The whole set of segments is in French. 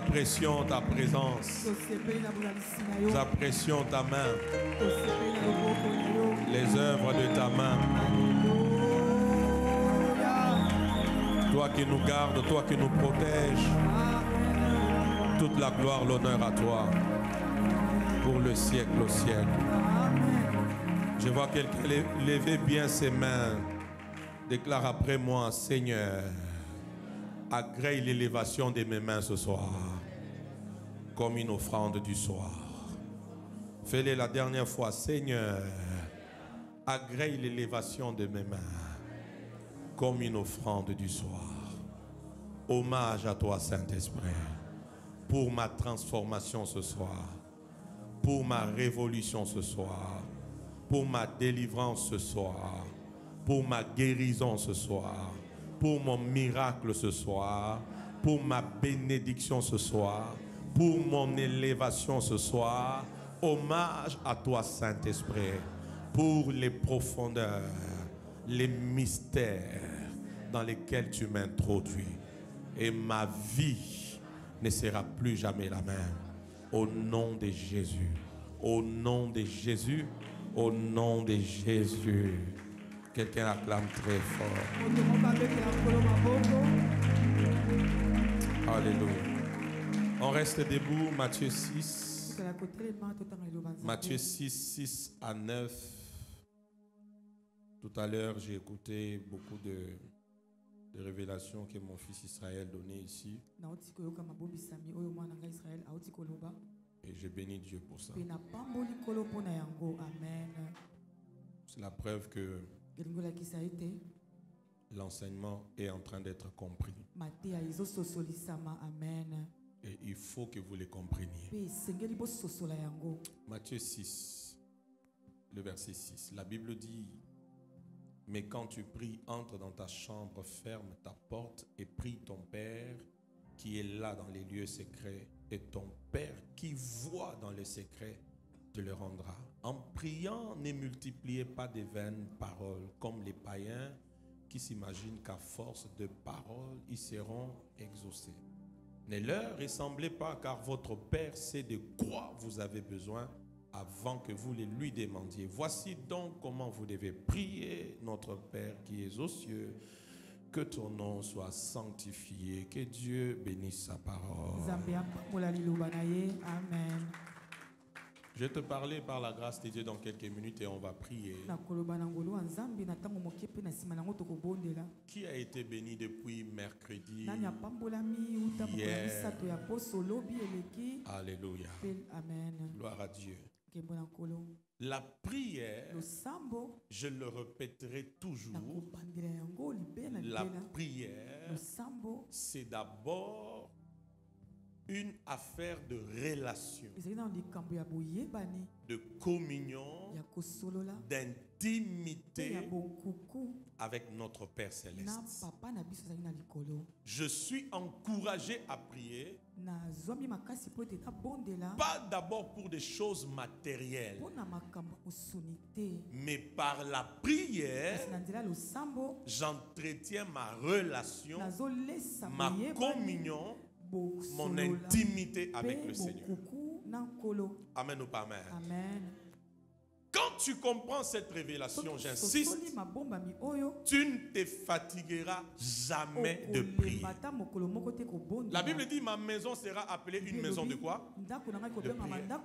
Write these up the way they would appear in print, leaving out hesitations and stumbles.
apprécions ta présence. Nous apprécions ta main. Les œuvres de ta main. Toi qui nous gardes, toi qui nous protèges. Toute la gloire, l'honneur à toi. Pour le siècle au siècle. Je vois quelqu'un lever bien ses mains. Déclare après moi, Seigneur, agrée l'élévation de mes mains ce soir, comme une offrande du soir. Fais-le la dernière fois, Seigneur, agrée l'élévation de mes mains, comme une offrande du soir. Hommage à toi, Saint-Esprit, pour ma transformation ce soir, pour ma révolution ce soir, pour ma délivrance ce soir, pour ma guérison ce soir, pour mon miracle ce soir, pour ma bénédiction ce soir, pour mon élévation ce soir. Hommage à toi, Saint-Esprit, pour les profondeurs, les mystères dans lesquels tu m'introduis. Et ma vie ne sera plus jamais la même. Au nom de Jésus, au nom de Jésus, au nom de Jésus. Quelqu'un acclame très fort. Alléluia. On reste debout, Matthieu 6. Matthieu 6, 6 à 9. Tout à l'heure, j'ai écouté beaucoup de révélations que mon fils Israël donnait ici. Et je bénis Dieu pour ça. C'est la preuve que l'enseignement est en train d'être compris. Et il faut que vous le compreniez. Matthieu 6, le verset 6. La Bible dit: mais quand tu pries, entre dans ta chambre, ferme ta porte et prie ton Père qui est là dans les lieux secrets. Et ton Père qui voit dans les secrets te le rendra. En priant, ne multipliez pas de vaines paroles comme les païens qui s'imaginent qu'à force de paroles, ils seront exaucés. Ne leur ressemblez pas, car votre Père sait de quoi vous avez besoin avant que vous le lui demandiez. Voici donc comment vous devez prier: notre Père qui es aux cieux, que ton nom soit sanctifié, que Dieu bénisse sa parole. Amen. Je vais te parler par la grâce de Dieu dans quelques minutes et on va prier. Qui a été béni depuis mercredi? Hier. Alléluia. Amen. Gloire à Dieu. La prière, je le répéterai toujours, la prière, c'est d'abord une affaire de relation, de communion, d'intimité avec notre Père Céleste. Je suis encouragé à prier, pas d'abord pour des choses matérielles, mais par la prière, j'entretiens ma relation, ma communion, mon intimité avec le Seigneur. Amen ou pas amen? Amen. Quand tu comprends cette révélation, j'insiste, tu ne te fatigueras jamais de prier. La Bible dit: ma maison sera appelée une maison de quoi? De prière.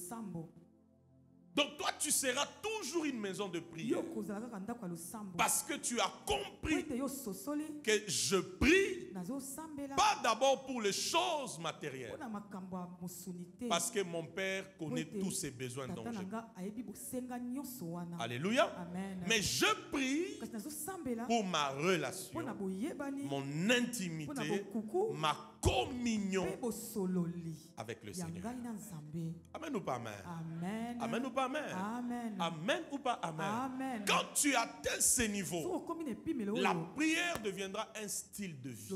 Donc toi, tu seras toujours une maison de prière. Parce que tu as compris que je prie pas d'abord pour les choses matérielles. Parce que mon Père connaît tous ses besoins dont je prie. Alléluia. Amen. Mais je prie pour ma relation, mon intimité, ma communion avec le Seigneur. Amen ou pas amen? Amen. Amen ou pas amen? Amen. Amen ou pas amen? Amen. Quand tu atteins ce niveau, la prière deviendra un style de vie.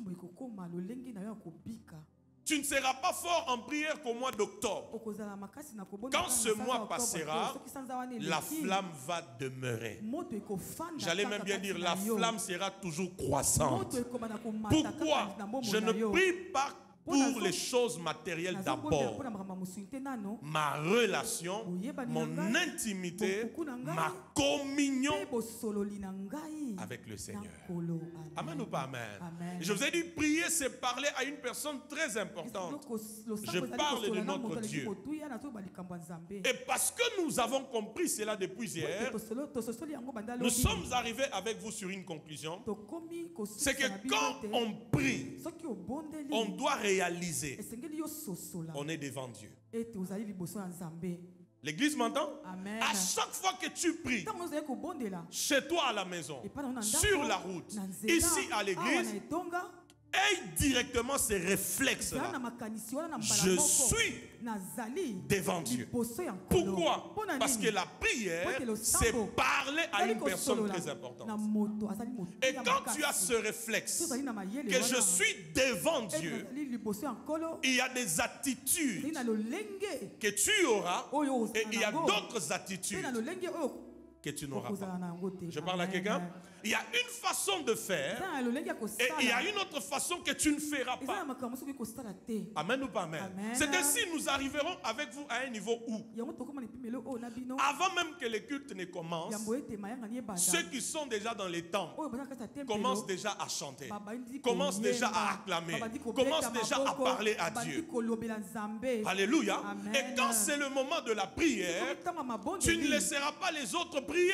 Tu ne seras pas fort en prière qu'au mois d'octobre. Quand ce mois passera, la flamme va demeurer. J'allais même bien dire, la flamme sera toujours croissante. Pourquoi? Je ne prie pas pour les choses matérielles d'abord. Ma relation, mon intimité, ma communion avec le Seigneur. Amen ou pas amen? Je vous ai dit, prier, c'est parler à une personne très importante. Je parle de notre Dieu. Et parce que nous avons compris cela depuis hier, nous sommes arrivés avec vous sur une conclusion. C'est que quand on prie, on doit réaliser on est devant Dieu. L'église m'entend? À chaque fois que tu pries, chez toi à la maison, sur la route, ici à l'église, aie directement ces réflexes-là. Je suis devant Dieu. Pourquoi? Parce que la prière, c'est parler à une personne très importante. Et quand tu as ce réflexe, que je suis devant Dieu, il y a des attitudes que tu auras et il y a d'autres attitudes que tu n'auras pas. Je parle à quelqu'un. Il y a une façon de faire et il y a une autre façon que tu ne feras pas. Amen ou pas amen? C'est ainsi nous arriverons avec vous à un niveau où, avant même que les cultes ne commencent, ceux qui sont déjà dans les temples commencent déjà à chanter, commencent déjà à acclamer, commencent déjà à parler à Dieu. Alléluia. Et quand c'est le moment de la prière, tu ne laisseras pas les autres prier.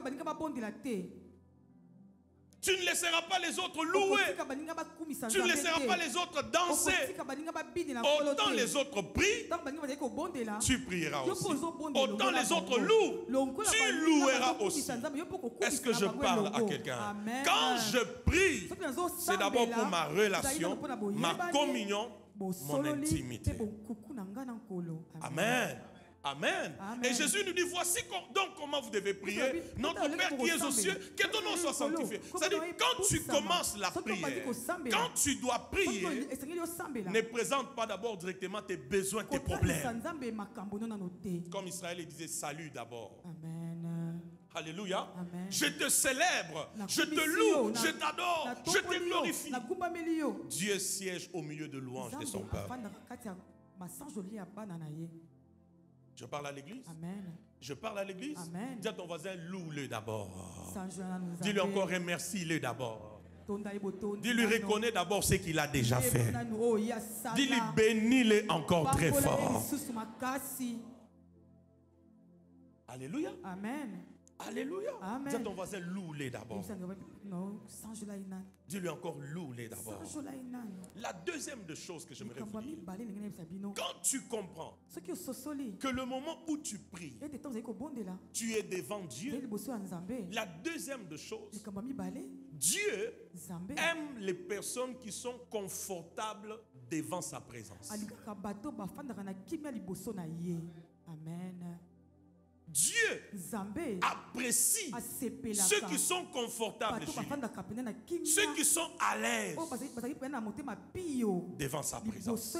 Tu ne laisseras pas les autres louer. Tu ne laisseras pas les autres danser. Autant les autres prient, tu prieras aussi. Autant les autres louent, tu loueras aussi. Est-ce que je parle à quelqu'un? Quand je prie, c'est d'abord pour ma relation, ma communion, mon intimité. Amen. Amen. Et Jésus nous dit, voici donc comment vous devez prier. Notre Père qui es aux cieux, que ton nom soit sanctifié. C'est-à-dire, quand tu commences la prière, quand tu dois prier, ne présente pas d'abord directement tes besoins, tes problèmes. Comme Israël disait, salut d'abord. Amen. Alléluia. Amen. Je te célèbre, je te loue, je t'adore, je te glorifie. Dieu siège au milieu de louanges de son peuple. Je parle à l'église. Amen. Je parle à l'église. Amen. Dis à ton voisin, loue-le d'abord. Dis-lui encore, remercie-le d'abord. Dis-lui, reconnais d'abord ce qu'il a déjà fait. Dis-lui, bénis-le encore très fort. Alléluia. Amen. Alléluia. Amen. Dis à ton voisin, loue-le d'abord. Dis-lui encore, loue-le d'abord. La deuxième des choses que j'aimerais vous dire, quand tu comprends que le moment où tu pries, tu es devant Dieu, la deuxième des choses, Dieu aime les personnes qui sont confortables devant sa présence. Amen. Dieu apprécie ceux qui sont confortables chez lui, ceux qui sont à l'aise devant sa présence.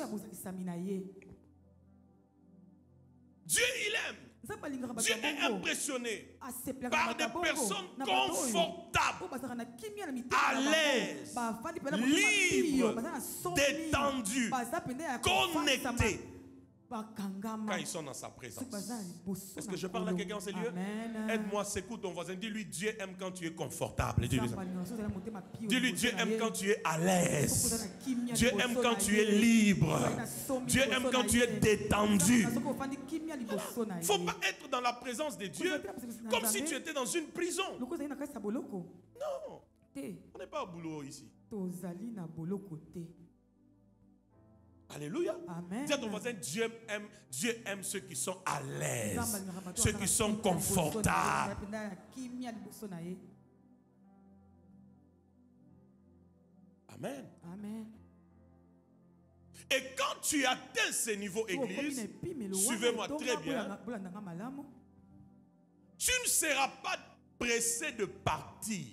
Dieu, il aime. Dieu est impressionné par des personnes confortables, à l'aise, libres, détendues, connectées. Quand ils sont dans sa présence. Est-ce que je parle à quelqu'un en ces lieux? Aide-moi, secoue ton voisin. Dis-lui, Dieu aime quand tu es confortable. Dis-lui, Dieu aime quand tu es à l'aise. Dieu aime quand tu es libre. Dieu aime quand tu es détendu. Il ne faut pas être dans la présence de Dieu comme si tu étais dans une prison. Non. On n'est pas au boulot ici. Alléluia. Amen. Dis à ton voisin, Dieu aime ceux qui sont à l'aise, ceux qui sont confortables. Amen. Amen. Et quand tu atteins ce niveau église, suivez-moi très bien, tu ne seras pas pressé de partir.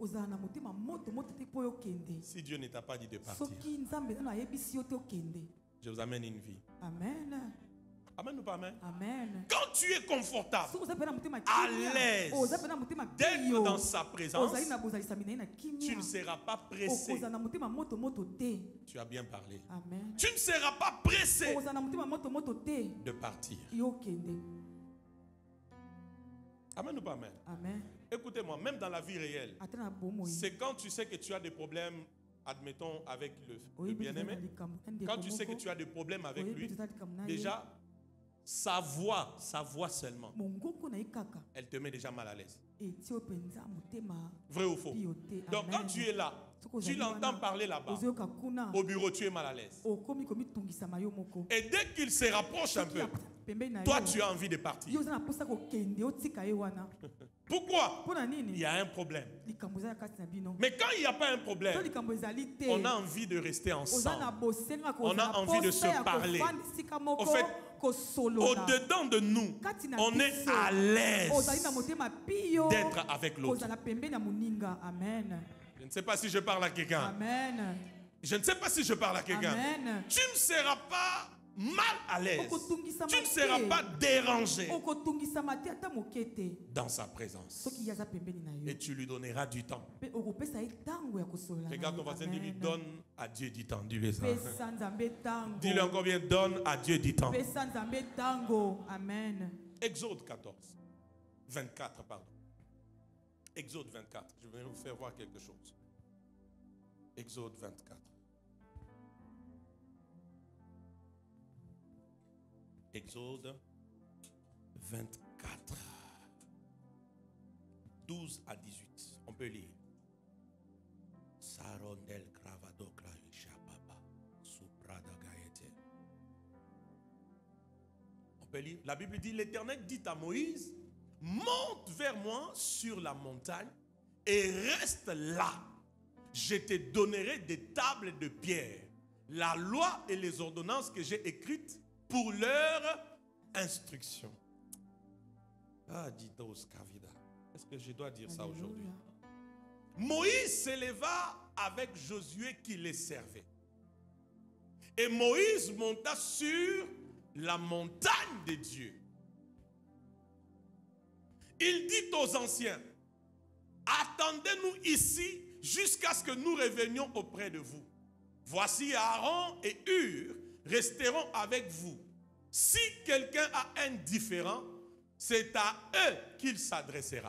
Si Dieu ne t'a pas dit de partir, je vous amène une vie. Amen. Amen ou pas amen? Amen. Quand tu es confortable, À l'aise d'être dans sa présence, tu ne seras pas pressé. Tu as bien parlé. Amen. Tu ne seras pas pressé de partir. Amen ou pas amen? Amen. Écoutez-moi, même dans la vie réelle, c'est quand tu sais que tu as des problèmes, admettons, avec le bien-aimé, quand tu sais que tu as des problèmes avec lui, déjà, sa voix seulement, elle te met déjà mal à l'aise. Vrai ou faux? Donc quand tu es là, tu l'entends parler là-bas, au bureau, tu es mal à l'aise. Et dès qu'il se rapproche un peu, toi, tu as envie de partir. Pourquoi? Il y a un problème. Mais quand il n'y a pas un problème, on a envie de rester ensemble. On a envie de se parler. En fait, au-dedans de nous, on est à l'aise d'être avec l'autre. Je ne sais pas si je parle à quelqu'un. Je ne sais pas si je parle à quelqu'un. Tu ne seras pas mal à l'aise. Tu ne seras pas dérangé dans sa présence. Et tu lui donneras du temps. Regarde ton voisin, dis-lui, donne à Dieu du temps. Dis-lui ça. Dis-lui encore bien, donne à Dieu du temps. Amen. Exode 14. 24, pardon. Exode 24. Je vais vous faire voir quelque chose. Exode 24. Exode 24. 12 à 18. On peut lire. Sarondel Kravadokla Ishapapa Suprada Gaete. On peut lire. La Bible dit, l'Éternel dit à Moïse, monte vers moi sur la montagne et reste là. Je te donnerai des tables de pierre, la loi et les ordonnances que j'ai écrites pour leur instruction. Ah, Didos Kavida. Est-ce que je dois dire ça aujourd'hui? Moïse s'éleva avec Josué qui les servait. Et Moïse monta sur la montagne de Dieu. Il dit aux anciens, attendez-nous ici jusqu'à ce que nous revenions auprès de vous. Voici Aaron et Hur resteront avec vous. Si quelqu'un a un différend, c'est à eux qu'il s'adressera.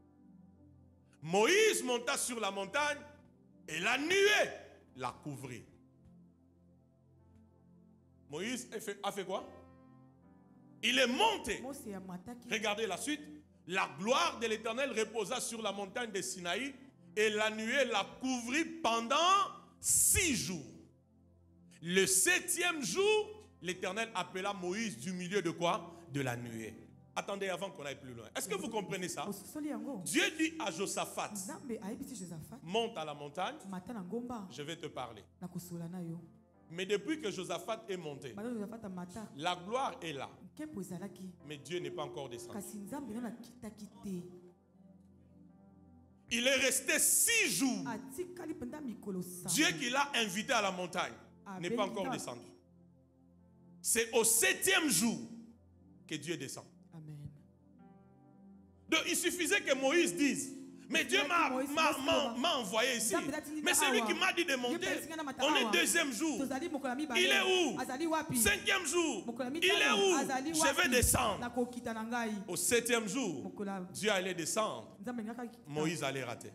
Moïse monta sur la montagne et la nuée la couvrit. Moïse a fait quoi? Il est monté. Regardez la suite. La gloire de l'Éternel reposa sur la montagne de Sinaï et la nuée la couvrit pendant 6 jours. Le 7e jour, l'Éternel appela Moïse du milieu de quoi? De la nuée. Attendez avant qu'on aille plus loin. Est-ce que vous comprenez ça? Dieu dit à Josaphat, monte à la montagne, je vais te parler. Mais depuis que Josaphat est monté, la gloire est là. Mais Dieu n'est pas encore descendu. Il est resté 6 jours. Dieu qui l'a invité à la montagne n'est pas encore descendu. C'est au 7e jour que Dieu descend. Amen. Donc il suffisait que Moïse dise, mais Dieu m'a envoyé ici. Mais c'est lui qui m'a dit de monter. On est 2e jour. Il est où? 5e jour. Il est où? Je vais descendre. Au 7e jour, Dieu allait descendre. Moïse allait rater.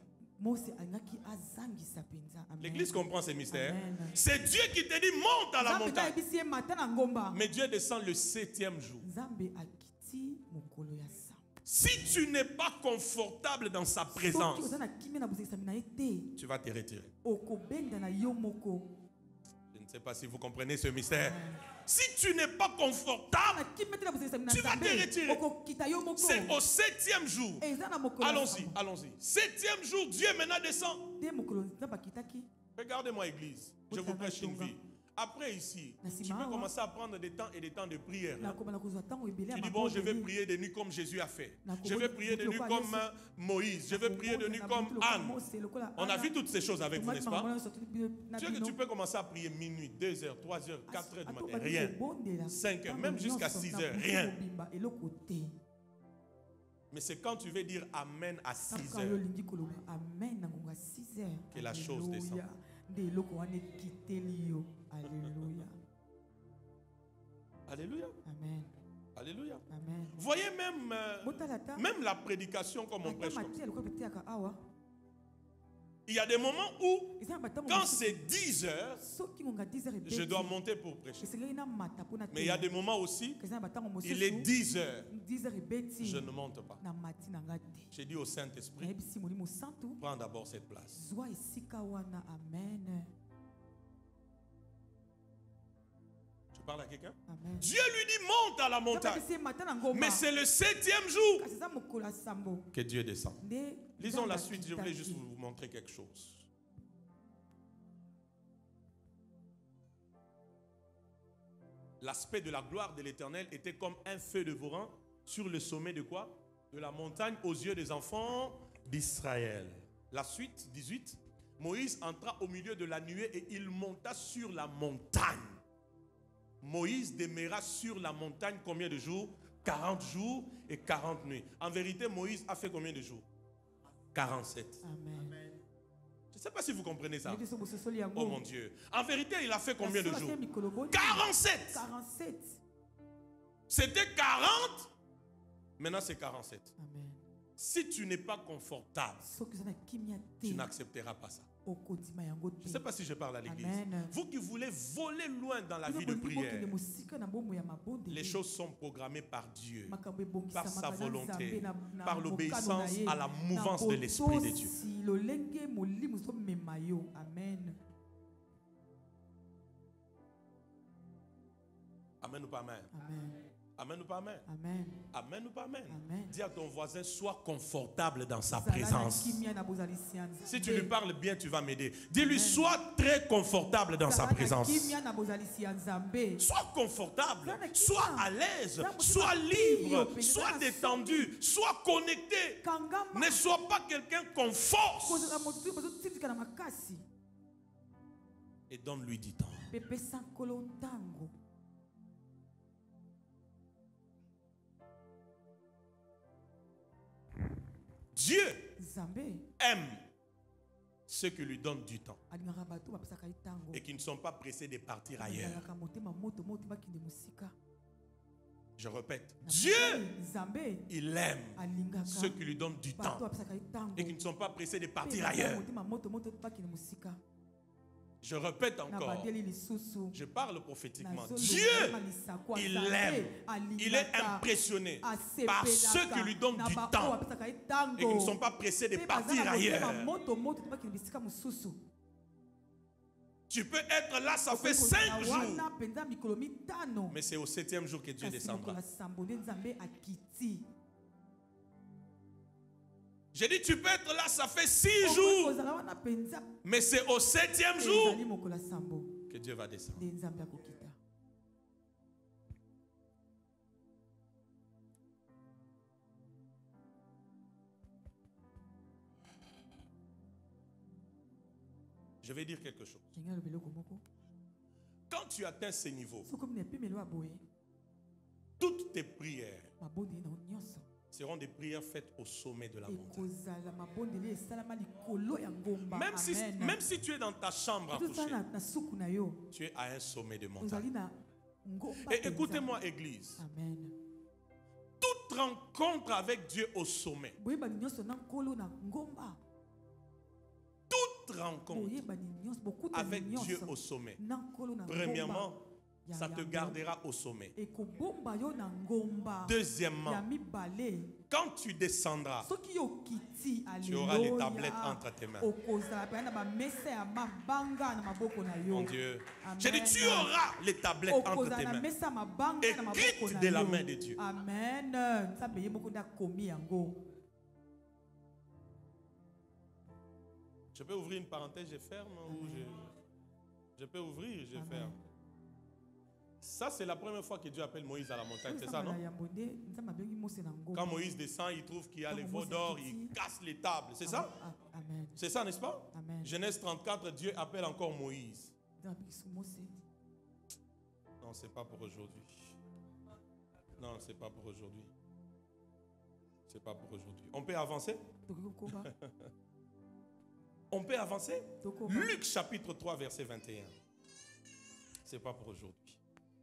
L'église comprend ces mystères. C'est Dieu qui te dit monte à la montagne. Mais Dieu descend le 7e jour. Si tu n'es pas confortable dans sa présence, tu vas te retirer. Je ne sais pas si vous comprenez ce mystère. Si tu n'es pas confortable, tu vas te retirer. C'est au 7e jour. Allons-y, allons-y. 7e jour, Dieu maintenant descend. Regardez-moi, église. Je vous prêche une vie. Après ici, Na tu sima peux awa. commencer à prendre des temps et des temps de prière. hein. nakobana kozwa ntango ebele ya Tu dis, bon, je vais mabondeli. prier de nuit comme Jésus a fait. Na Je vais prier de nuit lokola comme Yesu. Moïse. Je vais prier de nuit comme Anne. On a vu toutes ces choses avec vous, n'est-ce pas? Tu sais que tu peux commencer à prier minuit, 2 heures, 3 heures, 4 heures du matin, rien. 5 heures, même jusqu'à 6 heures, rien. Mais c'est quand tu veux dire Amen à 6 heures que la chose descend. Alléluia. Amen. Alléluia. Amen. Voyez même la prédication comme on prêche comme ça. Il y a des moments où, quand c'est 10 heures, je dois monter pour prêcher. Mais il y a des moments aussi, il est 10 heures, je ne monte pas. J'ai dit au Saint-Esprit, prends d'abord cette place. Amen. Je parle à quelqu'un? Amen. Dieu lui dit, monte à la montagne. Mais c'est le 7e jour que Dieu descend. Lisons la suite, je voulais juste vous montrer quelque chose. L'aspect de la gloire de l'Éternel était comme un feu dévorant sur le sommet de quoi? De la montagne aux yeux des enfants d'Israël. La suite, 18. Moïse entra au milieu de la nuée et il monta sur la montagne. Moïse demeura sur la montagne combien de jours? 40 jours et 40 nuits. En vérité, Moïse a fait combien de jours? 47. Amen. Je ne sais pas si vous comprenez ça. Oh mon Dieu. En vérité, il a fait combien de jours? 47. 47. C'était 40. Maintenant, c'est 47. Amen. Si tu n'es pas confortable, tu n'accepteras pas ça. Je ne sais pas si je parle à l'église. Amen. Vous qui voulez voler loin dans la vie de prière, les choses sont programmées par Dieu, par sa volonté, par l'obéissance à la mouvance de l'Esprit de Dieu. Amen. Amen ou pas amen? Amen. Amen ou pas amen? Amen. Amen ou pas amen? Amen. Dis à ton voisin, sois confortable dans sa présence. Si tu lui parles bien, tu vas m'aider. Dis-lui, sois très confortable dans sa présence. Sois confortable, sois à l'aise, sois libre, sois détendu, sois connecté. Ne sois pas quelqu'un qu'on force. Et donne-lui du temps. Dieu aime ceux qui lui donnent du temps et qui ne sont pas pressés de partir ailleurs. Je répète, Dieu, il aime ceux qui lui donnent du temps et qui ne sont pas pressés de partir ailleurs. Je répète encore, je parle prophétiquement. Dieu, il l'aime. Il est impressionné par ceux qui lui donnent du temps et qui ne sont pas pressés de partir ailleurs. Tu peux être là, ça fait 5 jours. Mais c'est au 7e jour que Dieu descendra. J'ai dit, tu peux être là, ça fait 6 jours. Mais c'est au 7e jour que Dieu va descendre. Je vais dire quelque chose. Quand tu atteins ce niveau, toutes tes prières seront des prières faites au sommet de la montagne. Même si tu es dans ta chambre à coucher, tu es à un sommet de montagne. Et écoutez-moi, Église. Amen. Toute rencontre avec Dieu au sommet, toute rencontre avec Dieu au sommet, premièrement, ça te gardera au sommet. Deuxièmement, quand tu descendras, tu auras les tablettes entre tes mains. Mon Dieu. J'ai dit, tu auras les tablettes entre tes mains, écrites de la main de Dieu. Amen. Je peux ouvrir une parenthèse, je ferme, ou je peux ouvrir, je ferme. Ça, c'est la première fois que Dieu appelle Moïse à la montagne, c'est ça, non? Quand Moïse descend, il trouve qu'il y a les veaux d'or, il casse les tables, c'est ça? Amen. C'est ça, n'est-ce pas? Amen. Genèse 34, Dieu appelle encore Moïse. Non, c'est pas pour aujourd'hui. Non, c'est pas pour aujourd'hui. C'est pas pour aujourd'hui. On peut avancer? On peut avancer? Luc chapitre 3, verset 21. C'est pas pour aujourd'hui.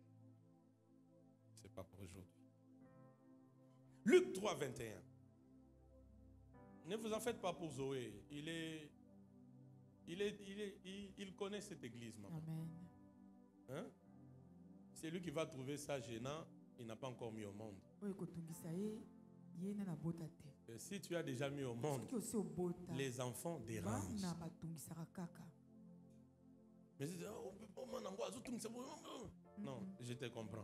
C'est pas pour aujourd'hui. Luc 3, 21. Ne vous en faites pas pour Zoé. Il connaît cette église, maman. Amen. Hein? C'est lui qui va trouver ça gênant. Il n'a pas encore mis au monde. Et si tu as déjà mis au monde, les enfants dérangent. Mais non, je te comprends.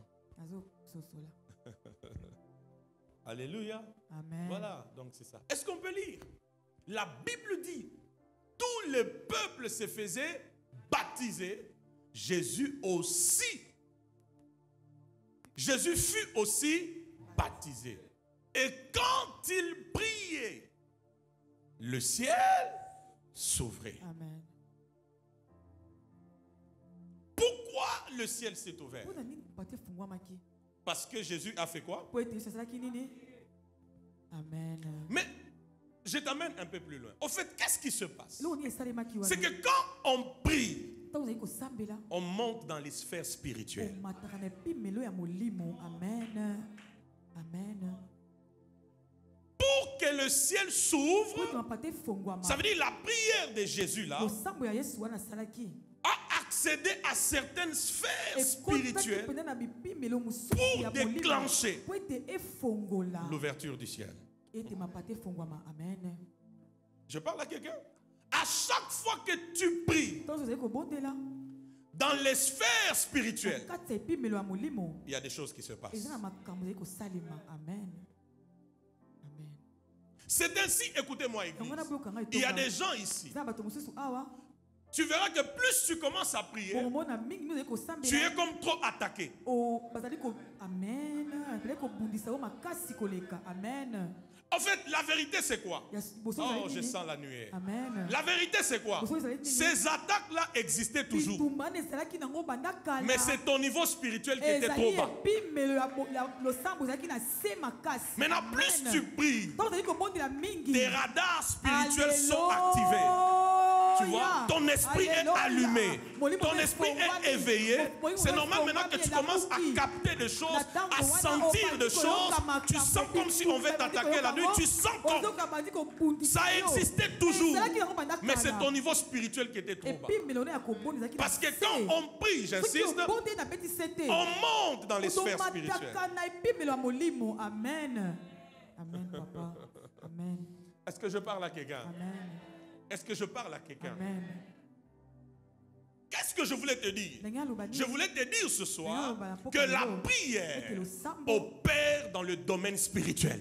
Alléluia. Amen. Voilà, donc c'est ça. Est-ce qu'on peut lire? La Bible dit, tout le peuple se faisait baptiser. Jésus aussi. Jésus fut aussi baptisé. Et quand il priait, le ciel s'ouvrait. Amen. Pourquoi le ciel s'est ouvert? Parce que Jésus a fait quoi? Amen. Mais je t'amène un peu plus loin. Au fait, qu'est-ce qui se passe? C'est que quand on prie, on monte dans les sphères spirituelles. Amen. Amen. Pour que le ciel s'ouvre, ça veut dire la prière de Jésus là a accédé à certaines sphères spirituelles pour déclencher l'ouverture du ciel. Je parle à quelqu'un. À chaque fois que tu pries dans les sphères spirituelles, il y a des choses qui se passent. Amen. C'est ainsi, écoutez-moi, église. Il y a des gens ici. Tu verras que plus tu commences à prier, tu es comme trop attaqué. Amen. En fait, la vérité c'est quoi? Oh, je sens la nuée. Amen. La vérité c'est quoi? Ces attaques-là existaient toujours. Mais c'est ton niveau spirituel qui était trop bas. Maintenant, plus tu pries, tes radars spirituels sont activés. Tu vois, ton esprit est allumé, ton esprit est éveillé. C'est normal maintenant que tu commences à capter des choses, à sentir des choses. Tu sens comme si on veut t'attaquer la nuit. Tu sens comme ça existait toujours. Mais c'est ton niveau spirituel qui était trop bas. Parce que quand on prie, j'insiste, on monte dans les sphères spirituelles. Amen. Amen, papa. Amen. Est-ce que je parle à quelqu'un? Amen. Est-ce que je parle à quelqu'un? Amen. Qu'est-ce que je voulais te dire? Je voulais te dire ce soir que la prière opère dans le domaine spirituel.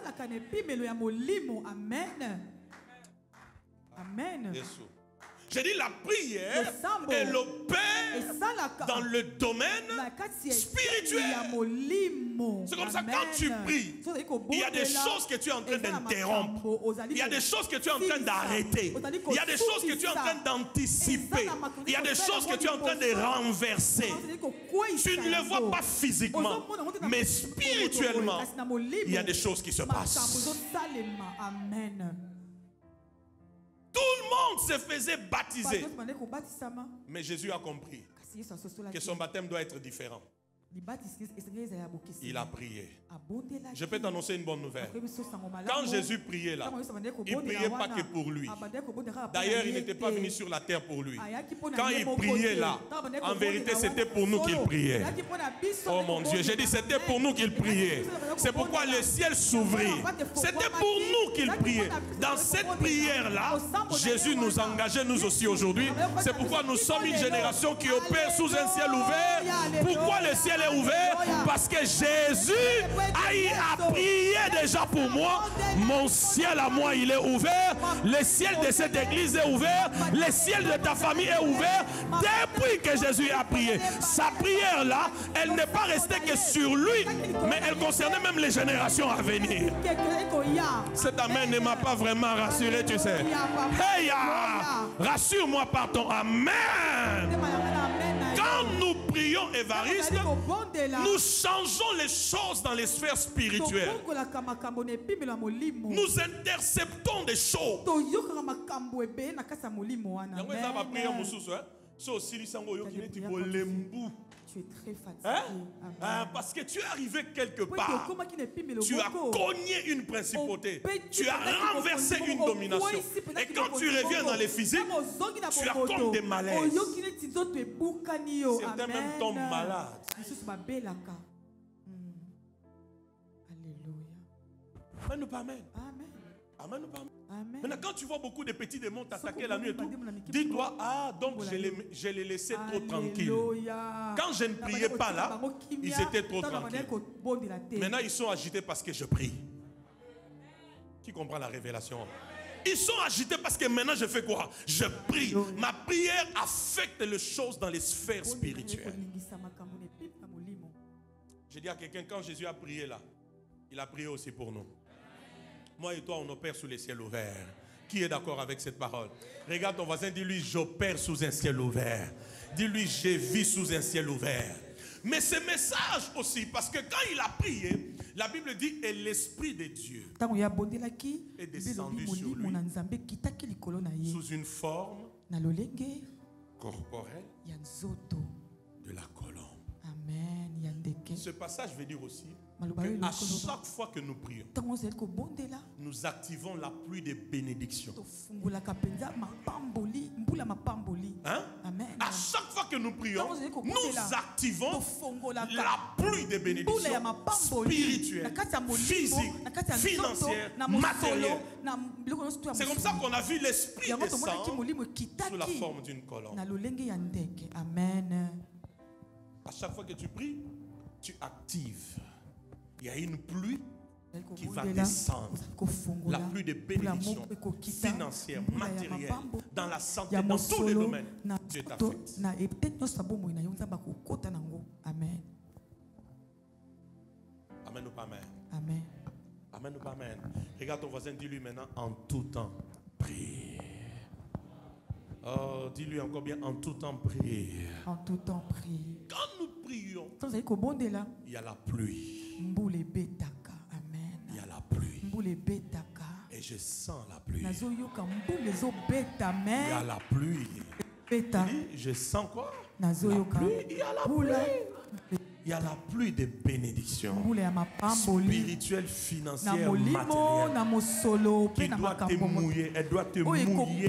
Amen. J'ai dit la prière, elle opère dans le domaine spirituel. C'est comme ça, quand tu pries, il y a des choses que tu es en train d'interrompre. Il y a des choses que tu es en train d'arrêter. Il y a des choses que tu es en train d'anticiper. Il y a des choses que tu es en train de renverser. Tu ne le vois pas physiquement, mais spirituellement, il y a des choses qui se passent. Amen. Tout le monde se faisait baptiser. Mais Jésus a compris que son baptême doit être différent. Il a prié. Je peux t'annoncer une bonne nouvelle. Quand Jésus priait là, il ne priait pas que pour lui. D'ailleurs, il n'était pas venu sur la terre pour lui. Quand il priait là, en vérité, c'était pour nous qu'il priait. Oh mon Dieu, j'ai dit c'était pour nous qu'il priait. C'est pourquoi le ciel s'ouvrit. C'était pour nous qu'il priait. Dans cette prière-là, Jésus nous engageait nous aussi aujourd'hui. C'est pourquoi nous sommes une génération qui opère sous un ciel ouvert. Pourquoi le ciel est ouvert? Parce que Jésus a prié déjà pour moi. Mon ciel à moi, il est ouvert. Le ciel de cette église est ouvert. Le ciel de ta famille est ouvert. Depuis que Jésus a prié, sa prière là, elle n'est pas restée que sur lui, mais elle concernait même les générations à venir. Cet amen ne m'a pas vraiment rassuré, tu sais. Hey, rassure-moi par ton amen. Quand nous prions Évariste, nous changeons les choses dans les sphères spirituelles. Nous interceptons des choses. Tu es très fatigué. Parce que tu es arrivé quelque part. Tu as cogné une principauté. Tu as renversé une domination. Et quand tu reviens dans les physiques, tu as comme des malaises. Certains même tombent malades. Alléluia. Amen ou pas amen? Amen ou pas amen? Maintenant, quand tu vois beaucoup de petits démons t'attaquer la nuit et tout, dis-toi, donc je les laissais trop tranquilles. Quand je ne priais pas là, ils étaient trop tranquilles. Maintenant, ils sont agités parce que je prie. Qui comprend la révélation? Ils sont agités parce que maintenant je fais quoi? Je prie. Ma prière affecte les choses dans les sphères spirituelles. J'ai dit à quelqu'un, quand Jésus a prié là, il a prié aussi pour nous. Moi et toi, on opère sous les ciels ouverts. Qui est d'accord avec cette parole? Regarde ton voisin, dis-lui, j'opère sous un ciel ouvert. Dis-lui, je vis sous un ciel ouvert. Mais ce message aussi, parce que quand il a prié, la Bible dit, et l'Esprit de Dieu est descendu sur lui sous une forme corporelle de la colombe. Ce passage veut dire aussi qu'à chaque fois que nous prions, nous activons la pluie de bénédictions. Hein? À chaque fois que nous prions, nous activons la pluie de bénédictions spirituelles, physiques, financières, matérielles. C'est comme ça qu'on a vu l'Esprit descendre sous la forme d'une colombe. Amen. À chaque fois que tu pries, tu actives. Il y a une pluie qui va descendre. La pluie de bénédictions financières, matérielles, dans la santé, dans tous les domaines. Dieu t'a fait. Amen. Amen ou pas amen? Amen. Amen ou pas amen? Regarde ton voisin, dis-lui maintenant en tout temps, prie. Oh, dis-lui encore bien, en tout temps, prie. En tout temps, prie. Quand nous prions, il y a la pluie. Amen. Il y a la pluie. Et je sens la pluie. Il y a la pluie. Je sens quoi? La pluie. Il y a la pluie. Il y a la pluie de bénédictions spirituelles, financières, matérielles qui doit te mouiller. Elle doit te mouiller.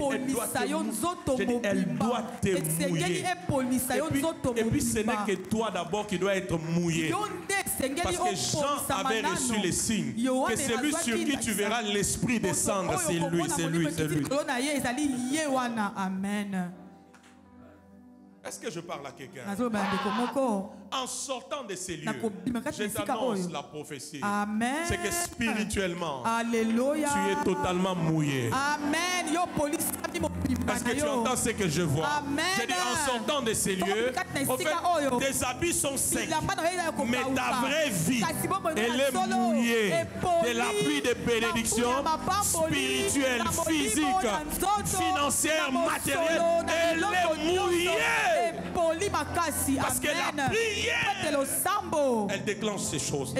Elle doit te mouiller. Et puis ce n'est que toi d'abord qui dois être mouillé. Parce que Jean avait reçu les signes. Que celui sur qui tu verras l'Esprit descendre, c'est lui, c'est lui, c'est lui. Amen. Est-ce que je parle à quelqu'un? En sortant de ces lieux, je t'annonce la prophétie. C'est que spirituellement, Alléluia. tu es totalement mouillé. Amen. Est-ce que tu entends ce que je vois? Amen. J'ai dit en sortant de ces lieux, en fait, tes habits sont secs. Mais ta vraie vie, elle est mouillée de la pluie de bénédictions spirituelles, physiques, financières, matérielles. Elle est mouillée. Parce que la prière, elle déclenche ces choses.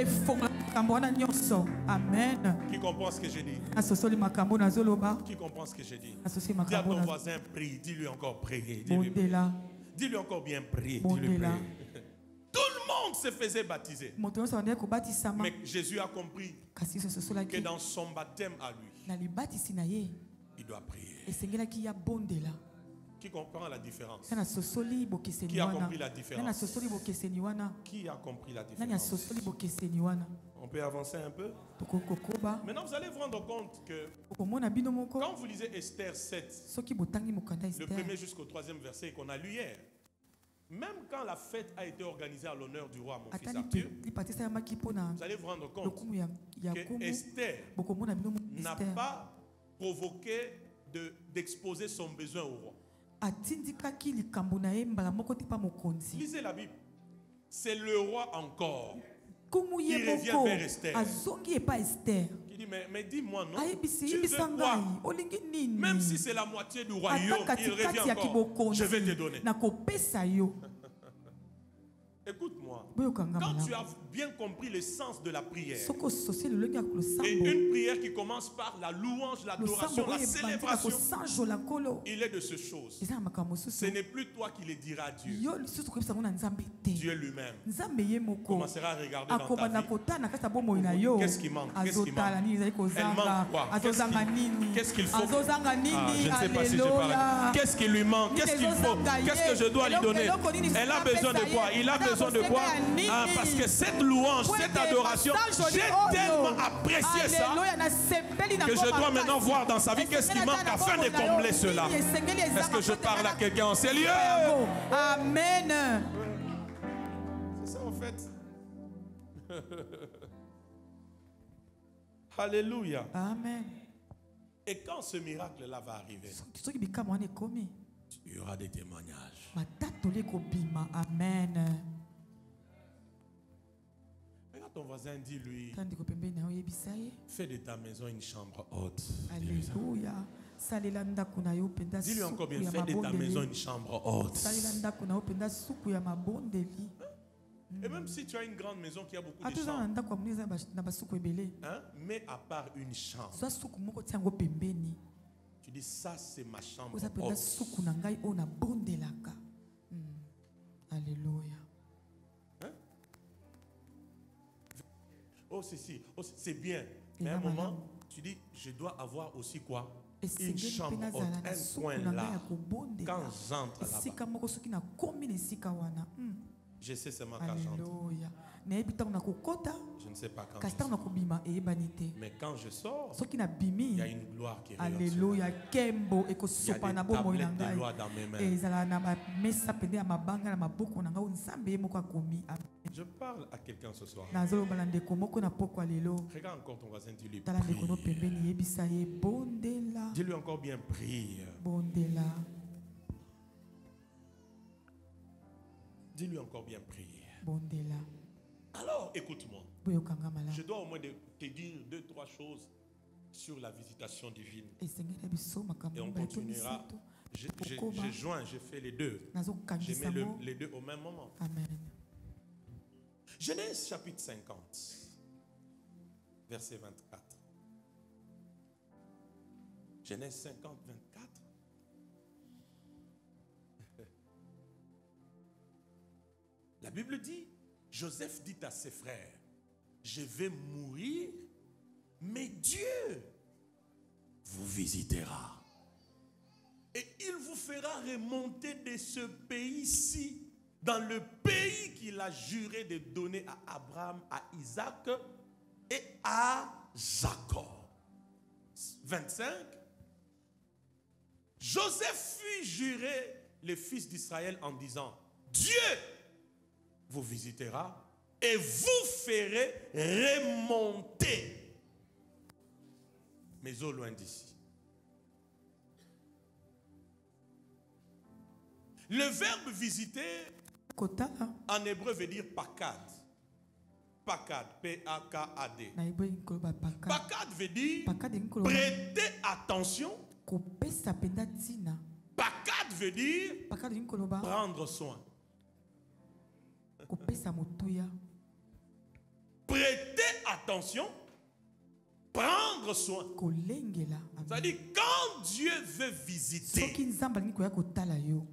Amen. Qui comprend ce que j'ai dit? Qui comprend ce que j'ai dit? Dis à ton voisin, prie. Dis-lui encore prier. Dis-lui encore bien prier. Dis-lui prier. Tout le monde se faisait baptiser. Mais Jésus a compris que dans son baptême à lui, il doit prier. Qui comprend la différence? Qui a compris la différence? Qui a compris la différence? On peut avancer un peu? Maintenant, vous allez vous rendre compte que quand vous lisez Esther 7, le premier jusqu'au 3e verset qu'on a lu hier, même quand la fête a été organisée à l'honneur du roi, mon fils Arthur, vous allez vous rendre compte que Esther n'a pas provoqué d'exposer son besoin au roi. atindikaki likambo na ye mbala moko te pa mokonzi. Lisez la Bible. C'est le roi encore Kumu qui ye revient moko vers Esther. azongi epa Esther. Qui dit, mais dis-moi, non? Ayebisi Tu veux yebisa quoi? ngai olingi nini? Même si c'est la moitié du royaume, Ata il katikati revient ya encore. kibokonzi, Je vais te donner. nakopesa yo. Écoute-moi. Boyokanga Quand malamu. tu as bien compris le sens de la prière, Soko sosi lolongi ya et losambo. une prière qui commence par la louange, l'adoration, Losambo la oyo ebandika célébration, kosanjola nkolo. il est de ces choses. Eza na makambo Ce mosusu. n'est plus toi qui le diras à Dieu. Yo lisusu koyebisa ngo na Nzambe te. Dieu lui-même Nzambe ye moko. commencera à regarder dans ta Akobanda vie. kotala na kati ya bomoi na yo. Qu'est-ce qui manque? Qu'est-ce qui Azotala manque? nini ezali Elle kozanga. manque quoi? Azozanga nini? Qu'est-ce qu'il faut? Azozanga Ah, nini? je ne sais pas si je parle. Alléluia. Qu'est-ce qui lui manque? Qu'est-ce qu'il faut? Qu'est-ce que je dois lui donner? Elle a besoin de quoi? Il a besoin de quoi? Ah, parce que cette louange, cette adoration, j'ai tellement apprécié ça que je dois maintenant voir dans sa vie qu'est-ce qui manque afin de combler cela. Est-ce que je parle à quelqu'un en ces lieux? Amen. C'est ça en fait. Alléluia. Amen. Et quand ce miracle-là va arriver, Soki bikamwa wana ekomi. il y aura des témoignages. Matatoli ekobima. Amen. Regarde ton voisin, dis-lui, Tandiko pembeni na yo yebisa ye. fais de ta maison une chambre haute. Alléluia. Salela ndako na yo penda Dis-lui encore bien, suku ya fais de ta maison mabondeli. une chambre haute. Salela ndako na yo penda suku ya mabondeli. Et même si tu as une grande maison qui a beaucoup de Atoza na chambres, ndako ya munene eza na basuku ebele. hein, mets à part une chambre. Zwa suku moko tia yango pembeni. Tu dis, ça c'est ma chambre Oza penda haute. suku na ngai oyo nabondelaka. Alléluia. Oh, c'est bien. Mais Et à un là, moment, madame, tu dis, je dois avoir aussi quoi? Une esengeli chambre mpe haute, nazala na un suku coin na ngai là. ya kobondela. Quand j'entre là-bas, Esika moko soki nakomi na esika wana. je sais seulement quand j'entre. Alléluia. Nayebi ntango nakokota Je ne sais pas quand kasi je ntango sors. nakobima eyebani te. Mais quand je sors, Soki il y a nabimi une gloire qui rayonne. Alléluia kembo Il y a ekosopa des na bomoi na tablettes de ngai. loi dans mes mains. Ezala na bamesa pende ya mabanga na maboko na ngai oyo Nzambe ye moko akomi. Amen. Je parle à quelqu'un ce soir. Nazoloba na ndeko moko na pokwa lelo. Regarde encore ton voisin, dis-lui, Tala ndeko no prie. pembeni yebisa ye bondela. Dis-lui encore bien, prie. Bondela. Dis-lui encore bien, prie. Bondela. Alors, écoute-moi. Boyokanga malamu. Je dois au moins te dire 2-3 choses sur la visitation divine. Esengeli biso makambo Et on ya to continuera. misato. J'ai joint, j'ai fait les deux. J'ai Nazokangisa mis ngo. les deux au même moment. Amen. Genèse chapitre 50, verset 24. Genèse 50, 24. La Bible dit, Joseph dit à ses frères, je vais mourir, mais Dieu vous visitera. Et il vous fera remonter de ce pays-ci, dans le pays qu'il a juré de donner à Abraham, à Isaac et à Jacob. 25. Joseph fit jurer les fils d'Israël en disant, Dieu vous visitera et vous ferez remonter, mais au loin d'ici. Le verbe visiter Kotala. en hébreu veut dire pakad. Pakad, P-A-K-A-D. Na ibo nkoloba paka. Pakad veut dire Paka de nkoloba. prêter attention. Kopesa penda tina. Pakad veut dire Paka de nkoloba. prendre soin. Kopesa motuya. Prêter attention, prendre soin. Kolengela. C'est-à-dire, quand Dieu veut visiter, Soki nzamba lingi koya kotala yo.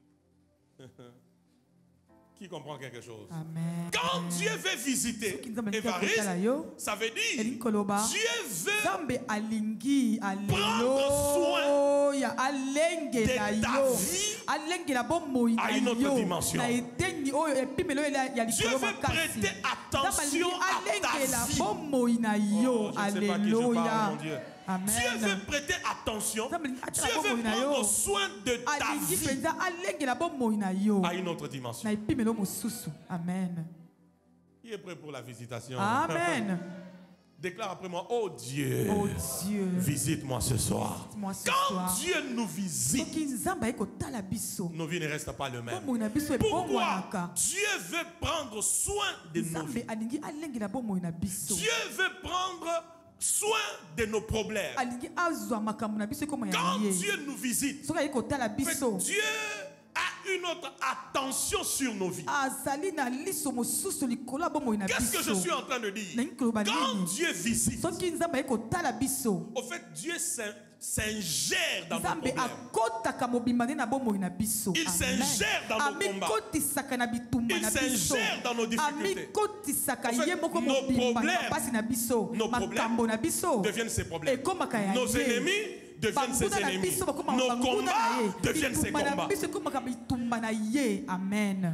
qui comprend quelque chose? Amen. Quand Dieu veut visiter, Évariste, ça veut dire Dieu veut Nzambe alingi prendre soin ya alengela de ta yo. vie Alengela bomoi na à une autre yo. dimension. Na eteni oyo epimelo ya Dieu likolo veut makasi. prêter attention à ta Alengela vie. bomoi na yo. Oh, je ne sais pas à qui je parle, Alléluia. mon Dieu. Amen. Dieu veut prêter attention. Dieu Dieu veut prendre soin de ta Alingi vie penza alengela bomoi na yo. à une autre dimension. Na epimelo mosusu. Amen. Qui est prêt pour la visitation? Amen. Déclare après moi, oh Dieu, Oh Dieu, visite-moi ce soir. visite-moi ce Quand soir. Dieu nous visite, Soki nzambe ekotala biso, nos vies ne restent pas les mêmes. bomoi na biso Pourquoi ebongwanaka. Dieu veut prendre soin de nos Nzambe vies. alingi alengela bomoi na biso. Dieu veut prendre soin de nos problèmes. Alingi azwa makambo na biso ekoma ya Quand ye. Dieu nous visite, Soki ekotala biso, Dieu a une autre attention sur nos vies. azali na liso mosusu likolo ya bomoi na Qu'est-ce que je suis biso. en train de dire? Nalingi koloba Quand nini? Dieu visite, Soki nzambe ekotala biso, au fait, Dieu s'ingère dans nos nzambe problèmes. akotaka mobimba nde na bomoi na biso. Il Amen. s'ingère dans nos combats. Amikotisaka na bitumba Il na biso. s'ingère dans nos difficultés. Amikotisaka En fait, ye moko nos mobimba na problèmes, mapasi na biso. nos Makambo na biso deviennent ses problèmes. ekomaka ya Nos ye. ennemis deviennent ses Banguna na ennemis. biso bakoma Nos banguna na combats ye. deviennent ses Bitumba na combats. biso ekomaka bitumba na ye. Amen.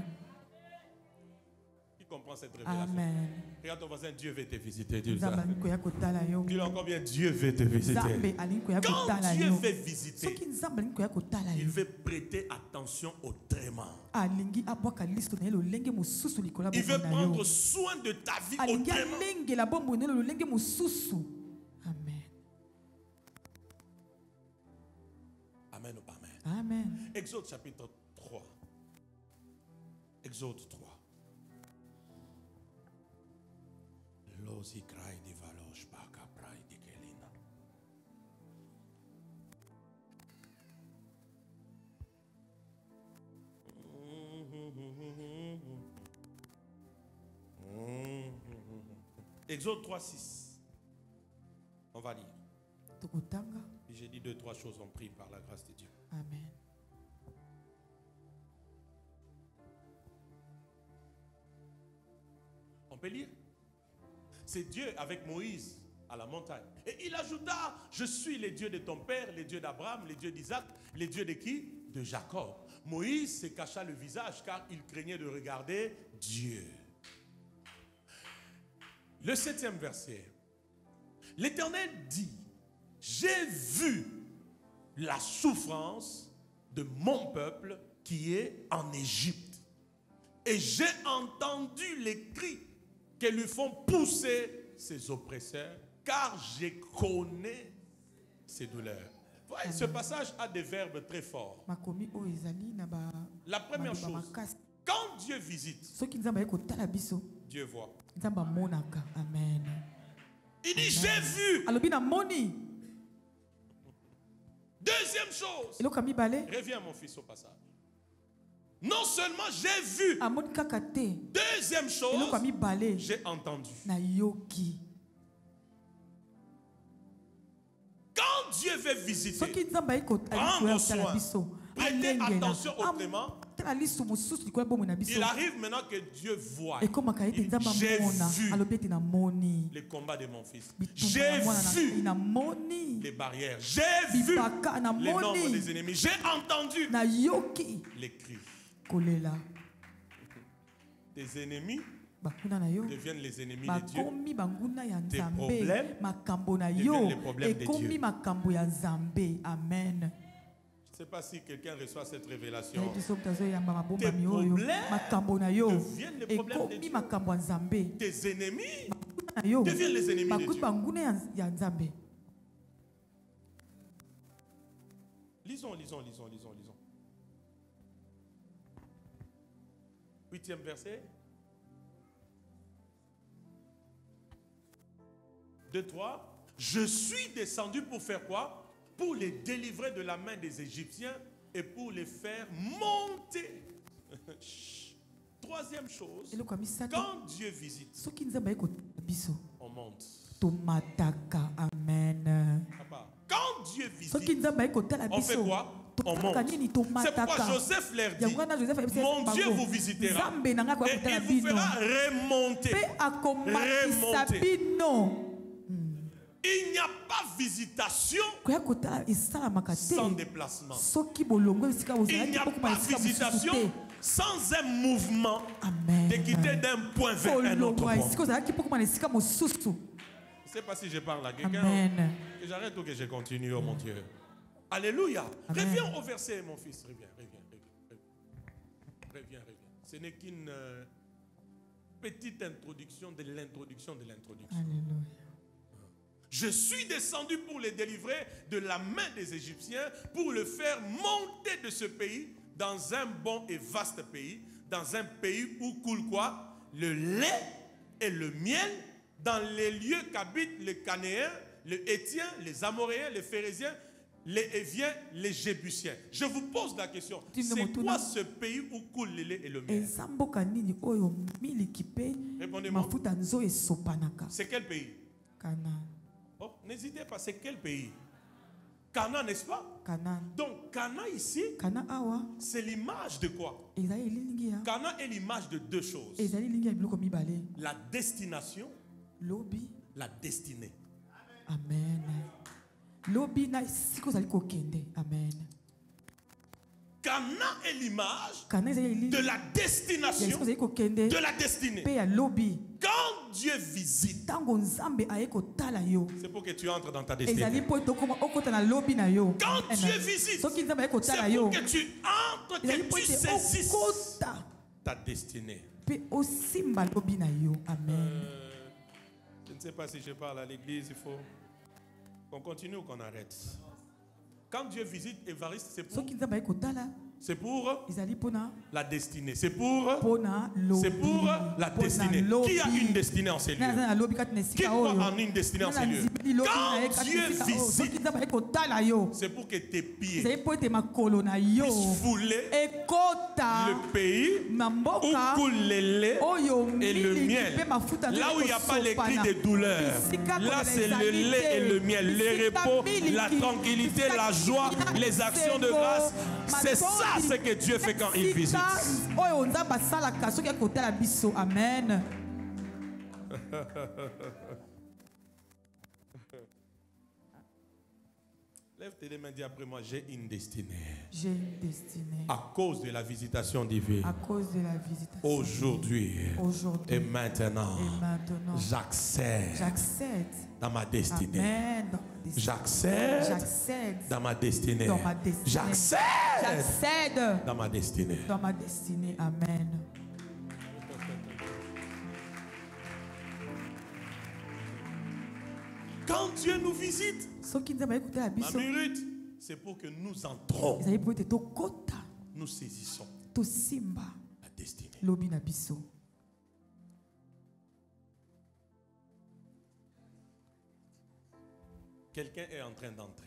Qui comprend cette révélation? Amen. Regarde ton voisin, Dieu veut te visiter. Dieu Nzambe alingi koya kotala yo. dis-le encore bien, Dieu veut te visiter. Nzambe alingi koya Quand kotala Dieu yo. veut visiter, Soki nzambe alingi koya kotala il yo, veut prêter attention au traitement. alingi abwaka listo na ye lolenge mosusu likolo ya Il veut bomoi na prendre yo. soin de ta vie au Alingi traitement. alengela bomoi na yo lolenge mosusu. Amen. Amen ou pas amen? Amen. Exode chapitre 3. Exode 3. Lozi krai di valosh baka prai di kelina. Exode 3, 6. On va lire. Tokotanga. Et j'ai dit 2, 3 choses, on prie par la grâce de Dieu. Amen. On peut lire. C'est Dieu avec Moïse à la montagne. Et il ajouta, je suis le Dieu de ton père, le Dieu d'Abraham, le Dieu d'Isaac, le Dieu de qui? De Jacob. Moïse se cacha le visage car il craignait de regarder Dieu. Le 7e verset. L'Éternel dit, j'ai vu la souffrance de mon peuple qui est en Égypte. Et j'ai entendu les cris que lui font pousser ses oppresseurs, car je connais ses douleurs. Voyez, ce passage a des verbes très forts. Makomi o ezali na ba. La première maloba chose, makasi. quand Dieu visite, Soki nzambe ekotala biso, Dieu voit. nzambe amonaka. Amen. Il dit, j'ai vu. Alobi na moni. Deuxième chose, Eloko ya mibale. reviens mon fils au passage. Non seulement j'ai vu, Amoni kaka te. deuxième chose, Eloko ya mibale. j'ai entendu. Na yoki. Quand Dieu veut visiter, Soki nzambe prendre soin, ekotala biso. prêter attention au traitement, Tala liso mosusu likolo ya bomoi na biso. il arrive maintenant que Dieu voit. Ekomaka ete nzambe J'ai amona. vu Alobi ete na moni. le combat de mon fils. Bitumba J'ai ya mwana na vu na moni. les barrières. J'ai vu Bibaka na les nombres moni. des ennemis. J'ai entendu Na yoki. les cris. Kolela. Tes ennemis Bakuna na yo. deviennent les ennemis de Dieu. Bakomi banguna ya Tes nzambe. problèmes Makambo na deviennent yo. les problèmes de Ekomi Dieu. makambo ya nzambe. Amen. Je ne sais pas si quelqu'un reçoit cette révélation. Nayebi soki tazoyamba mabomba Tes oyo. problèmes Makambo na yo. deviennent les problèmes de Ekomi Dieu. makambo ya nzambe. Tes ennemis Na yo. deviennent les ennemis de Bakuti Dieu. banguna ya nzambe. Lisons. 8e verset. 2, 3. Je suis descendu pour faire quoi? Pour les délivrer de la main des Égyptiens et pour les faire monter. Troisième chose, Eloko ya misato. quand Dieu visite, Soki nzambe ekotala biso. on monte. Tomataka. Amen. Papa, quand Dieu Soki visite, nzambe ekotala on fait biso. quoi? On Tomataka monte. nini C'est pourquoi tomataka. Joseph leur dit, Yango wana Joseph ayebisi mon bango, Dieu vous visitera Nzambe na nga koya et kotala il vous bino. fera remonter. Pe akomatisa Remonter. bino. Il n'y a pas visitation Koya kotala esalamaka sans te. déplacement. Soki bolongo esika Il ozalaki n'y a pokoma pas esika mosusu visitation te. sans un mouvement Amen. de quitter d'un point vers un autre Kolongwa esika point. ozalaki pokoma na esika mosusu. Je ne sais pas si je parle à quelqu'un. Amen. Que j'arrête ou que je continue, oh mon Dieu. Alléluia. Amen. Reviens au verset, mon fils. Reviens. Ce n'est qu'une petite introduction de l'introduction de l'introduction. Alléluia. Je suis descendu pour les délivrer de la main des Égyptiens, pour le faire monter de ce pays dans un bon et vaste pays, dans un pays où coule quoi? Le lait et le miel, dans les lieux qu'habitent les Canéens, les Hétiens, les Amoréens, les Phérésiens, les Éviens, les Jébusiens. Je vous pose la question. C'est quoi ce pays où coule le lait et le miel? Répondez-moi. C'est quel pays? Oh, n'hésitez pas, c'est quel pays? Canaan, n'est-ce pas? Donc, Canaan ici, c'est l'image de quoi? Canaan est l'image de deux choses. La destination, la destinée. Amen. Amen. Canaan est l'image de la destination, de la destinée. Quand Dieu visite, c'est pour que tu entres dans ta destinée. Quand Dieu visite, c'est pour que tu entres, que tu saisisses ta destinée. Je ne sais pas si je parle à l'église, il faut qu'on continue ou qu'on arrête. Quand Dieu visite Évariste, c'est pour la destinée. C'est pour la destinée. Qui a une destinée en ces lieux? Qui croit en une destinée en ces lieux? Quand Dieu visite, c'est pour que tes pieds puissent fouler le pays où coule le lait et le miel. Là où il n'y a pas les cris de douleur. Là, c'est le lait et le miel. Le repos, la tranquillité, la joie, les actions de grâce. C'est ça ce que Dieu fait quand il visite. Amen. Lève tes mains, dis après moi, j'ai une destinée. J'ai une destinée. À cause de la visitation divine. À cause de la visitation. Aujourd'hui. Et maintenant. J'accède dans ma destinée. Amen. J'accède dans ma destinée. J'accède dans ma destinée. Dans ma destinée. Amen. Quand Dieu nous visite, c'est pour que nous entrons. Nous saisissons la destinée. Quelqu'un est en train d'entrer.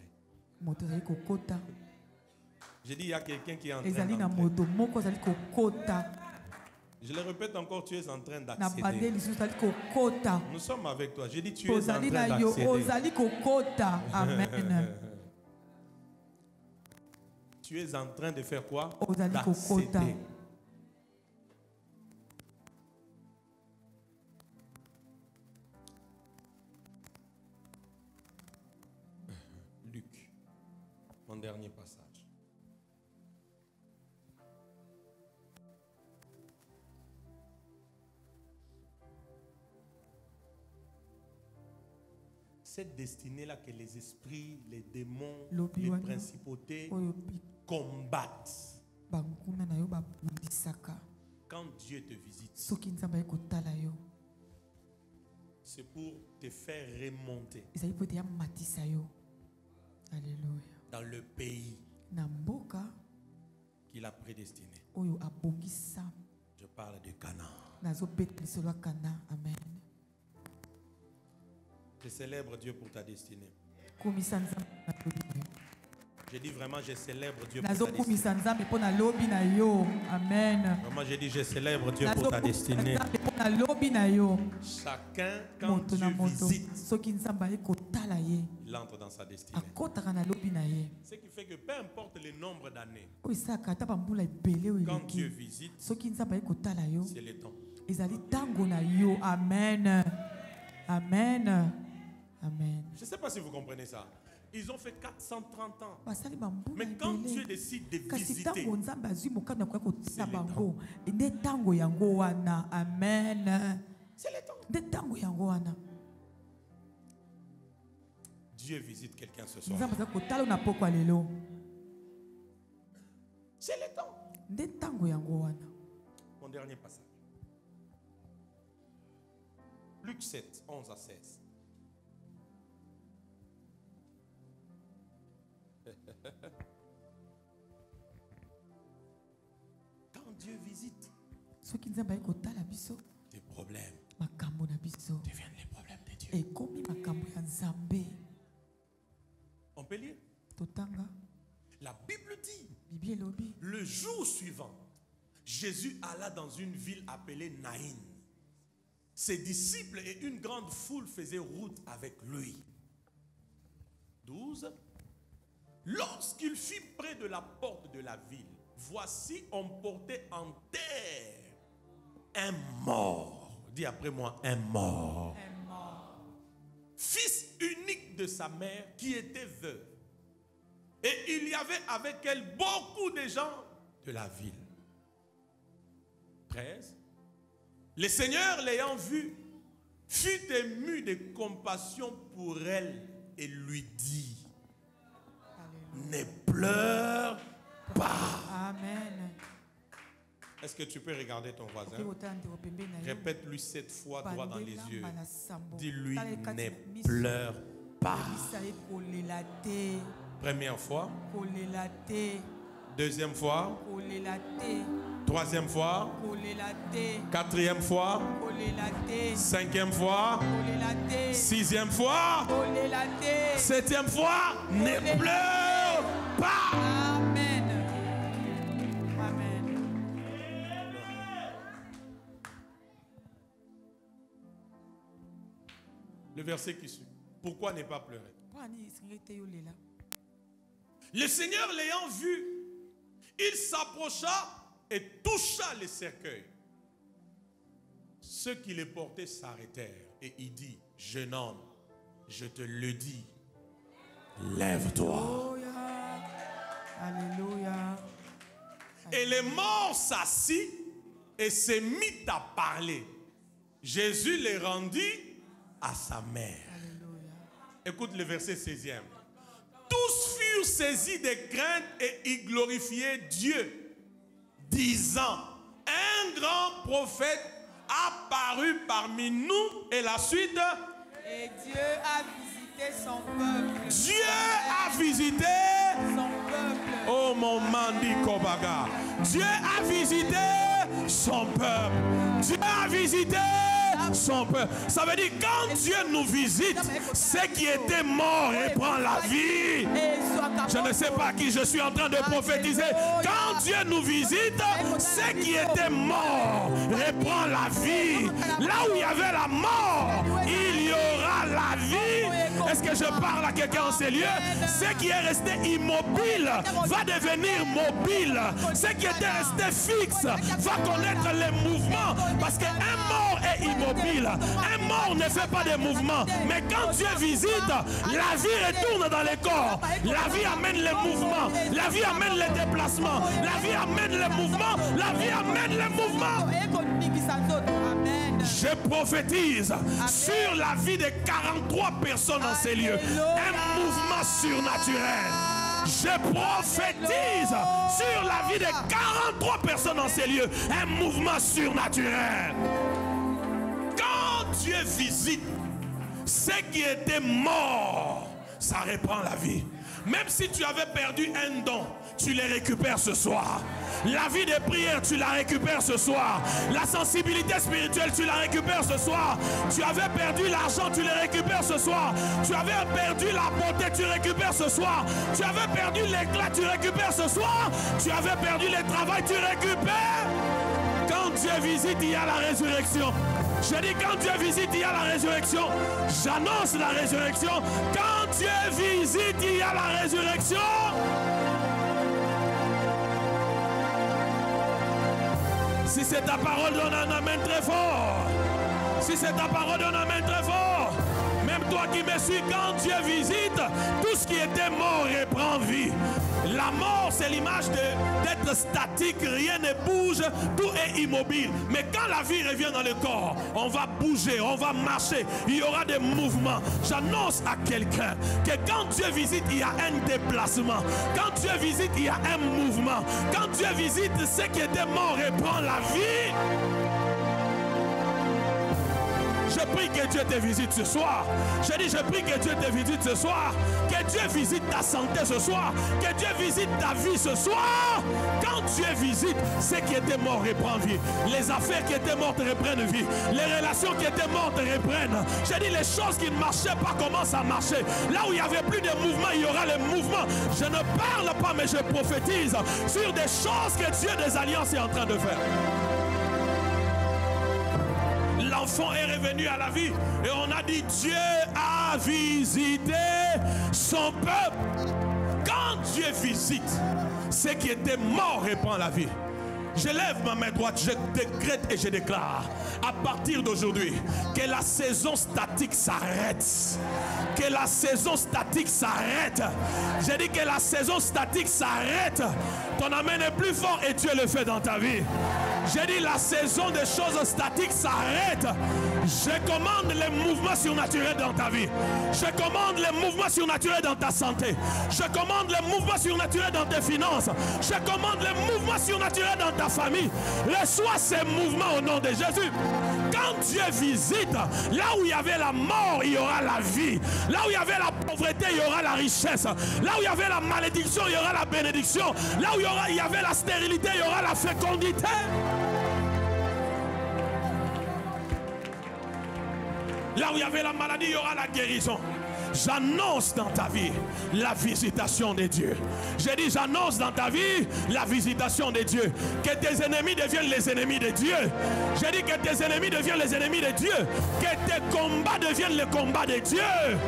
J'ai dit, il y a quelqu'un qui est en train d'entrer. Je le répète encore, tu es en train d'accéder. Nous sommes avec toi. J'ai dit, tu es en train d'accéder. Amen. Tu es en train de faire quoi? D'accéder. Luc, mon dernier passage. Cette destinée-là que les esprits, les démons, les principautés combattent. Quand Dieu te visite, c'est pour te faire remonter dans le pays qu'il a prédestiné. Je parle de Canaan. Amen. Je célèbre Dieu pour ta destinée. J'ai dit vraiment, je célèbre Dieu pour ta destinée. Amen. Vraiment, j'ai dit, je célèbre Dieu pour ta destinée. Chacun, quand Dieu visite, il entre dans sa destinée. Ce qui fait que peu importe le nombre d'années, quand Dieu visite, c'est le temps. Amen. Amen. Amen. Je ne sais pas si vous comprenez ça. Ils ont fait 430 ans. Mais quand Dieu décide de visiter, c'est le temps. Dieu visite quelqu'un ce soir. C'est le temps. Mon dernier passage. Luc 7, 11 à 16. Dieu visite, soki nzambe ayi kotala biso tes problèmes makambo na biso deviennent les problèmes de Dieu. ekomi makambo ya nzambe. On peut lire. Totanga La Bible dit, Bible elobi le jour suivant, Jésus alla dans une ville appelée Naïn. Ses disciples et une grande foule faisaient route avec lui. 12. Lorsqu'il fut près de la porte de la ville, voici, on portait en terre un mort. Dis après moi, un mort. un mort, Fils unique de sa mère qui était veuve. Et il y avait avec elle beaucoup de gens de la ville. 13. Le Seigneur l'ayant vue, fut ému de compassion pour elle et lui dit, Alléluia. ne pleure pas. Amen. Est-ce que tu peux regarder ton voisin? Okoki kotala ndeko pembeni na yo. Répète-lui 7 fois droit dans les Bandela yeux. malasambo. Dis-lui, Tala ekati ne na miso. pleure pas. Yebisa ye kolela te. Première fois. Kolela te. Deuxième fois. Kolela te. Troisième fois. Kolela te. Quatrième fois. Kolela te. Cinquième fois. Kolela te. Sixième fois. Kolela te. Septième fois. Ne pleure pas. Amen. Amen. Le verset qui suit. Pourquoi ne pas pleurer? Pwani isinga te yo lela. Le Seigneur l'ayant vu, il s'approcha et toucha le cercueil. Ceux qui les portaient s'arrêtèrent et il dit, jeune homme, je te le dis, lève-toi. Alléluia. Alléluia. Et le mort s'assit et se mit à parler. Jésus les rendit à sa mère. Alléluia. Écoute le verset 16e. Tous furent saisis de crainte et ils glorifiaient Dieu, disant, un grand prophète apparu parmi nous. Et la suite, Et Dieu a visité son peuple. Dieu a visité, Son peuple. oh mon mandi Kobaga, Dieu a visité son peuple. Dieu a visité son peuple. Ça veut dire quand Dieu nous visite, ceux qui étaient morts reprend la vie. Je ne sais pas à qui je suis en train de prophétiser. Quand Dieu nous visite, ceux qui étaient morts reprend la vie. Là où il y avait la mort, il y aura la vie. Est-ce que je parle à quelqu'un en ces lieux? Ce qui est resté immobile va devenir mobile. Ce qui était resté fixe va connaître les mouvements. Parce qu'un mort est immobile. Un mort ne fait pas de mouvements. Mais quand Dieu visite, la vie retourne dans les corps. La vie amène les mouvements. La vie amène les déplacements. La vie amène les mouvements. La vie amène les mouvements. Amen. Je prophétise sur la vie de 43 personnes dans ces lieux. Un mouvement surnaturel. Je prophétise sur la vie de 43 personnes dans ces lieux. Un mouvement surnaturel. Quand Dieu visite ceux qui étaient morts, ça reprend la vie. Même si tu avais perdu un don, tu les récupères ce soir. La vie de prière, tu la récupères ce soir. La sensibilité spirituelle, tu la récupères ce soir. Tu avais perdu l'argent, tu les récupères ce soir. Tu avais perdu la beauté, tu récupères ce soir. Tu avais perdu l'éclat, tu récupères ce soir. Tu avais perdu le travail, tu récupères. Quand Dieu visite, il y a la résurrection. Je dis quand Dieu visite, il y a la résurrection. J'annonce la résurrection. Quand Dieu visite, il y a la résurrection. Si c'est ta parole, donne un amen très fort. Si c'est ta parole, donne un amen très fort. Même toi qui me suis, quand Dieu visite, tout ce qui était mort reprend vie. La mort, c'est l'image d'être statique, rien ne bouge, tout est immobile. Mais quand la vie revient dans le corps, on va bouger, on va marcher, il y aura des mouvements. J'annonce à quelqu'un que quand Dieu visite, il y a un déplacement. Quand Dieu visite, il y a un mouvement. Quand Dieu visite, ce qui était mort reprend la vie. Je prie que Dieu te visite ce soir. Je dis, je prie que Dieu te visite ce soir. Que Dieu visite ta santé ce soir. Que Dieu visite ta vie ce soir. Quand Dieu visite, ce qui était mort reprend vie. Les affaires qui étaient mortes reprennent vie. Les relations qui étaient mortes reprennent. Je dis, les choses qui ne marchaient pas commencent à marcher. Là où il n'y avait plus de mouvement, il y aura le mouvement. Je ne parle pas, mais je prophétise sur des choses que Dieu des alliances est en train de faire. L'enfant est revenu à la vie et on a dit Dieu a visité son peuple. Quand Dieu visite, ce qui était mort reprend la vie. Je lève ma main droite, je décrète et je déclare à partir d'aujourd'hui que la saison statique s'arrête. Que la saison statique s'arrête. J'ai dit que la saison statique s'arrête. Ton amen est plus fort et Dieu le fait dans ta vie. J'ai dit la saison des choses statiques s'arrête. Je commande les mouvements surnaturels dans ta vie. Je commande les mouvements surnaturels dans ta santé. Je commande les mouvements surnaturels dans tes finances. Je commande les mouvements surnaturels dans ta famille. Reçois ces mouvements au nom de Jésus. Quand Dieu visite, là où il y avait la mort, il y aura la vie. Là où il y avait la pauvreté, il y aura la richesse. Là où il y avait la malédiction, il y aura la bénédiction. Là où il y avait la stérilité, il y aura la fécondité. Là où il y avait la maladie, il y aura la guérison. J'annonce dans ta vie la visitation de Dieu. J'ai dit, j'annonce dans ta vie la visitation de Dieu. Que tes ennemis deviennent les ennemis de Dieu. J'ai dit que tes ennemis deviennent les ennemis de Dieu. Que tes combats deviennent les combats de Dieu.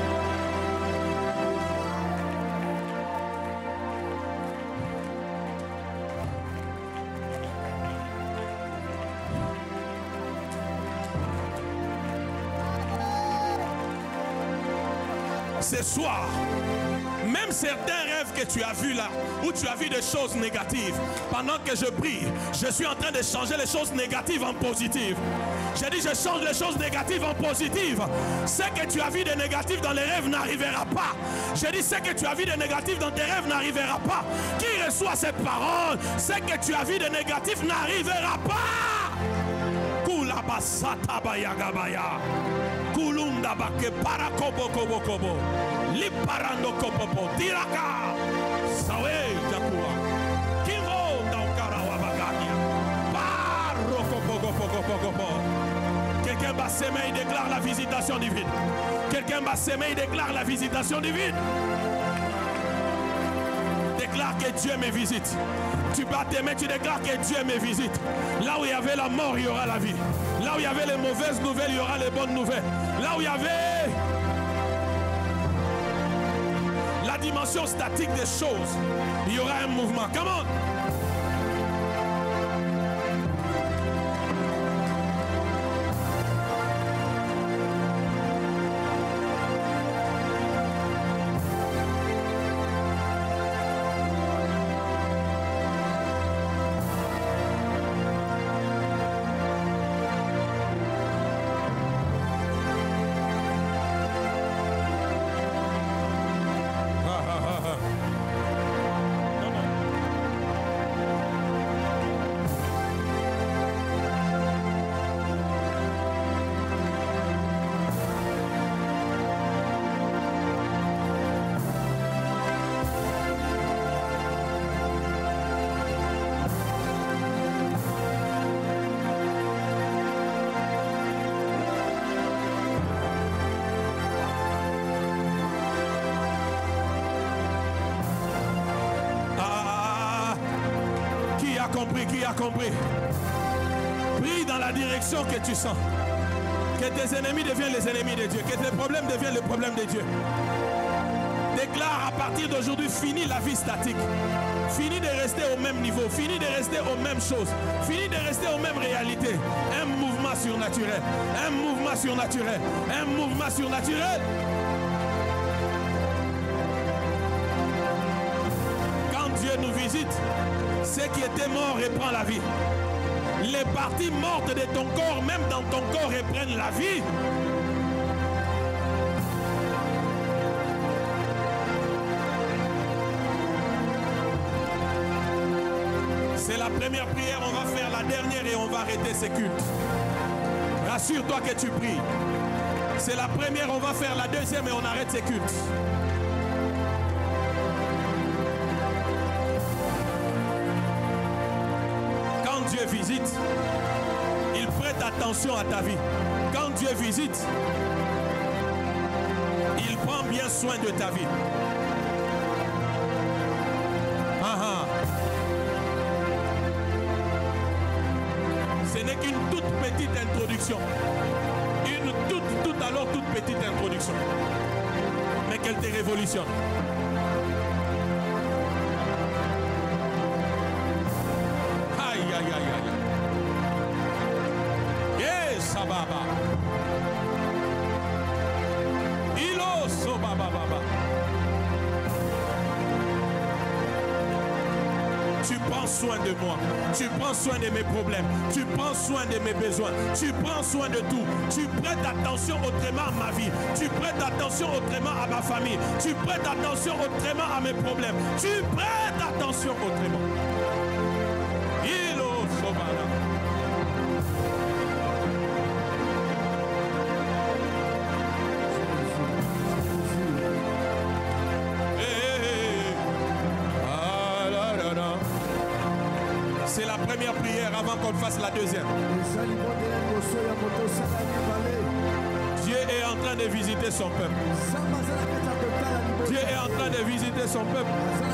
Ce soir, même certains rêves que tu as vus là, où tu as vu des choses négatives, pendant que je prie, je suis en train de changer les choses négatives en positives. J'ai dit, je change les choses négatives en positives. Ce que tu as vu de négatif dans les rêves n'arrivera pas. J'ai dit, ce que tu as vu de négatif dans tes rêves n'arrivera pas. Qui reçoit ces paroles? Ce que tu as vu de négatif n'arrivera pas. Kula basata bayagabaya. Kulunda bake para kobo kobo kobo. Liparando kopopo. Tiraka. Sawe jakua. Kivo daukara wabagania. Paro kopo kopo kopo kopo. Quelqu'un va s'aimer, il déclare la visitation divine. Quelqu'un va s'aimer, il déclare la visitation divine. Déclare que Dieu me visite. Tu bats tes mains, tu déclares que Dieu me visite. Là où il y avait la mort, il y aura la vie. Là où il y avait les mauvaises nouvelles, il y aura les bonnes nouvelles. Là où il y avait la dimension statique des choses, il y aura un mouvement. Come on. Qui a compris? Prie dans la direction que tu sens. Que tes ennemis deviennent les ennemis de Dieu. Que tes problèmes deviennent le problème de Dieu. Déclare à partir d'aujourd'hui, fini la vie statique. Fini de rester au même niveau. Fini de rester aux mêmes choses. Fini de rester aux mêmes réalités. Un mouvement surnaturel. Un mouvement surnaturel. Un mouvement surnaturel. Quand Dieu nous visite, ce qui était mort reprend la vie. Les parties mortes de ton corps, même dans ton corps, reprennent la vie. C'est la première prière, on va faire la dernière et on va arrêter ces cultes. Rassure-toi que tu pries. C'est la première, on va faire la deuxième et on arrête ces cultes. Quand Dieu visite, il prête attention à ta vie. Quand Dieu visite, il prend bien soin de ta vie. Ce n'est qu'une toute petite introduction. Une toute petite introduction. Mais qu'elle te révolutionne. Aïe, aïe, aïe, aïe. Yes, sababa. Ilo, sobaba, baba. Tu prends soin de moi, tu prends soin de mes problèmes, tu prends soin de mes besoins, tu prends soin de tout. Tu prêtes attention autrement à ma vie, tu prêtes attention autrement à ma famille, tu prêtes attention autrement à mes problèmes, tu prêtes attention autrement. Ilo sobara. C'est la première prière avant qu'on fasse la deuxième. Dieu est en train de visiter son peuple. Dieu est en train de visiter son peuple.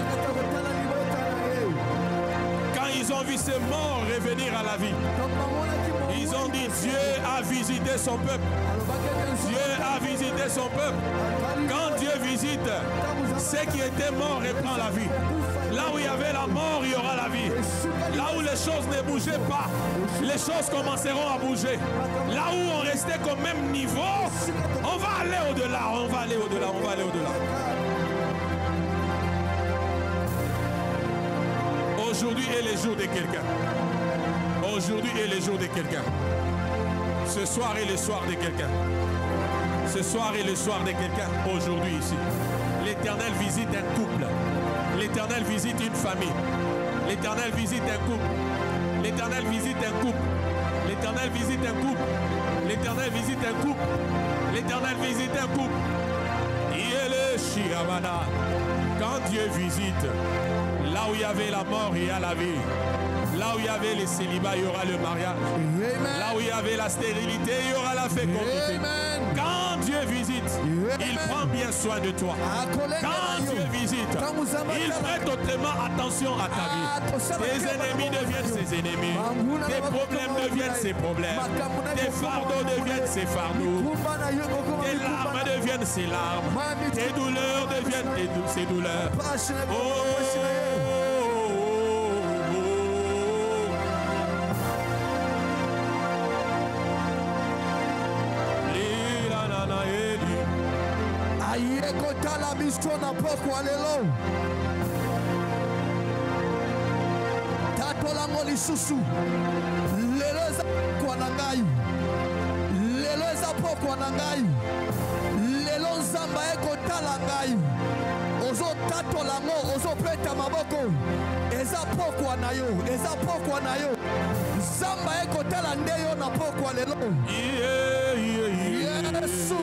Quand ils ont vu ces morts revenir à la vie, ils ont dit Dieu a visité son peuple. Dieu a visité son peuple. Quand Dieu visite, ceux qui étaient morts reprend la vie. Là où il y avait la mort, il y aura la vie. Là où les choses ne bougeaient pas, les choses commenceront à bouger. Là où on restait au même niveau, on va aller au-delà, on va aller au-delà, on va aller au-delà. Aujourd'hui est le jour de quelqu'un. Aujourd'hui est le jour de quelqu'un. Ce soir est le soir de quelqu'un. Ce soir est le soir de quelqu'un. Aujourd'hui ici. L'Éternel visite un couple. L'Éternel visite une famille. L'Éternel visite un couple. L'Éternel visite un couple. L'Éternel visite un couple. L'Éternel visite un couple. L'Éternel visite un couple. Quand Dieu visite, là où il y avait la mort, il y a la vie. Là où il y avait les célibats, il y aura le mariage. Amen. Là où il y avait la stérilité, il y aura la fécondité. Amen. Quand Dieu visite, il prend bien soin de toi. Quand Dieu visite, il prête autrement attention à ta vie. Tes ennemis deviennent ses ennemis. Tes problèmes deviennent ses problèmes. Tes fardeaux deviennent ses fardeaux. Tes larmes deviennent ses larmes. Tes douleurs deviennent ses douleurs. Oh, ayekotala biso na pokwa lelo tatolango lisusu lelo eza pokwa na ngai lelo eza pokwa na ngai lelo nzamba ekotala ngai ozotatolango ozopeta maboko eza pokwa na yo eza pokwa na yo nzamba ekotala nde yo na pokwa lelo Yesu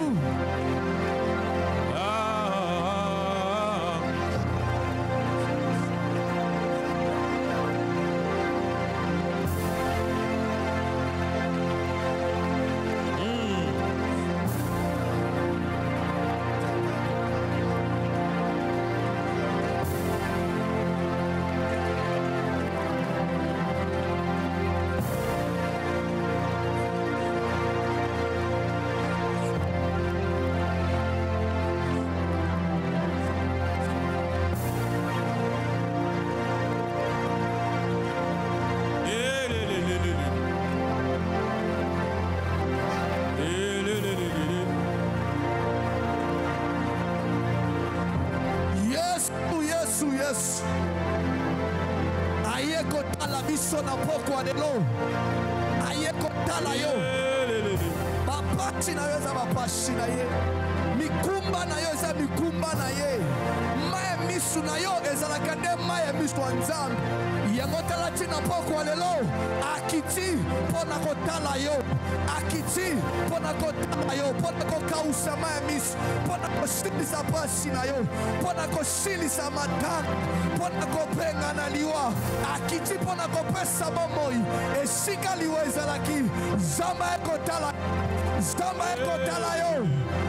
ayekotala biso na pokwa lelo ayekotala yo bapasi na yo eza bapasi na ye mikumba na yo eza mikumba na ye mai misu na yo ezalaka nde mai ya misu ya nzambe yango tala ntina pokwa lelo akiti mpona kotala yo, akiti mpona kotala yo, mpona kokausa ma ya miso, mpona kosilisa pasi na yo, mpona kosilisa matanga, mpona kopenga na liwa, akiti mpona kopesa bomoi esika liwa ezalaki. Zamba ekotala, Zamba ekotala yo.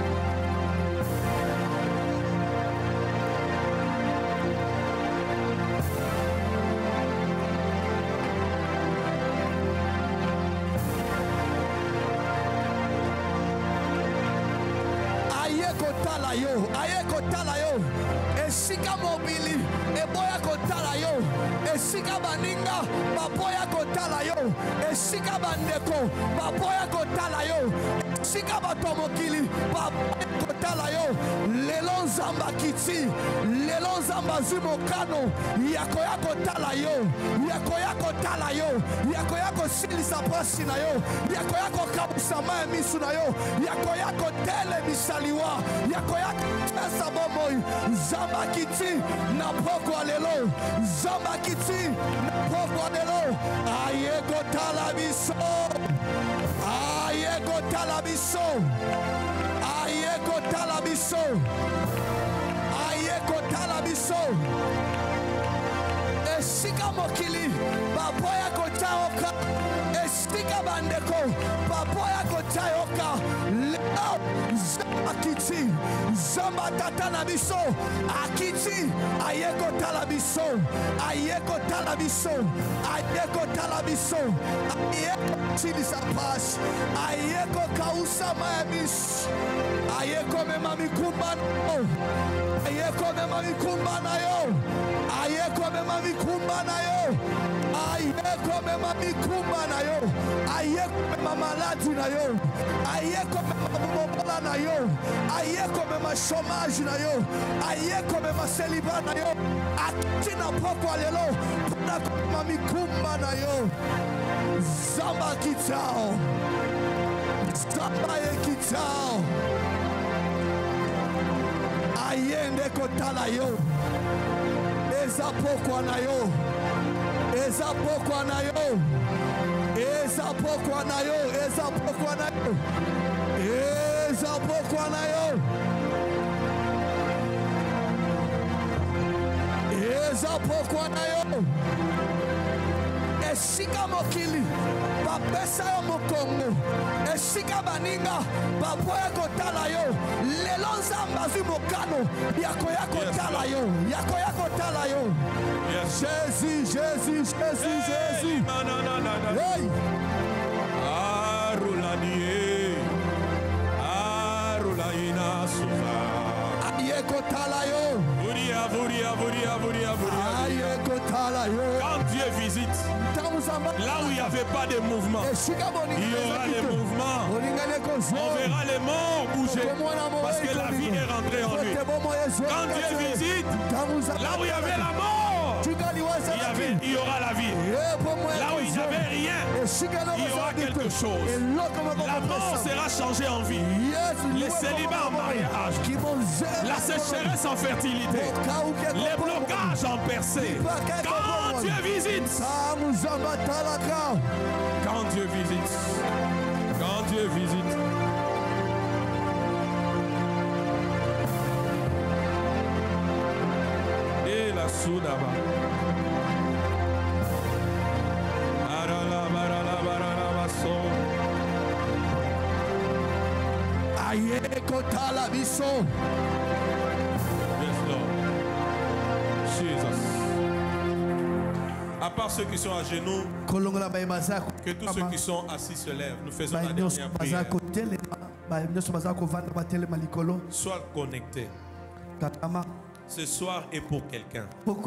Ayekotala yo, ayekotala yo. Esika mobili eboya kotala yo, esika baninga baboya kotala yo, esika bandeko baboya kotala yo, esika batomokili baboya kotala yo. Lelo nzamba kiti, lelo nzamba zimokano yakoya kotala yo, yakoya kotala yo, yakoya kosilisa pasi na yo, yakoya kokabusa ma ya misu na yo, yakoya kotele misaliwa, yakoya kotesa bomoi. Zamba kiti na pokwa lelo, zamba kiti na pokwa lelo. Ayekotala biso, ayekotala biso, ayekotala biso, ayekotala biso. Esika mokili baboya kotaoka, esika bandeko baboya kotaoka. Leo zamba kiti, zamba tata na biso, akiti ayekotala biso, ayekotala biso, ayekotala biso, ayekotilisa pasi, ayekokausa ma ya miso, ayekomema mikumba na yo, ayekomema mikumba na yo, ayekomema mikumba na yo, ayekomema mikumba na yo, ayekomema maladi na yo, ayekomema bobola na yo, ayekomema chômage na yo, ayekomema célibat na yo. Atina pokwa lelo mpona komema mikumba na yo. Zamba kitao, zamba ekitao, ayende kotala yo. Eza pokwa na yo, eza pokwa na yo, eza pokwa na yo, eza pokwa na yo, eza pokwa na yo, eza pokwa na yo. Esika mokili bapesa yo mokongo, esika baninga baboya kotala yo. Lelo nzamba zwi mokano yakoya kotala yo, yakoya kotala yo. Jésus, Jésus, Jésus, Jésus. Hey. Arulanie, arulaina suza. Ayekotala yo. Vuria, vuria, vuria, vuria, vuria. Ayekotala yo. Quand Dieu visite, là où il n'y avait pas de mouvement, il y aura des mouvements. On verra les morts bouger parce que la vie est rentrée en lui. Quand Dieu visite, là où il y avait la mort, il y aura la vie. Là où il n'y avait rien, il y aura quelque chose. La mort sera changée en vie. Les célibats en mariage, la sécheresse en fertilité, les blocages en percée. Quand Dieu visite, quand Dieu visite, quand Dieu visite, et la soudaba. Ayekotala biso. Yes, Lord. Jesus. À part ceux qui sont à genoux, que tous ceux qui sont assis se lèvent. Nous faisons la dernière prière. Sois connecté. Ce soir est pour quelqu'un.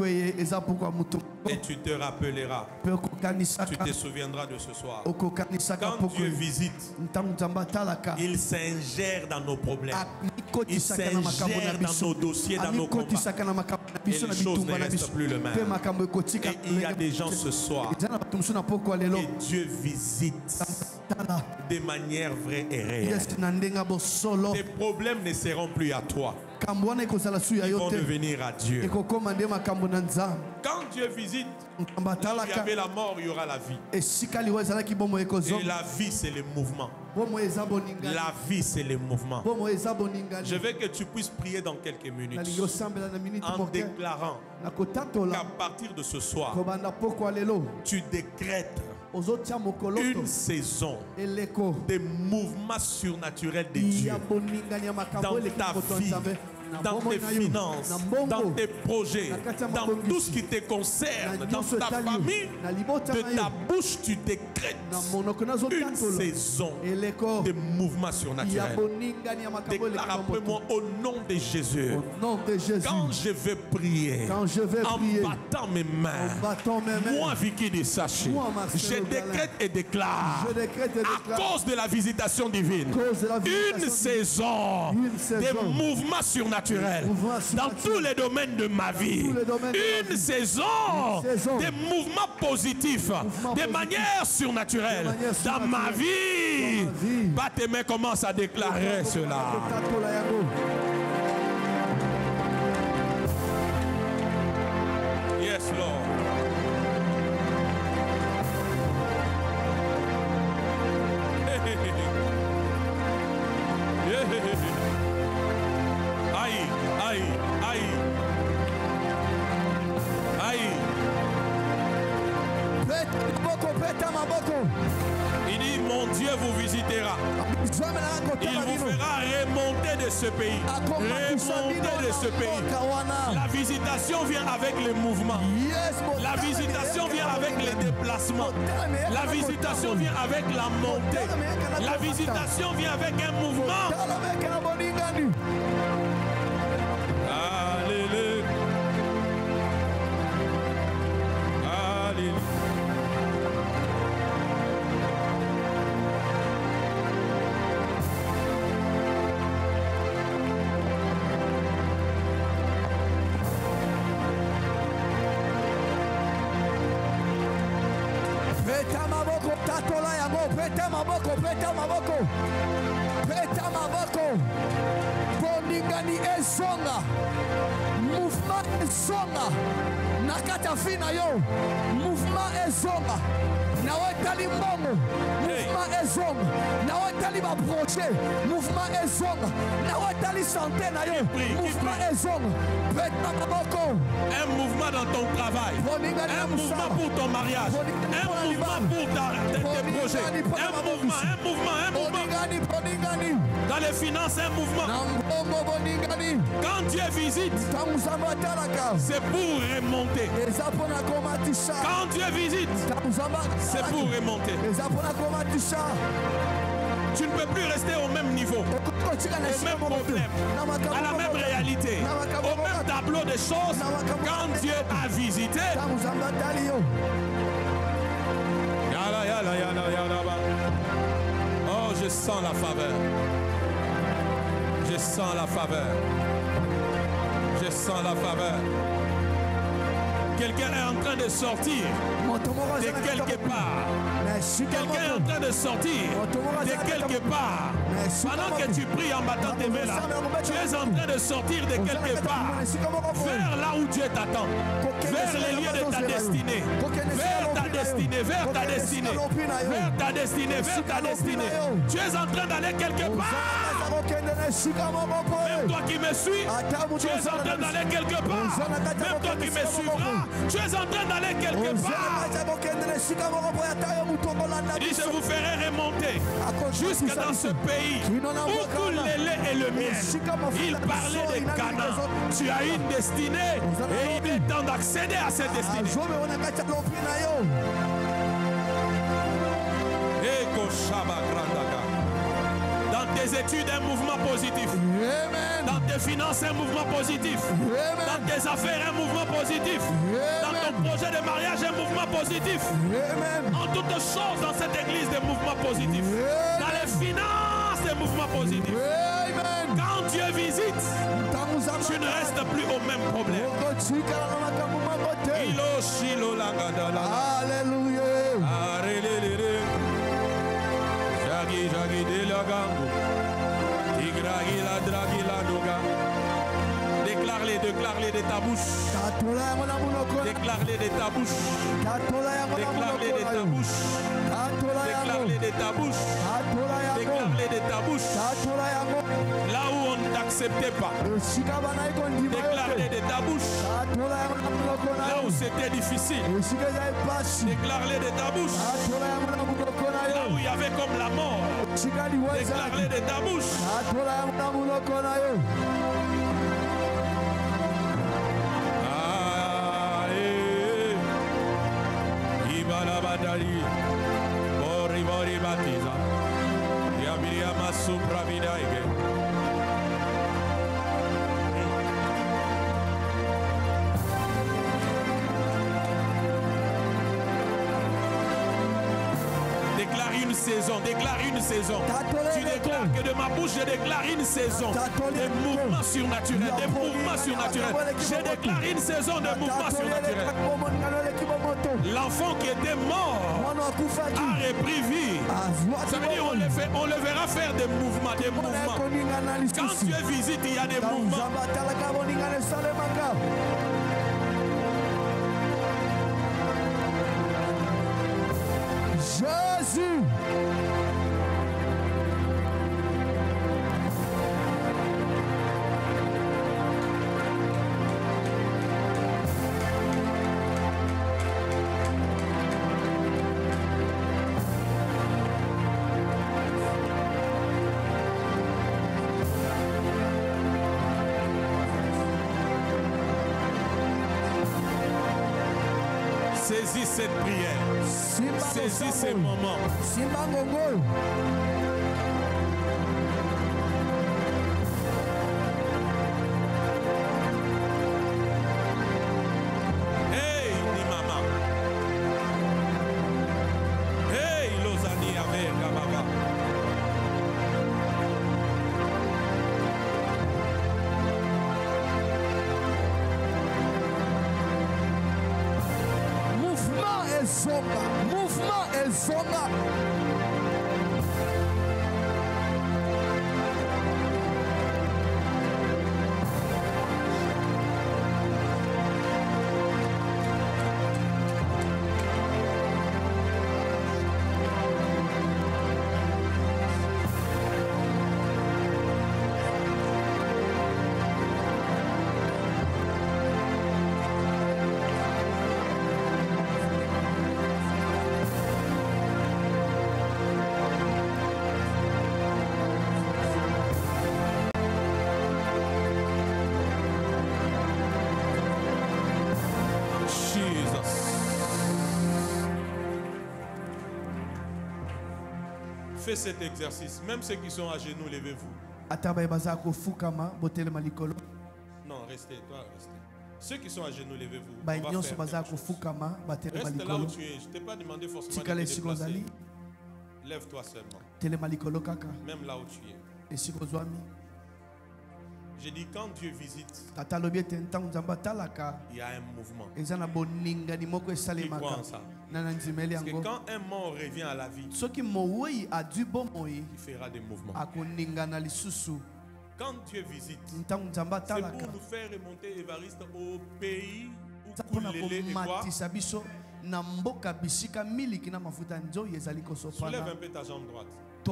Et tu te rappelleras. Tu te souviendras de ce soir. Quand Dieu visite, il s'ingère dans nos problèmes. Il s'ingère dans nos dossiers, dans nos combats. Et les choses ne restent plus le même. Et il y a des gens ce soir. Et Dieu visite de manière vraie et réelle. Tes problèmes ne seront plus à toi. Ils vont devenir à Dieu. quand Dieu visite, là où il y avait la mort, il y aura la vie. Et la vie, c'est le mouvement. La vie, c'est le mouvement. Je veux que tu puisses prier dans quelques minutes en déclarant qu'à partir de ce soir, tu décrètes une saison de mouvements surnaturels de Dieu dans ta vie, dans tes finances, dans tes projets, dans tout ce qui te concerne, dans ta famille. De ta bouche, tu décrètes une saison de mouvements surnaturels. Déclare après moi au nom de Jésus. Quand je vais prier, en battant mes mains, moi, Vicky de Saché, je décrète et déclare, à cause de la visitation divine, une saison de mouvements surnaturels dans tous les domaines de ma vie, une saison de mouvements positifs, de manière surnaturelle dans ma vie. Bat tes mains, commence à déclarer cela. Yes, Lord. Il dit, mon Dieu vous visitera. Il vous fera remonter de ce pays. Remonter de ce pays. La visitation vient avec les mouvements. La visitation vient avec les déplacements. La visitation vient avec la montée. La visitation vient avec un mouvement. Alléluia. Alléluia. Boningani ezonga, mouvement ezonga, nakata fina yo, mouvement ezonga, nawetali mbongo, mouvement ezonga, nawetali ba projet, mouvement ezonga, nawetali santé na yo, mouvement ezonga, peta maboko. Un mouvement dans ton travail, un mouvement pour ton mariage, un mouvement pour tes projets, un mouvement. Dans les finances, un mouvement. Quand Dieu visite, c'est pour remonter. Quand Dieu visite, c'est pour remonter. Tu ne peux plus rester au même niveau, au même problème, à la même réalité, au même tableau de choses. Quand Dieu a visité, oh, je sens la faveur. Je sens la faveur. Je sens la faveur. Quelqu'un est en train de sortir de quelque part. Quelqu'un est en train de sortir de quelque part. Pendant que tu pries en battant tes mains là, tu es en train de sortir de quelque part vers là où Dieu t'attend, vers les lieux de ta destinée, vers ta destinée, vers ta destinée, vers ta destinée, vers ta destinée. Tu es en train d'aller quelque part. Même toi qui me suis, tu es en train d'aller quelque part. Même toi qui me suivras, tu es en train d'aller quelque part. Il dit, je vous ferai remonter jusque dans ce pays où coule le lait et le miel. Il parlait de Canaan. Tu as une destinée et il est temps d'accéder à cette destinée. Dans tes études, un mouvement positif. Dans tes finances, un mouvement positif. Dans tes affaires, un mouvement positif. Dans ton projet de mariage, un mouvement positif. En toutes choses dans cette église, des mouvements positifs. Dans les finances, des mouvements positifs. Quand Dieu visite, tu ne restes plus au même problème. Alléluia. Déclare-les, déclare-les de ta bouche. Déclare-les de ta bouche. Déclare-les de ta bouche. Déclare-les de ta bouche. Déclare-les de ta bouche. Là où on ne t'acceptait pas. Déclare-les de ta bouche. Là où c'était difficile. Déclare-les de ta bouche. Là où il y avait comme la mort. Déclare-les de ta bouche. Badari, Bori Bori Batiza, Yamiyama Supra Vidaige. Déclare une saison, déclare une saison. Tu déclares que de ma bouche, je déclare une saison. Des mouvements surnaturels, des mouvements surnaturels. Je déclare une saison de mouvements surnaturels. L'enfant qui était mort a repris vie. Ça veut dire on le verra faire des mouvements, des mouvements. Quand Dieu visite, il y a des mouvements. Jésus. Saisis cette prière. Saisis ces moments. Hey, ni maman. Hey, Lozani avec Gamava. Mouvement et zona. Fais cet exercice. Même ceux qui sont à genoux, levez-vous. Non, restez, toi, restez. Ceux qui sont à genoux, levez-vous. On va faire quelque chose. Reste là où tu es. Je ne t'ai pas demandé forcément de te déplacer. Lève-toi seulement. Même là où tu es. J'ai dit quand Dieu visite, il y a un mouvement. Tu crois en ça? Parce que quand un mort revient à la vie, il fera des mouvements. Quand Dieu visite, c'est pour nous faire remonter Évariste au pays où coule le lait et quoi? Soulève un peu ta jambe droite.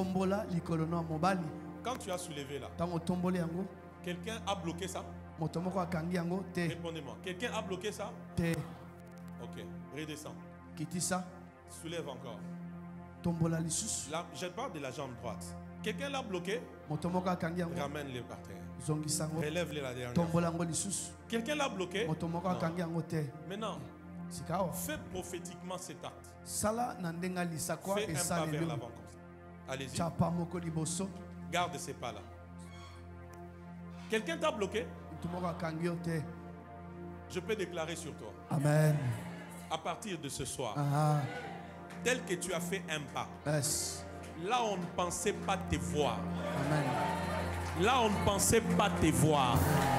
Quand tu as soulevé là, quelqu'un a bloqué ça? Répondez-moi. Quelqu'un a bloqué ça? Ok, redescends. Soulève encore. Là, je parle de la jambe droite. Quelqu'un l'a bloqué? Ramène-le par terre. Relève-le la dernière fois. Quelqu'un l'a bloqué? Non. Maintenant, fais prophétiquement cet acte. Fais un pas vers l'avant comme ça. Allez-y. Garde ces pas là. Quelqu'un t'a bloqué? Je peux déclarer sur toi. Amen. À partir de ce soir, tel que tu as fait un pas, là on ne pensait pas te voir. Amen. Là on ne pensait pas te voir.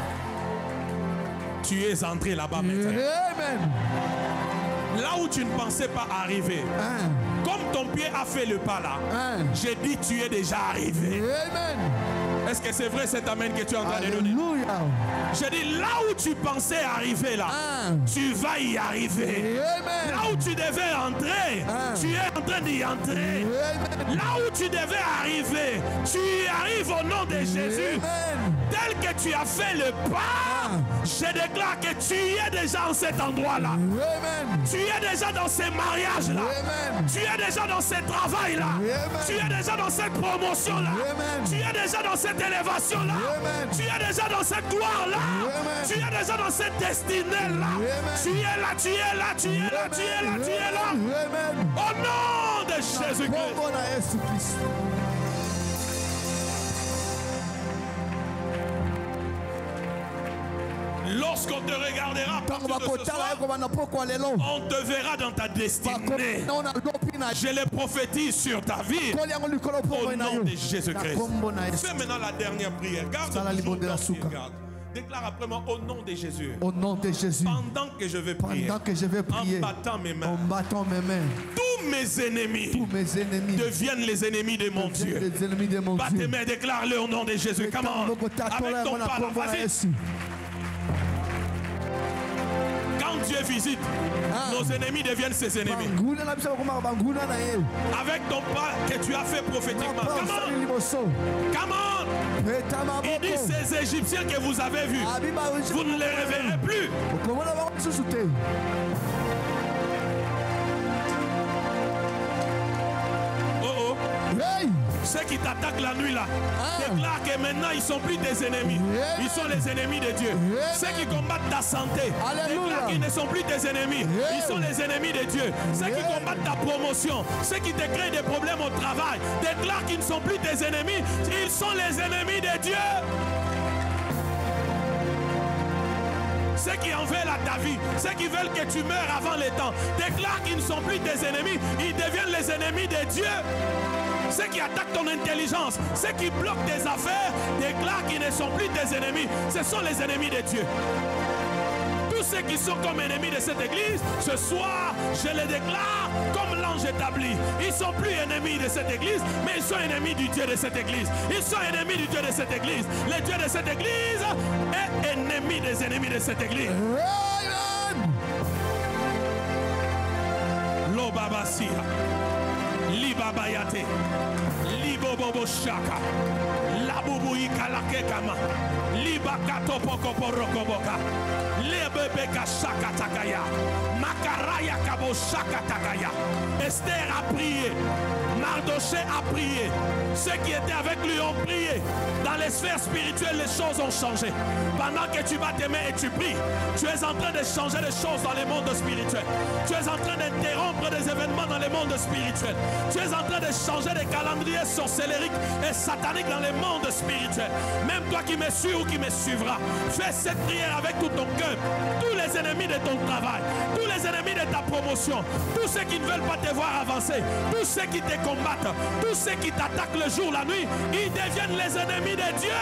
Tu es entré là-bas maintenant. Amen. Là où tu ne pensais pas arriver. Comme ton pied a fait le pas là, j'ai dit tu es déjà arrivé. Amen. Est-ce que c'est vrai cet amen que tu es en train de donner? Alléluia. Je dis là où tu pensais arriver là, tu vas y arriver. Amen. Là où tu devais entrer, tu es en train d'y entrer. Amen. Là où tu devais arriver, tu y arrives au nom de Jésus. Amen. Tel que tu as fait le pas, je déclare que tu y es déjà en cet endroit-là. Amen. Tu es déjà dans ces mariages-là. Amen. Tu es déjà dans ce travail-là. Tu es déjà dans cette promotion-là. Amen. Tu es déjà dans cette élévation-là. Amen. Tu es déjà dans cette gloire-là. Amen. Tu es déjà dans cette destinée-là. Amen. Tu es là, tu es là, tu es là, tu es là, tu es là. Amen. Au nom de Jésus-Christ. Lorsqu'on te regardera, on te verra dans ta destinée. Je le prophétise sur ta vie. Au nom de Jésus-Christ. Fais maintenant la dernière prière. Garde toujours dans tes gardes. Déclare après moi au nom de Jésus. Au nom de Jésus. Pendant que je vais prier. En battant mes mains. Tous mes ennemis. Deviennent les ennemis de mon Dieu. Bat tes mains, déclare-le au nom de Jésus. Comment? Avec ton pas, vas-y. Quand Dieu visite, nos ennemis deviennent ses ennemis. Avec ton pas que tu as fait prophétiquement. Comment? Il dit ces Égyptiens que vous avez vus, vous ne les reverrez plus. Oh oh. Ceux qui t'attaquent la nuit là, déclarent que maintenant ils ne sont plus des ennemis. Ils sont les ennemis de Dieu. Ceux qui combattent ta santé, déclarent qu'ils ne sont plus tes ennemis. Ils sont les ennemis de Dieu. Ceux qui combattent ta promotion, ceux qui te créent des problèmes au travail, déclarent qu'ils ne sont plus tes ennemis. Ils sont les ennemis de Dieu. Ceux qui en veulent à ta vie, ceux qui veulent que tu meurs avant le temps, déclarent qu'ils ne sont plus tes ennemis. Ils deviennent les ennemis de Dieu. Ceux qui attaquent ton intelligence, ceux qui bloquent tes affaires, déclarent qu'ils ne sont plus tes ennemis. Ce sont les ennemis de Dieu. Tous ceux qui sont comme ennemis de cette église, ce soir, je les déclare comme l'ange établi. Ils ne sont plus ennemis de cette église, mais ils sont ennemis du Dieu de cette église. Ils sont ennemis du Dieu de cette église. Le Dieu de cette église est ennemi des ennemis de cette église. Lobabasia. Libabayate, Libobobo Shaka, Labubuika Lakekama, Libakato Pokoporokoboka, Lebebeka Shaka Takaya, Makaraya Kabo Shaka Takaya. Esther a prié, Mardoché a prié, ceux qui étaient avec lui ont prié. Dans les sphères spirituelles, les choses ont changé. Pendant que tu bats tes mains et tu pries, tu es en train de changer les choses dans les mondes spirituels. Tu es en train d'interrompre des événements dans les mondes spirituels. Tu es en train de changer les calendriers sorcellériques et sataniques dans les mondes spirituels. Même toi qui me suis ou qui me suivras, fais cette prière avec tout ton cœur. Tous les ennemis de ton travail, tous les ennemis de ta promotion, tous ceux qui ne veulent pas te voir avancer, tous ceux qui te combattent, tous ceux qui t'attaquent le jour, la nuit, ils deviennent les ennemis de Dieu.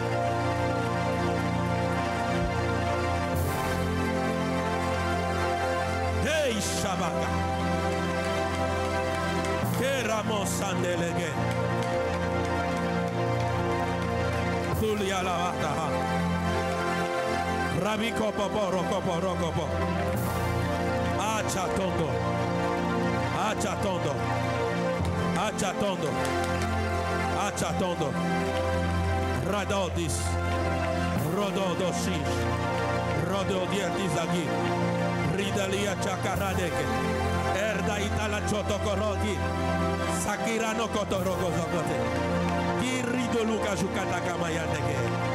Hey Shabaka. Keramos Sandelege. Tulia la Vataha. Rabiko Popo Rokopo Rokopo. Achatondo. Achatondo. Achatondo. Achatondo. Radodis. Rododosish. Rododiatizagi. Ridalia Chakaradeke. Erda Itala Chotokorodi. Sakirano Kotoroko Zokote. Kirido Luka Jukata Kamayandeke.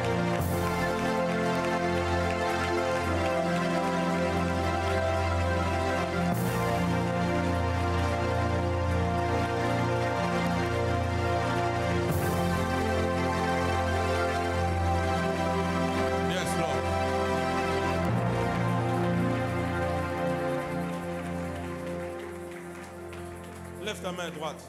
Lève ta main droite.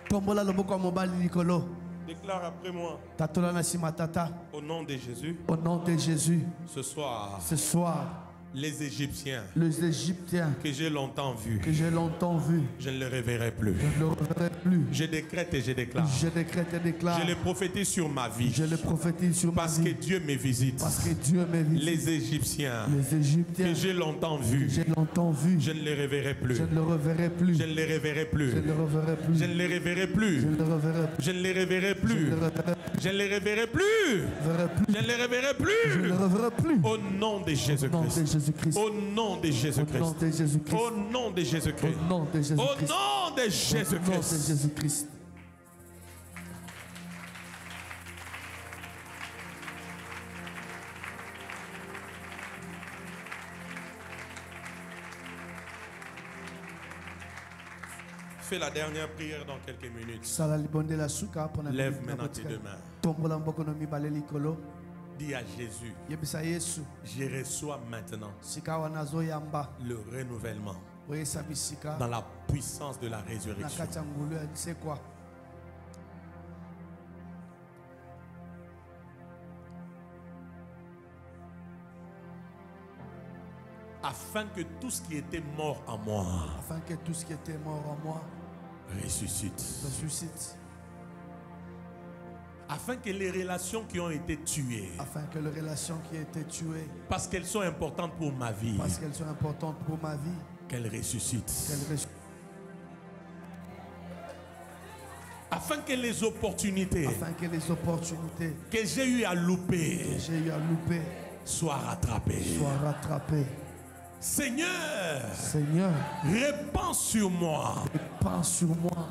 Déclare après moi. Au Au nom de Jésus. nom de Jésus. Ce soir. Ce soir. Les Égyptiens les Égyptiens que j'ai longtemps vus, que j'ai longtemps vus, je ne les reverrai plus. je ne le reverrai plus. Je décrète et je déclare. Je décrète et déclare. Je le prophétise sur ma vie. Je le prophétise sur ma Parce que vie. Dieu me visite. Parce que Dieu me visite. Les Égyptiens Les Égyptiens que j'ai longtemps vus, j'ai longtemps vus, je ne les reverrai plus. je ne le reverrai plus. Je ne les reverrai plus. Je ne le reverrai plus. Je ne les reverrai plus. Je ne le reverrai plus. Je ne les reverrai plus. Je ne les reverrai plus. Je ne les reverrai plus. Je ne le reverrai plus. Au nom de Au nom de Jésus-Christ. Jésus-Christ. Au nom de Au nom Jésus-Christ. de Jésus-Christ. Au nom de Jésus-Christ. Au nom de Au Jésus-Christ. nom de Au nom de Jésus-Christ. Jésus-Christ. Fais la dernière prière dans quelques minutes. Sala libonde la suka pona Lève maintenant tes deux mains. tombola mboko no mibale likolo. Dis à Jésus, Yebisa Yesu je reçois maintenant sika wanazo yamba le renouvellement oyesa bisika dans la puissance de la na résurrection. kati ya ngulu ya c'est quoi? Afin que tout ce qui était mort en moi Afin que tout ce qui était mort en moi ressuscite. ressuscite. Afin que les relations qui ont été tuées, Afin que les relations qui ont été tuées, parce qu'elles sont importantes pour ma vie, parce qu'elles sont importantes pour ma vie, qu'elles ressuscitent. qu'elles ressuscitent. Afin que les opportunités Afin que les opportunités que j'ai eu à louper que j'ai eu à louper soient rattrapées. soient rattrapées. Seigneur, Seigneur, répands sur moi pense sur moi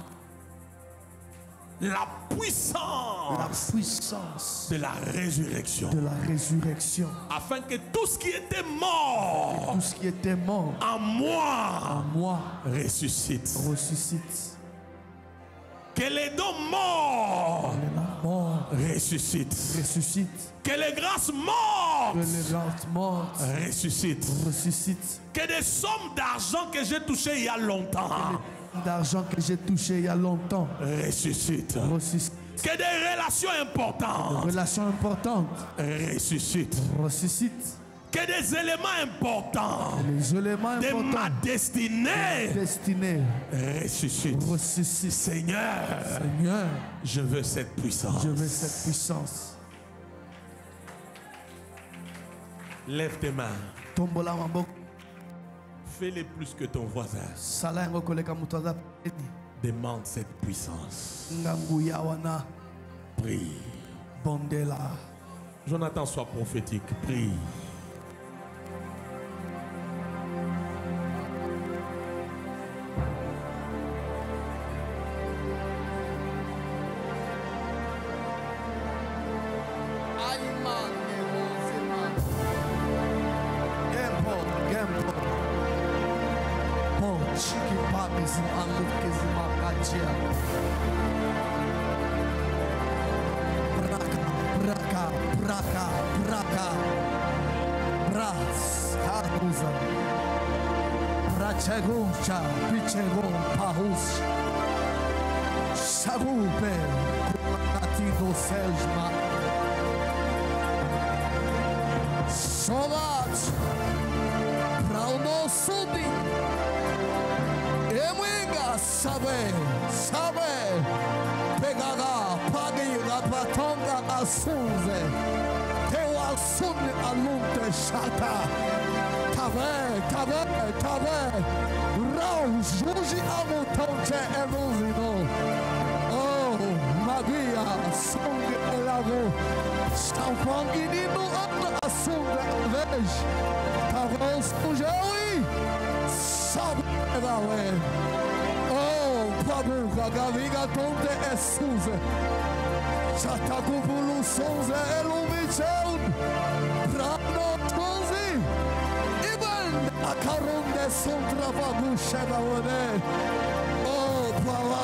la puissance de de la résurrection. la résurrection. Afin que tout ce qui était mort Tout ce qui était mort en moi en moi ressuscite. ressuscite. Que les dons morts Les morts ressuscitent. ressuscitent. Que les grâces Que mortes les grâces mortes ressuscitent. ressuscitent. Que des sommes d'argent que j'ai touchées il y a longtemps D'argent que j'ai touché il y a longtemps ressuscitent. ressuscite. Que des relations importantes Relations importantes ressuscitent. ressuscitent. Que des éléments importants Les éléments de ma importants destinée destinés ressuscitent. ressuscitent. Seigneur, Seigneur, je veux cette puissance. je veux cette puissance. Lève tes mains. Tombola maboko Fais-les plus que ton voisin. sala yango koleka moto aza pembeni. Demande cette puissance. Nganguya wana Prie. bondela. Jonathan, sois prophétique. Prie. Chegusha, pichegon, pahus, sagupe, kumatido sejma. Sobat, prauno subi, eminga sabe, pegaga, pagi, rapatonga asunze, teu asune alunte shata. Tabe, Raus, Juji Amutonte Eruzino. Oh, Magia, Song Elavo, Stampanginino Anda Asunda Vej, Tavos Ujawi, Sabelawe. Oh, Babu Gaviga Tonte Esuze, Chatakubulu Sonze Elumichel, Brano Tonzi. Akarunde Sondra Babusheva Wone. Oh,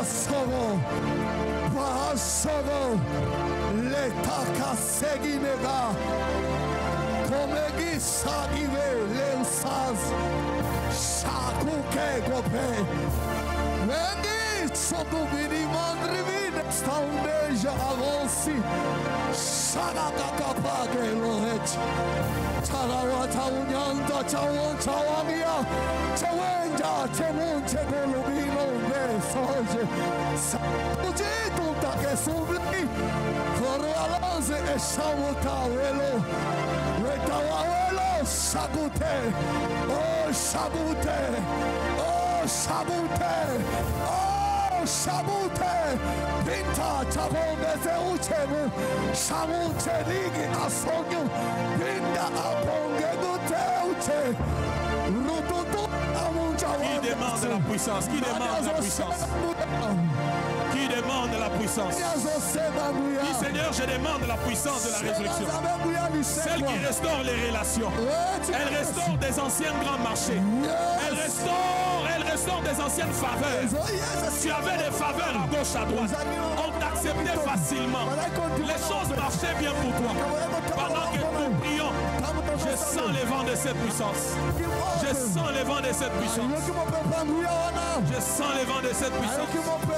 Pahasogo, Letaka Seginega, Komegi Sagive, Leusaz, Shakuke Gope, Wengi Sodubini Mandrivine, Staunde igreja avance. Saragakapage Elohim. Tarawata unyanda chawangya. Chawenja chemunche golubino besoje. Sabujitu take subli. Foralaze eshamutawelo. Retawelo sabute. Oh sabute. Oh sabute. Oh sabute. Pinta chaboneze uchemu. Shamuche ligi asonyu. Pinda aponge gute uche. Rututu amunja. Qui demande la puissance? Qui demande la puissance? Qui demande la puissance? Dis Seigneur, je demande la puissance de la résurrection. Celle qui restaure les relations. Elle restaure des anciens grands marchés. Elle restaure des anciennes faveurs. Tu avais des faveurs à gauche, à droite. On t'acceptait facilement. Les choses marchaient bien pour toi. Pendant que nous prions, je sens les vents de cette puissance. Je sens les vents de cette puissance. Je sens les vents de cette puissance.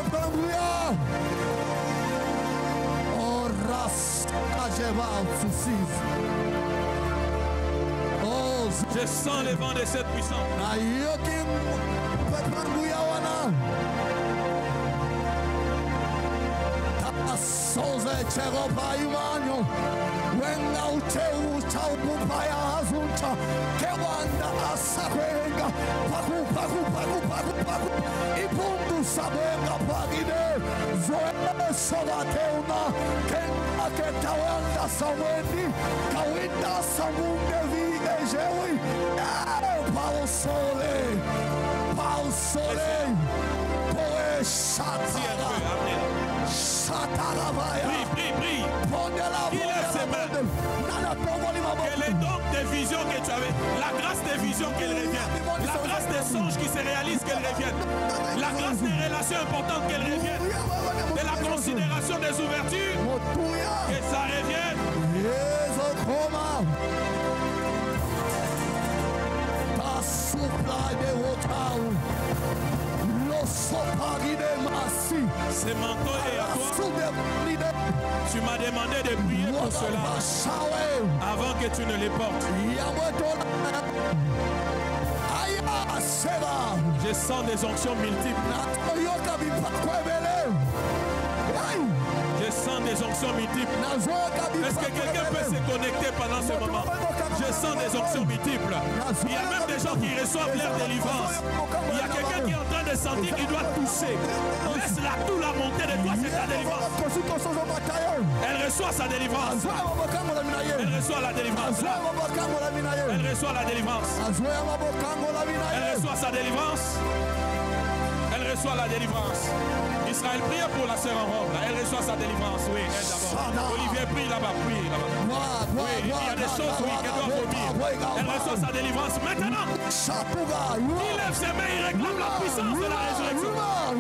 Oh, je sens les vents de cette puissance. Soze chego paimanyo wenga ucheu chaupu paya azuncha kewanda asakwenga paku ipundu sabenga pagide zoe sogateuna kenga ketawanda sawendi kawinda samunde vi ejewi pao sole poe shatara. Prie. Il lève ses mains. Que les dons de vision que tu avais, la grâce des visions qu'elle revienne, la grâce des songes qui se réalisent qu'elle revienne, la grâce des relations importantes qu'elle revienne, de la considération des ouvertures, que ça revienne. Ce manteau est à toi. Tu m'as demandé de prier pour cela avant que tu ne les portes. Je sens des onctions multiples. Je sens des onctions multiples. Est-ce que quelqu'un peut se connecter pendant ce moment? Je sens des onctions multiples. Il y a même des gens qui reçoivent leur délivrance. Il y a quelqu'un qui est en train de sentir qu'il doit toucher. Laisse-la tout la montée de toi, c'est ta délivrance. Elle reçoit sa délivrance. Elle reçoit la délivrance. Elle reçoit la délivrance. Elle reçoit sa délivrance. Elle reçoit la délivrance. Israël, prie pour la sœur en robe. Elle reçoit sa délivrance. Oui, elle d'abord. Olivier, prie là-bas. Prie là-bas. Oui, il y a des choses, oui, qu'elle doit vomir. Elle reçoit sa délivrance. Maintenant, il lève ses mains, il réclame la puissance de la résurrection.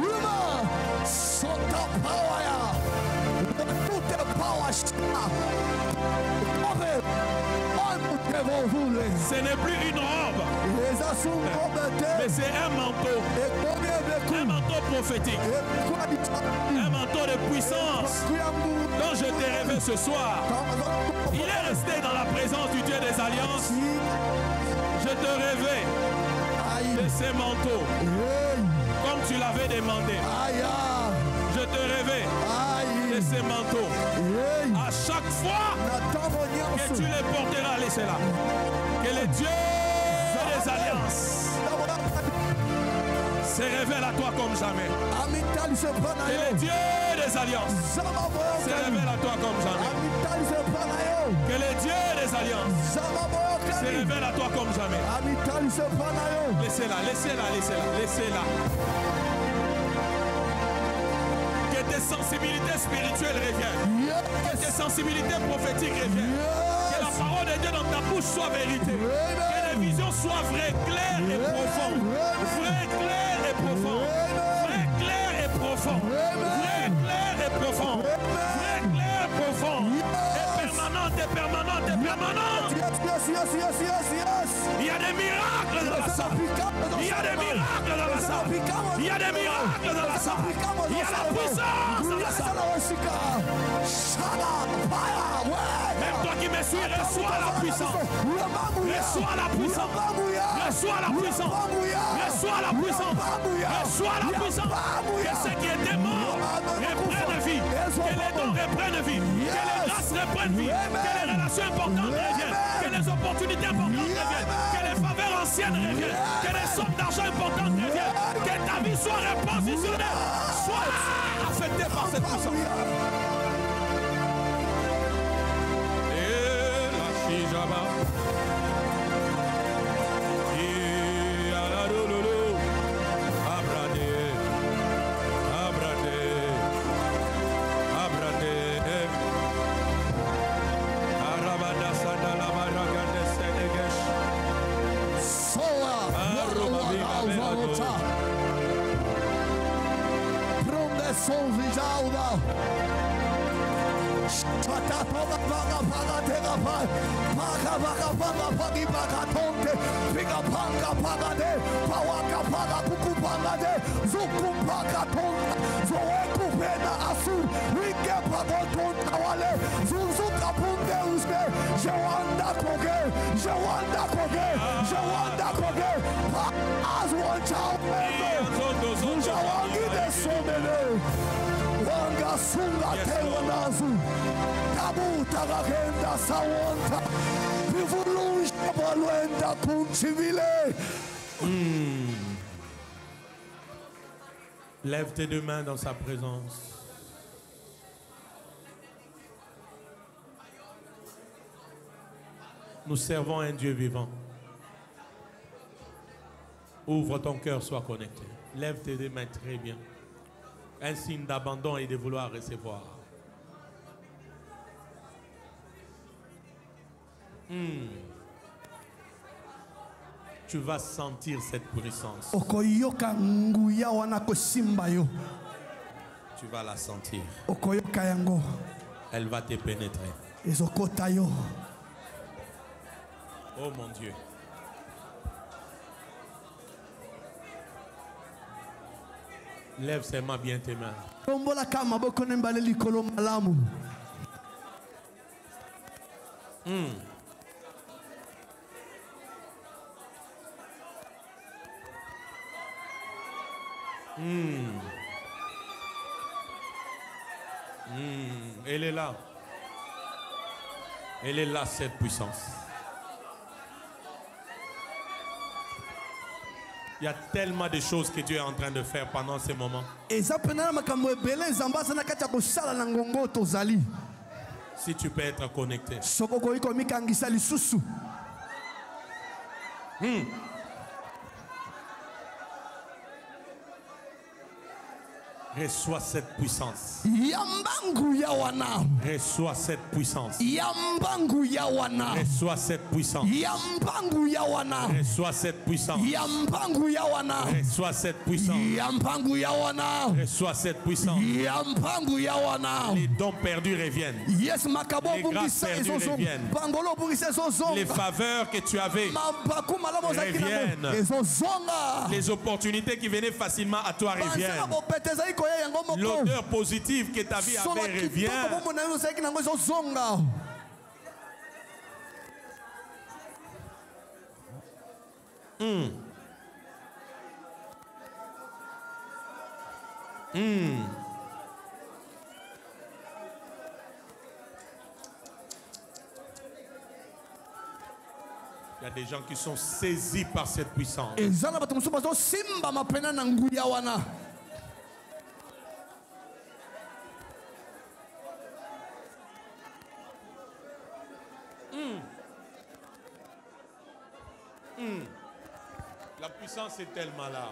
Ce n'est plus une robe, mais c'est un manteau. Un manteau prophétique. Un manteau de puissance dont je t'ai rêvé ce soir. Il est resté dans la présence du Dieu des Alliances. Je te rêvais de ces manteaux comme tu l'avais demandé. Je te rêvais de ces manteaux. À chaque fois que tu les porteras, laissez-la. Que le Dieu des Alliances se révèle à toi comme jamais. Que le Dieu des Alliances se révèle à toi comme jamais. Que le Dieu des Alliances se révèle à toi comme jamais. Laissez-la. Que tes sensibilités spirituelles reviennent. Que tes sensibilités prophétiques reviennent. Que la parole de Dieu dans ta bouche soit vérité. Que les visions soient vraies, claires et profondes. Vraies, claires et profondes. Vraies, claires et profondes. Vraies, claires et profondes. Vraies, claires et profondes. Et permanentes. Il y a des miracles dans la salle. Il y a des miracles dans la salle. Il y a des miracles dans la salle. Il y a la puissance dans la salle. Reçois la puissance. Reçois la puissance. Reçois la puissance. Reçois la puissance. Reçois la puissance. Que ce qui était mort reprenne vie. Que les dons reprennent vie. Que les grâces reprennent vie. Que les relations importantes reviennent. Que les opportunités importantes reviennent. Que les faveurs anciennes reviennent. Que les sommes d'argent importantes reviennent. Que ta vie soit repositionnée. Sois affectée par cette puissance. Et la chijaba. Lève tes deux mains dans sa présence. Nous servons un Dieu vivant. Ouvre ton cœur, sois connecté. Lève tes deux mains très bien. Un signe d'abandon et de vouloir recevoir. Tu vas sentir cette puissance. Tu vas la sentir. Elle va te pénétrer. Oh mon Dieu. Lève seulement bien tes mains. Elle est là. Elle est là, cette puissance. Il y a tellement de choses que Dieu est en train de faire pendant ces moments. Si tu peux être connecté. Reçois cette puissance. Reçois cette puissance. Reçois cette puissance. Reçois cette puissance. Reçois cette puissance. Reçois cette puissance. Les dons perdus reviennent. Les grâces perdues reviennent. Les faveurs que tu avais reviennent. Les opportunités qui venaient facilement à toi reviennent. L'odeur positive que ta vie avait revient. Il y a des gens qui sont saisis par cette puissance. La puissance est tellement là.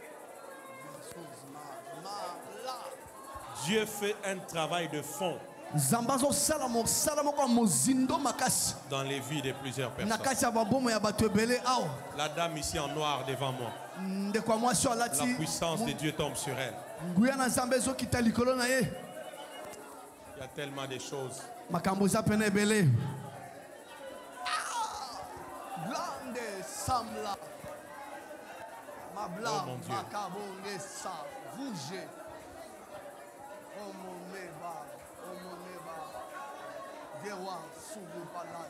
Dieu fait un travail de fond Zambazo salamo salamo kwa mozindo makasi. Dans les vies de plusieurs personnes. Nakati ya babomo ya bato ebele awa. La dame ici en noir devant moi. De kwa mwasi alati. La puissance de Dieu tombe sur elle. Nguya na Nzambe ezokita likolo na ye. Il y a tellement de choses. Makambo za pene ebele. Blande samla. Mabla Oh mon Dieu. makabonge sa vouge. Oh mon neba, oh mon neba. Dewa sugu palat.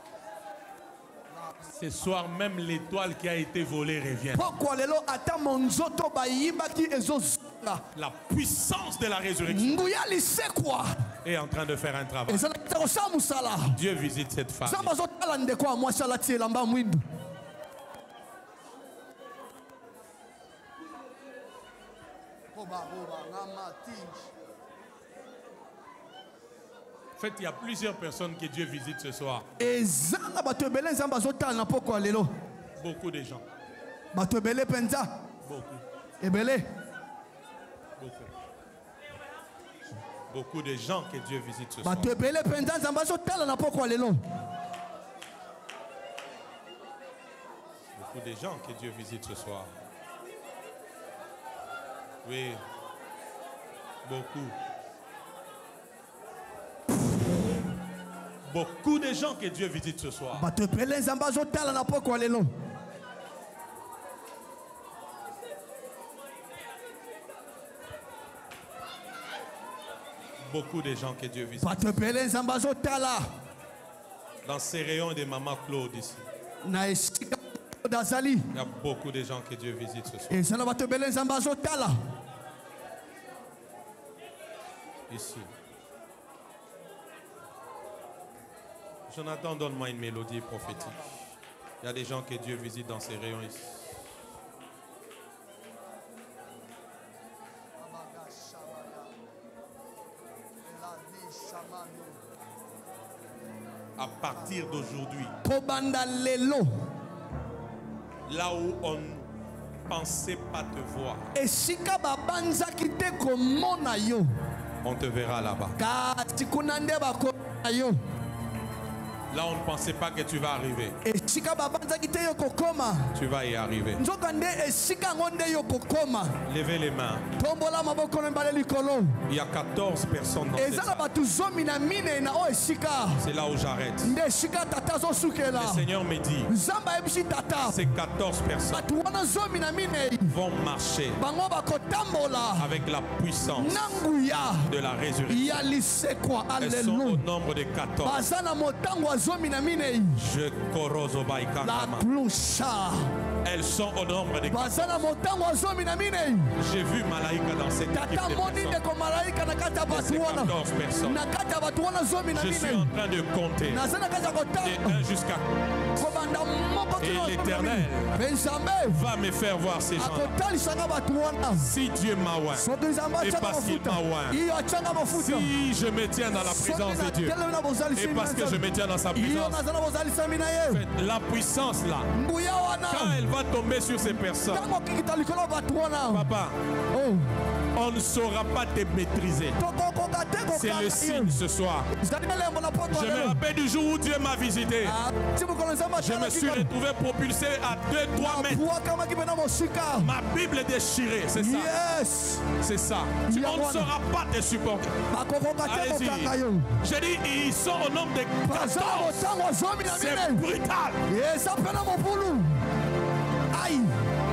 Ce soir, même l'étoile qui a été volée revient. Pourquoi lelo ata monzoto bayibaki ezozunga. La puissance de la résurrection Nguya lisekwa. est en train de faire un travail. Ezala kosa musala. Dieu visite cette femme. Zamba zotala ndeko wa mwasi alati elamba mwindu. En fait, il y a plusieurs personnes que Dieu visite ce soir. Ezanga bato ebele nzamba zotala na poko lelo. Beaucoup de gens. Bato ebele penza. Beaucoup. Ebele. Beaucoup. Beaucoup de gens que Dieu visite ce soir. Bato ebele penza nzamba zotala na poko lelo. Beaucoup de gens que Dieu visite ce soir. Oui. Beaucoup. Beaucoup de gens que Dieu visite ce soir. Bato ebele nzamba zotala na poko lelo. Beaucoup de gens que Dieu visite. Bato ebele nzamba zotala. Dans ces rayons de Maman Claude ici, Na esika dazali. il y a beaucoup de gens que Dieu visite ce soir. Ezana bato ebele nzamba zotala. Ici. Jonathan, donne-moi une mélodie prophétique. Il y a des gens que Dieu visite dans ces rayons ici. À partir d'aujourd'hui, Kobanda lelo. là où on ne pensait pas te voir, Esika babanzaki te komona yo. on te verra là-bas. Kasi kuna nde bakona yo. Là où on ne pensait pas que tu vas arriver, Esika babanzaki te yo kokoma. tu vas y arriver. Nzoka nde esika ngo nde yo kokoma. Levez les mains. Tombola maboko na mbale likolo. Il y a 14 personnes dans cette Ezala salle. batu zomi na mine na o esika. C'est là où j'arrête. Nde esika tata zosukela. Le Seigneur me dit, Nzamba ebisi tata. ces 14 personnes Batu wana zomi na mine. vont marcher Bango bakotambola. avec la puissance Nanguya. de la résurrection. Ya lisekwa. Elles sont au Alléluia. nombre de 14. Bazana motango wa zomi na mine. Je korozo La baikangama. plusha. Elles sont au nombre de 14. Bazana motango wa zomi na mine. J'ai vu Malaïka dans cette équipe Tata de moni personnes. ndeko malaika na kati ya De ces batu wana. 14 personnes. Na kati ya batu wana zomi na Je suis en mine. train de compter Naza na kati ya de kotanga. 1 jusqu'à... Kobanda moko Et kino zomi na l'Éternel mine. Pe Nzambe va me faire voir ces gens-là. akotalisanga batu wana. Si Dieu m'a oint, Soki Nzambe et atiaka parce qu'il mafuta. m'a oint, Iyo atiaka mafuta. si je me tiens dans la présence de Dieu, et parce que je me tiens dans sa Iyo présence, naza na bozalisami na ye. la puissance là, Nguya wana. quand elle va tomber sur ces personnes, Ntango okikita likolo batu wana. papa, Oh. on ne saura pas te maîtriser. Tokokoka te C'est le kokanga signe ye. ce soir. Ezali elembo na poto Je me lelo. rappelle du jour où Dieu m'a visité. Ti mokolo Nzambe Je me suis retrouvé propulsé à 2-3 mètres. apuakamaki mpe na mosika. Ma Bible est déchirée, c'est ça. Yes. C'est ça. On ne saura pas te supporter. Bakokoka te Allez-y. kokanga yo. J'ai dit, ils sont au nombre de Baza na 14. motango wa zomi na C'est mine. brutal. Eza mpe na mobulu. Ai.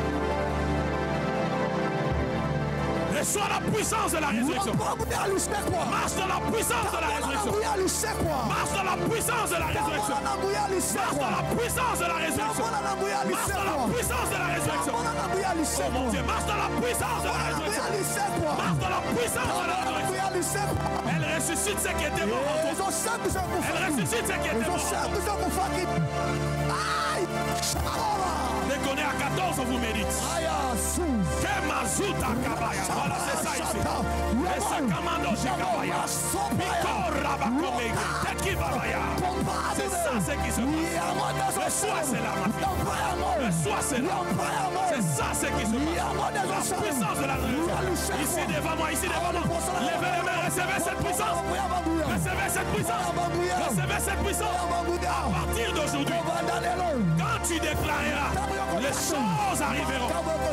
Reçois la puissance de la résurrection. Wapoabuya lisekwa. Marche dans la puissance de la résurrection. Tambola nanguya lisekwa. Marche dans la puissance de la résurrection. Tambola nanguya Marche lisekwa. dans la puissance de la résurrection. Tambola nanguya Marche dans la lisekwa. puissance de la résurrection. Tambola nanguya Oh mon lisekwa. Dieu, marche dans la puissance de la Tambola nanguya résurrection. lisekwa. Marche dans la puissance de la Tambola résurrection. nanguya lisekwa. Elle ressuscite ce qui était mort en toi. Ezosambisa Elle kufaki. ressuscite ce qui était mort en toi. Ezosambisa kufaki. Ai. Shaola. Dès qu'on est à 14, on vous mérite. Aya sus. Que mazuta kabaya. Voilà, c'est ça ici. Et ça commando chez kabaya. Miko rabakomege. Tekibabaya. C'est ça ce qui se passe. Reçois cela, ma fille. Reçois cela. C'est ça c'est qui se passe. La puissance de la résurrection. Ici devant moi, ici devant moi. Levez les mains, recevez cette puissance. Recevez cette puissance. Recevez cette puissance. À partir d'aujourd'hui, quand tu déclareras, les choses arriveront.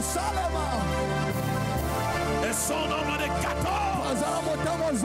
Et son nombre de 14.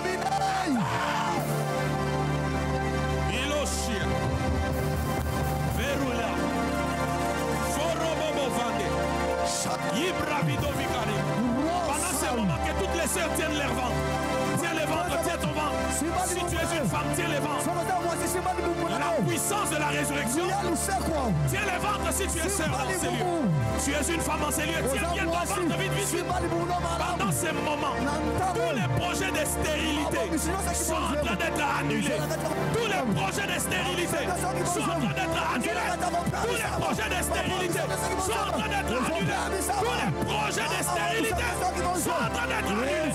Il oscille. Verula. Forobobo Vande. Ibravido Vicari. Pendant ce moment que toutes les sœurs tiennent leur ventre. Tiens les ventres, tiens ton ventre. Si tu es une femme, tiens les ventres. La puissance de la résurrection. Tiens les ventres si tu es sœur dans ces lieux. Tu es une femme en ces lieux. Tiens bien ton ventre, vite, vite, vite. Pendant ces moments, tous les projets de stérilité sont en train d'être annulés. Tous les projets de stérilité sont en train d'être annulés. Tous les projets de stérilité sont en train d'être annulés. Tous les projets de stérilité sont en train d'être annulés.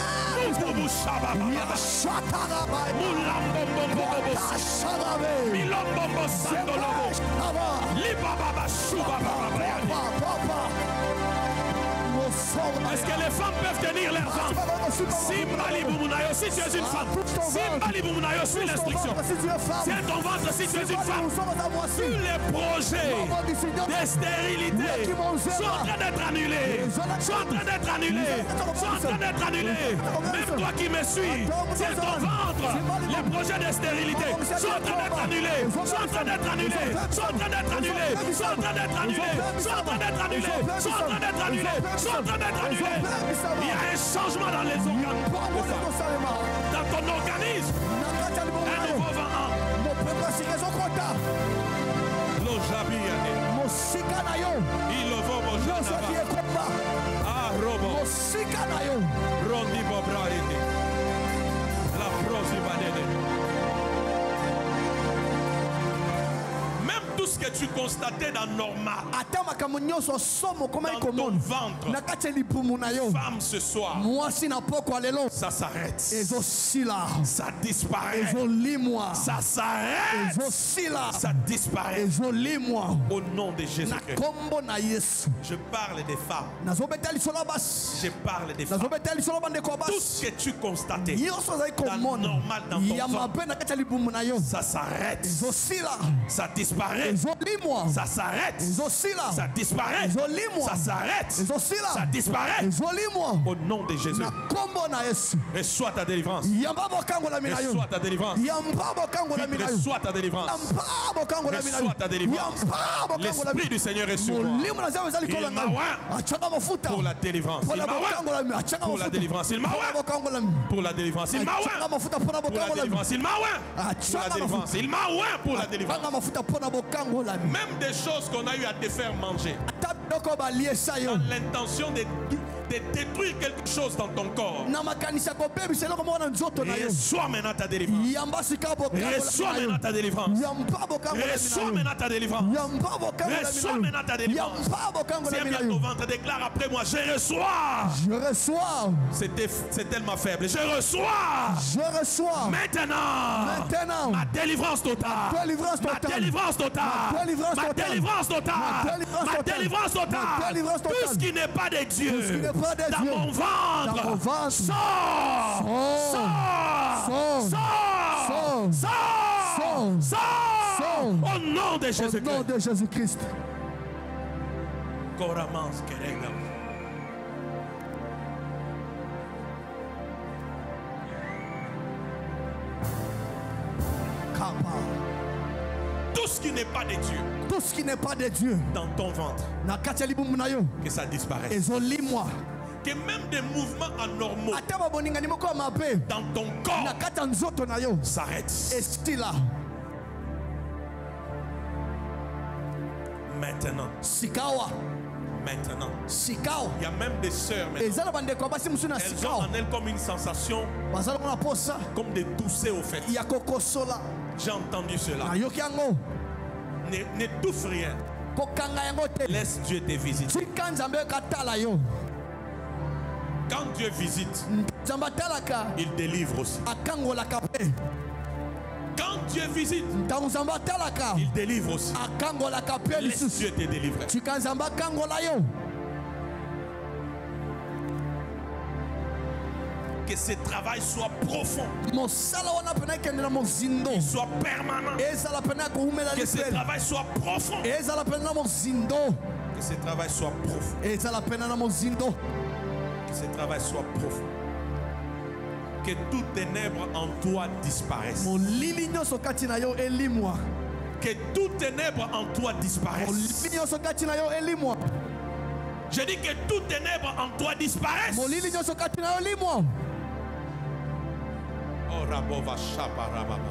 Est-ce que les femmes peuvent tenir leurs ventres? Si tu es une femme, suis l'instruction. Tiens ton ventre si tu es une femme. Tous les projets de stérilité sont en train d'être annulés. Sont en train d'être annulés. Sont en train d'être annulés. Même toi qui me suis, tiens ton ventre. Les projets de stérilité sont en train d'être annulés. Sont en train d'être annulés. Sont en train d'être annulés. Sont en train d'être annulés. Sont en train d'être annulés. Sont en train d'être annulés. Sont en train d'être annulés. Il y a un changement dans les organes. Dans ton organisme. Un nouveau vent. Il le vaut mon Janaba. Ah, Robo. Rondi Bobraide. La prosimane. Même tout ce que tu constatais dans normal, dans ton ventre, femme ce soir, ça s'arrête, ça disparaît, ça s'arrête, ça disparaît. Au nom de Jésus-Christ, je parle des femmes, je parle des femmes. Tout ce que tu constatais dans normal dans ton ventre, ça s'arrête, ça disparaît, ça s'arrête, ça disparaît, ça s'arrête, ça disparaît. Au nom de Jésus, reçois ta délivrance, reçois ta délivrance, reçois ta délivrance, reçois ta délivrance. L'Esprit du Seigneur est sur moi. Il m'a oint pour la délivrance, il m'a oint pour la délivrance, il m'a oint pour la délivrance, il m'a oint pour la délivrance, il m'a oint pour la délivrance, il m'a oint pour la délivrance. Même des choses qu'on a eu à te faire manger dans l'intention de détruire quelque chose dans ton corps. Reçois maintenant ta délivrance. Reçois maintenant ta délivrance. Reçois maintenant ta délivrance. Reçois maintenant ta délivrance. Tiens bien ton ventre, déclare après moi, je reçois. Je reçois. C'est tellement faible. Je reçois. Maintenant. Ma délivrance totale. Ma délivrance totale. Ma délivrance totale. Ma délivrance totale. Tout ce qui n'est pas de Dieu dans mon ventre, sors. Au nom de Jésus-Christ. Coramans Kerenga. Tout ce qui n'est pas de Dieu. Tout ce qui n'est pas de Dieu dans ton ventre, que ça disparaisse. Que même des mouvements anormaux dans ton corps s'arrêtent. Maintenant. Maintenant. Il y a même des sœurs maintenant. Elles ont en elles comme une sensation, comme des douceurs au fait. J'ai entendu cela. N'étouffe rien. Laisse Dieu te visiter. Quand Dieu visite, il délivre aussi. Quand Dieu visite, ntango nzambe atalaka il délivre aussi. akangolaka mpe Laisse lisusu Dieu te délivrer. tika nzambe akangola yo. Que ce travail soit profond, mosala wana pene ekende na mozindo qu'il soit permanent. ezala pene ya koumela Que ce lipele travail soit profond. ezala pene na mozindo Que ce travail soit profond. ezala pene na mozindo Que ce travail soit profond. Que toute ténèbre en toi disparaisse. molili nyonso kati na yo elimwa Que toute ténèbre en toi disparaisse. molili nyonso kati na yo elimwa Je dis que toute ténèbre en toi disparaisse. molili nyonso kati na yo elimwa. Oh, Rabova Shapa Rababa.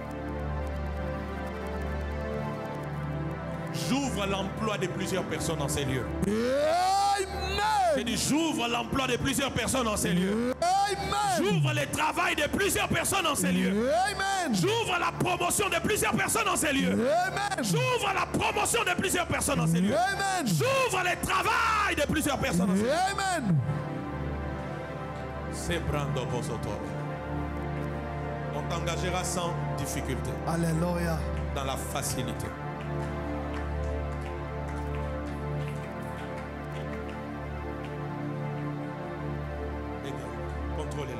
J'ouvre l'emploi de plusieurs personnes dans ces lieux. Je Amen. dis, j'ouvre l'emploi de plusieurs personnes dans ces lieux. Amen. J'ouvre le travail de plusieurs personnes dans ces lieux. Amen. J'ouvre la promotion de plusieurs personnes dans ces lieux. Amen. J'ouvre la promotion de plusieurs personnes dans ces lieux. Amen. J'ouvre le travail de plusieurs personnes dans ces lieux. Amen. C'est Brando Bosotoro. On t'engagera sans difficulté, Alléluia. dans la facilité. Les gars, contrôlez-la.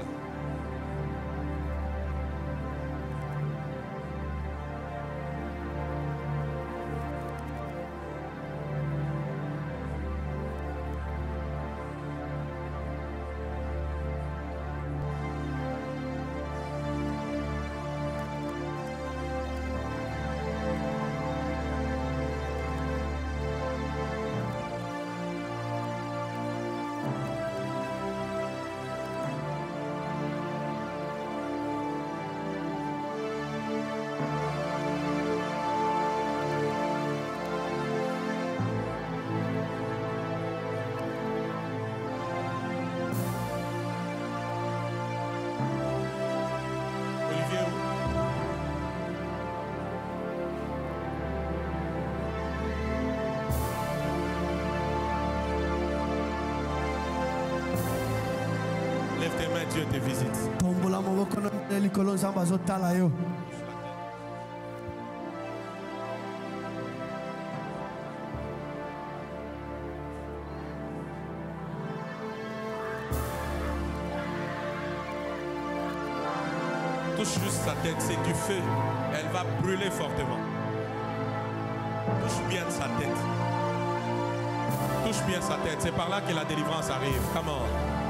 Olivier, lève tes mains, Dieu te visite. tombola maboko na likolo nzambe azotala yo. Touche juste sa tête, c'est du feu. Elle va brûler fortement. Touche bien sa tête. Touche bien sa tête. C'est par là que la délivrance arrive. Come on.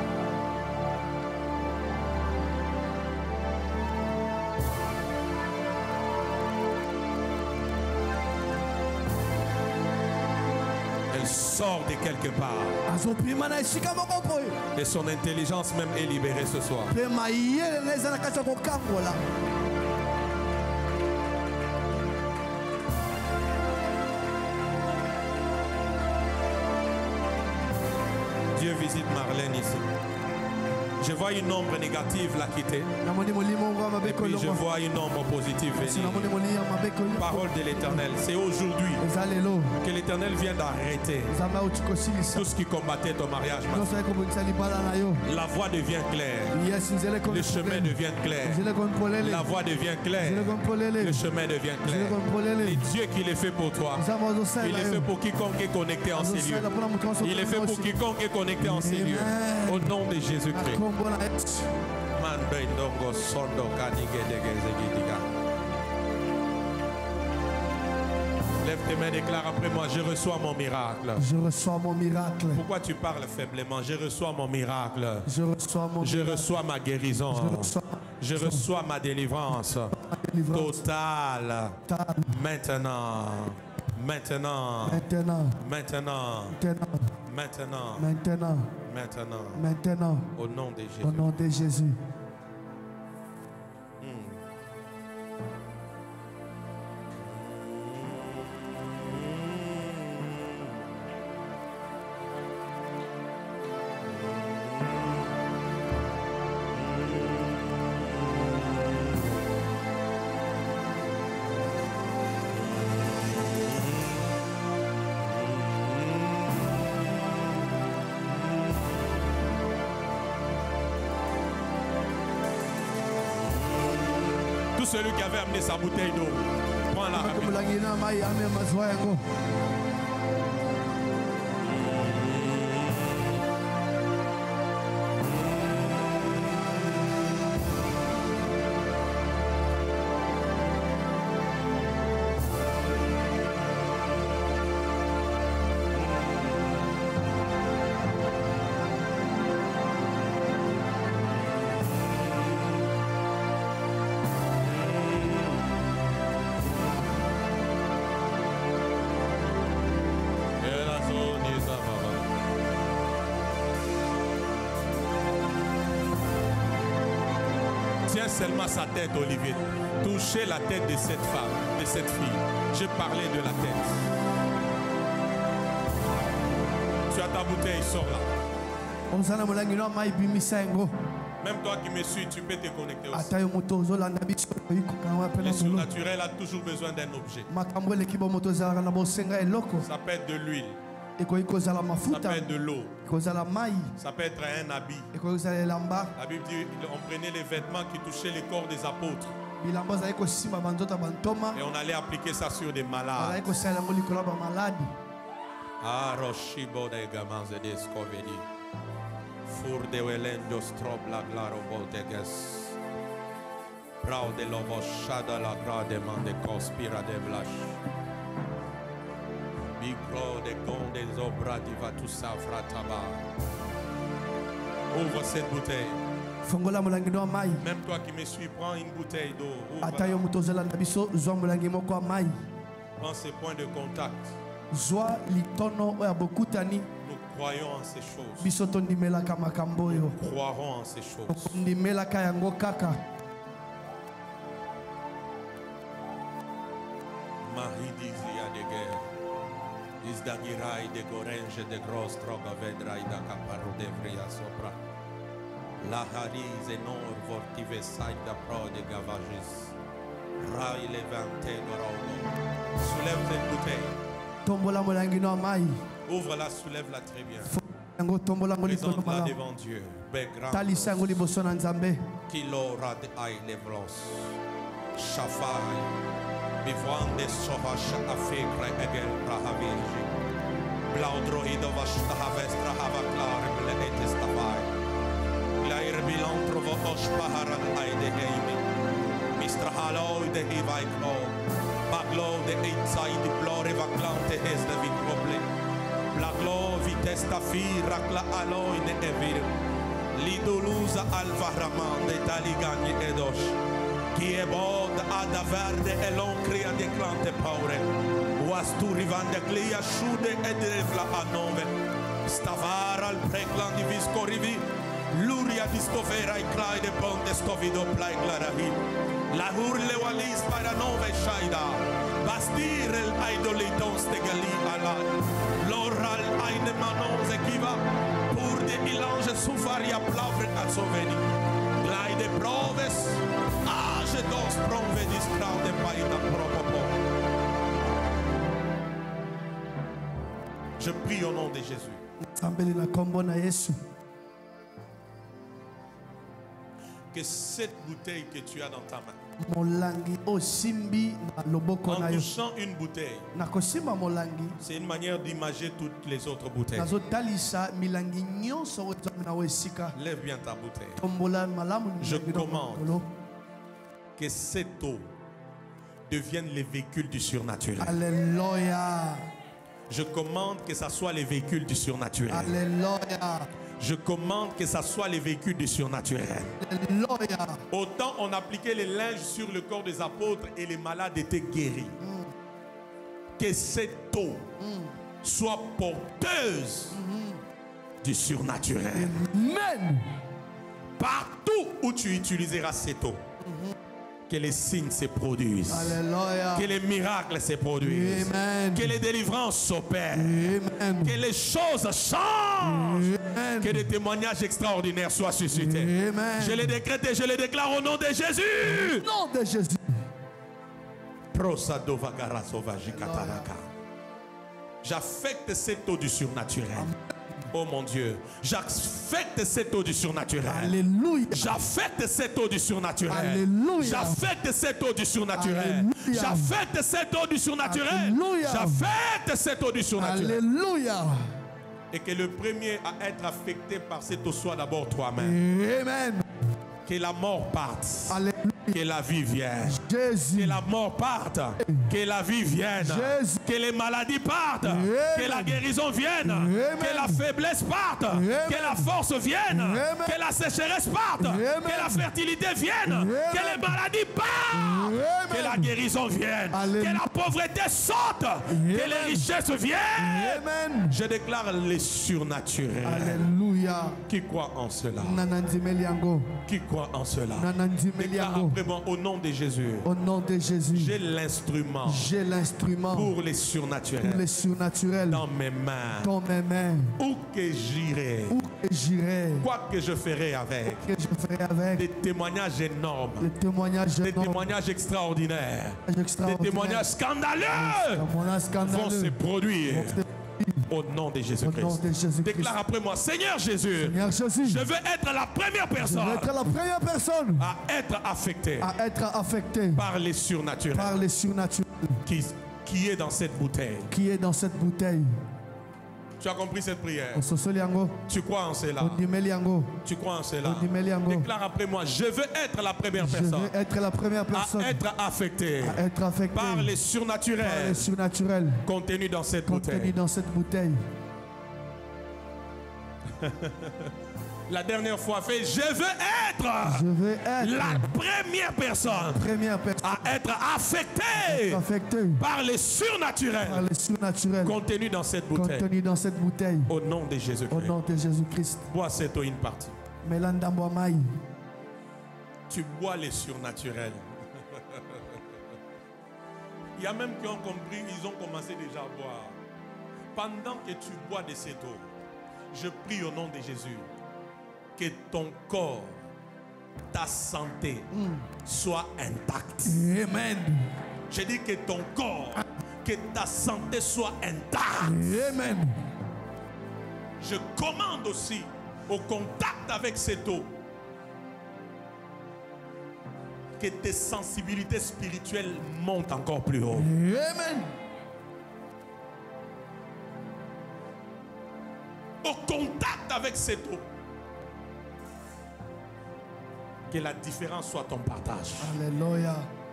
Elle sort de quelque part. azopima na esika moko boye Et son intelligence même est libérée ce soir. mpe mayele na eza na kati ya kokangola. Dieu visite Marlène ici. Je vois une ombre négative la quitter. namoni molimo ngo Et mabeko puis je elongwa vois une ombre positive si venir. namoni molimo mabeko elongwa Parole de l'Éternel. C'est aujourd'hui eza lelo que l'Éternel vient d'arrêter nzambe auti kosilisa tout ce qui combattait ton mariage. nyonso ayi kobongisa libala na yo. La voie devient claire. yes nzela Le chemin devient clair. nzela kompolele La voie devient claire. nzela kompolele Le chemin devient nzela clair. kompolele Et Dieu qui le fait pour toi, nzambe il azosala est fait yo pour quiconque est connecté en ces lieux. azosala mpona moto nyonso Il est fait pour quiconque est connecté en ces lieux. Au nom de Jésus-Christ. kombo na yesu. Mandendongo sondo kadigedegezegediga. Lève tes mains, déclare après moi, je reçois mon miracle. Je reçois mon miracle. Pourquoi tu parles faiblement? Je reçois mon miracle. Je reçois mon Je miracle. reçois ma guérison. Je reçois ma délivrance délivrance totale. totale. Maintenant. Maintenant. Maintenant, Maintenant. maintenant, Maintenant. maintenant, Maintenant. maintenant, Au nom de Jésus. au nom de Jésus. celui qui avait amené sa bouteille d'eau. Prends-la rapidement. Mulangi na mai ame mazwa yango. Tiens seulement sa tête, Olivier. Touchez la tête de cette femme, de cette fille. Je parlais de la tête. Tu as ta bouteille, sors-la. Omzana mulangi na mai bimisa yango. Même toi qui me suis, tu peux te connecter aussi. Ata yo moto zolanda biso iko kama pela Le ngolo. surnaturel a toujours besoin d'un objet. Makambo eleki bo moto zala na bosenga eloko. Ça peut être de l'huile, Eko iko zala ça peut mafuta. être de l'eau, Eko zala mai. ça peut être un habit. Eko zala elamba. La Bible dit on prenait les vêtements qui touchaient les corps des apôtres Bilamba za eko sima banzota bantoma. et on allait appliquer ça sur des Ala malades. eko sala ngoli kola ba maladi. Ah, Roshibo de Gamans de Scovedi. Fur de Welendo Strob la Glaro Bolteges. Brau de Lovo Shada la Grade Mande Conspira de Blash. Bigro de Gonde Zobra Diva Tusa Frataba. Ouvre cette bouteille. Fongola mulangi na mai. Même toi qui me suis, prends une bouteille d'eau. Ata yo Ouvre. moto zolanda biso zwa mulangi moko ya mai. Prends ces points de contact. Zwa litono oya bokutani. Nous croyons en ces choses. Biso tondimelaka makambo oyo. Croirons en ces choses. Ndimelaka yango kaka. Mahidizia de guerre. Isdagirai de gorange de gros droga vedrai da caparro de vria sopra. La hariz enor vortive sai da pro de gavages. Rai levante gorogo. Soulève cette bouteille. Tombola mulangi na mai. Ouvre-la, soulève-la très bien. Yango tombola ngoli kono Présente-la mala. devant Dieu. Begrand. Talisa yango liboso na Nzambe. Kilora de ai levros. Shafai. Bivande sovash afekre egel prahavirji. Blaudro idovas tahavestra havaklar ble etestavai. Glair bilan trovo ospaharan ai de heimi. Mistra haloi de hivai klo. Baglo de eitzai di plore vaklante hes de vikroble. Blaglo vitesta firakla aloi de evir. Lidolusa alvahraman de taligani edosh. Chi è bod ad averde e l'oncria di clant paure. Was tu rivande glia sciude ed refla a nove. Stavara al preclan di visco rivi. Luria di stofera i clai de ponte stovido plai glarahi. La hurle walis para nove shaida. Bastir el aidoliton stegali ala. L'oral aine manose kiva. Pur de ilange sufaria plavre a soveni. Glai de proves. Age dos prove di strade paida propopo. Je prie au nom de Jésus. Nzambe na kombo na Yesu. Que cette bouteille que tu as dans ta main, Molangi osimbi na loboko en na yo. touchant une bouteille, Na kosimba molangi. c'est une manière d'imager toutes les autres bouteilles. Nazo talisa milangi nyonso oyo Nzambe na esika. Lève bien ta bouteille. Tombola malamu ni Je milangi na commande. mokolo. Que cette eau devienne les véhicules du surnaturel. Alléluia. Je commande que ça soit les véhicules du surnaturel. Alléluia. Je commande que ça soit les véhicules du surnaturel. Alléluia. Autant on appliquait les linges sur le corps des apôtres et les malades étaient guéris. Que cette eau soit porteuse du surnaturel. Amen. Partout où tu utiliseras cette eau, que les signes se produisent. Alléluia. Que les miracles se produisent. Amen. Que les délivrances s'opèrent. Amen. Que les choses changent. Amen. Que des témoignages extraordinaires soient suscités. Amen. Je les décrète et je les déclare au nom de Jésus. Nom de Jésus. J'affecte cette eau du surnaturel. Oh mon Dieu, j'affecte cette eau du surnaturel. Alléluia. J'affecte cette eau du surnaturel. Alléluia. J'affecte cette eau du surnaturel. Alléluia. J'affecte cette eau du surnaturel. Alléluia. J'affecte cette eau du surnaturel. Alléluia. Et que le premier à être affecté par cette eau soit d'abord toi-même. Amen. Que la mort parte. Alléluia. Que la vie vienne. Jésus. Que la mort parte. Que la vie vienne. Jésus. Que les maladies partent. Amen. Que la guérison vienne. Amen. Que la faiblesse parte. Amen. Que la force vienne. Amen. Que la sécheresse parte. Amen. Que la fertilité vienne. Amen. Que les maladies partent. Amen. Que la guérison vienne. Alléluia. Que la pauvreté saute. Que les richesses viennent. Amen. Je déclare les surnaturels. Alléluia. Qui croit en cela? Nanandimeliango. Qui croit en cela? Déclare Nanandimeliango. après moi au nom de Jésus. Au nom de Jésus. J'ai l'instrument J'ai l'instrument pour les pour surnaturels les surnaturels dans mes mains. dans mes mains. Où que j'irai, Où que j'irai, quoi que je ferai avec, que je ferai avec des témoignages énormes, des témoignages des énormes, témoignages extraordinaires, des extraordinaires, témoignages scandaleux témoignages vont se scandaleux. produire au nom de Au nom Jésus-Christ. de Jésus-Christ. Déclare après moi, Seigneur Jésus, Seigneur Jésus, je veux être la première je personne vais être la première personne à être affectée à être affectée par les surnaturels par les surnaturels qui est dans cette bouteille. qui est dans cette bouteille. Tu as compris cette prière? Ososoliango, Tu crois en cela? Ondimeliango, Tu crois en cela? Ondimeliango. Déclare après moi, je veux être la première Je personne vais être la première personne à être affectée à être affectée par les par les surnaturels surnaturels contenus dans cette contenus bouteille. dans cette bouteille. La dernière fois, fait, je veux Je vais être la première personne première personne à être affectée affectée par les par surnaturels les surnaturels contenus dans cette bouteille. contenus dans cette bouteille. Au nom de Au Jésus-Christ. nom de Jésus-Christ. Bois cette eau une partie. Melandambwamai. Tu bois les surnaturels. Il y a même qui ont compris, ils ont commencé déjà à boire. Pendant que tu bois de cette eau, je prie au nom de Jésus que ton corps, ta santé soit intacte. Amen. Je dis que ton corps, que ta santé soit intacte. Amen. Je commande aussi au contact avec cette eau que tes sensibilités spirituelles montent encore plus haut. Amen. Au contact avec cette eau, que la différence soit ton partage. Alléluia.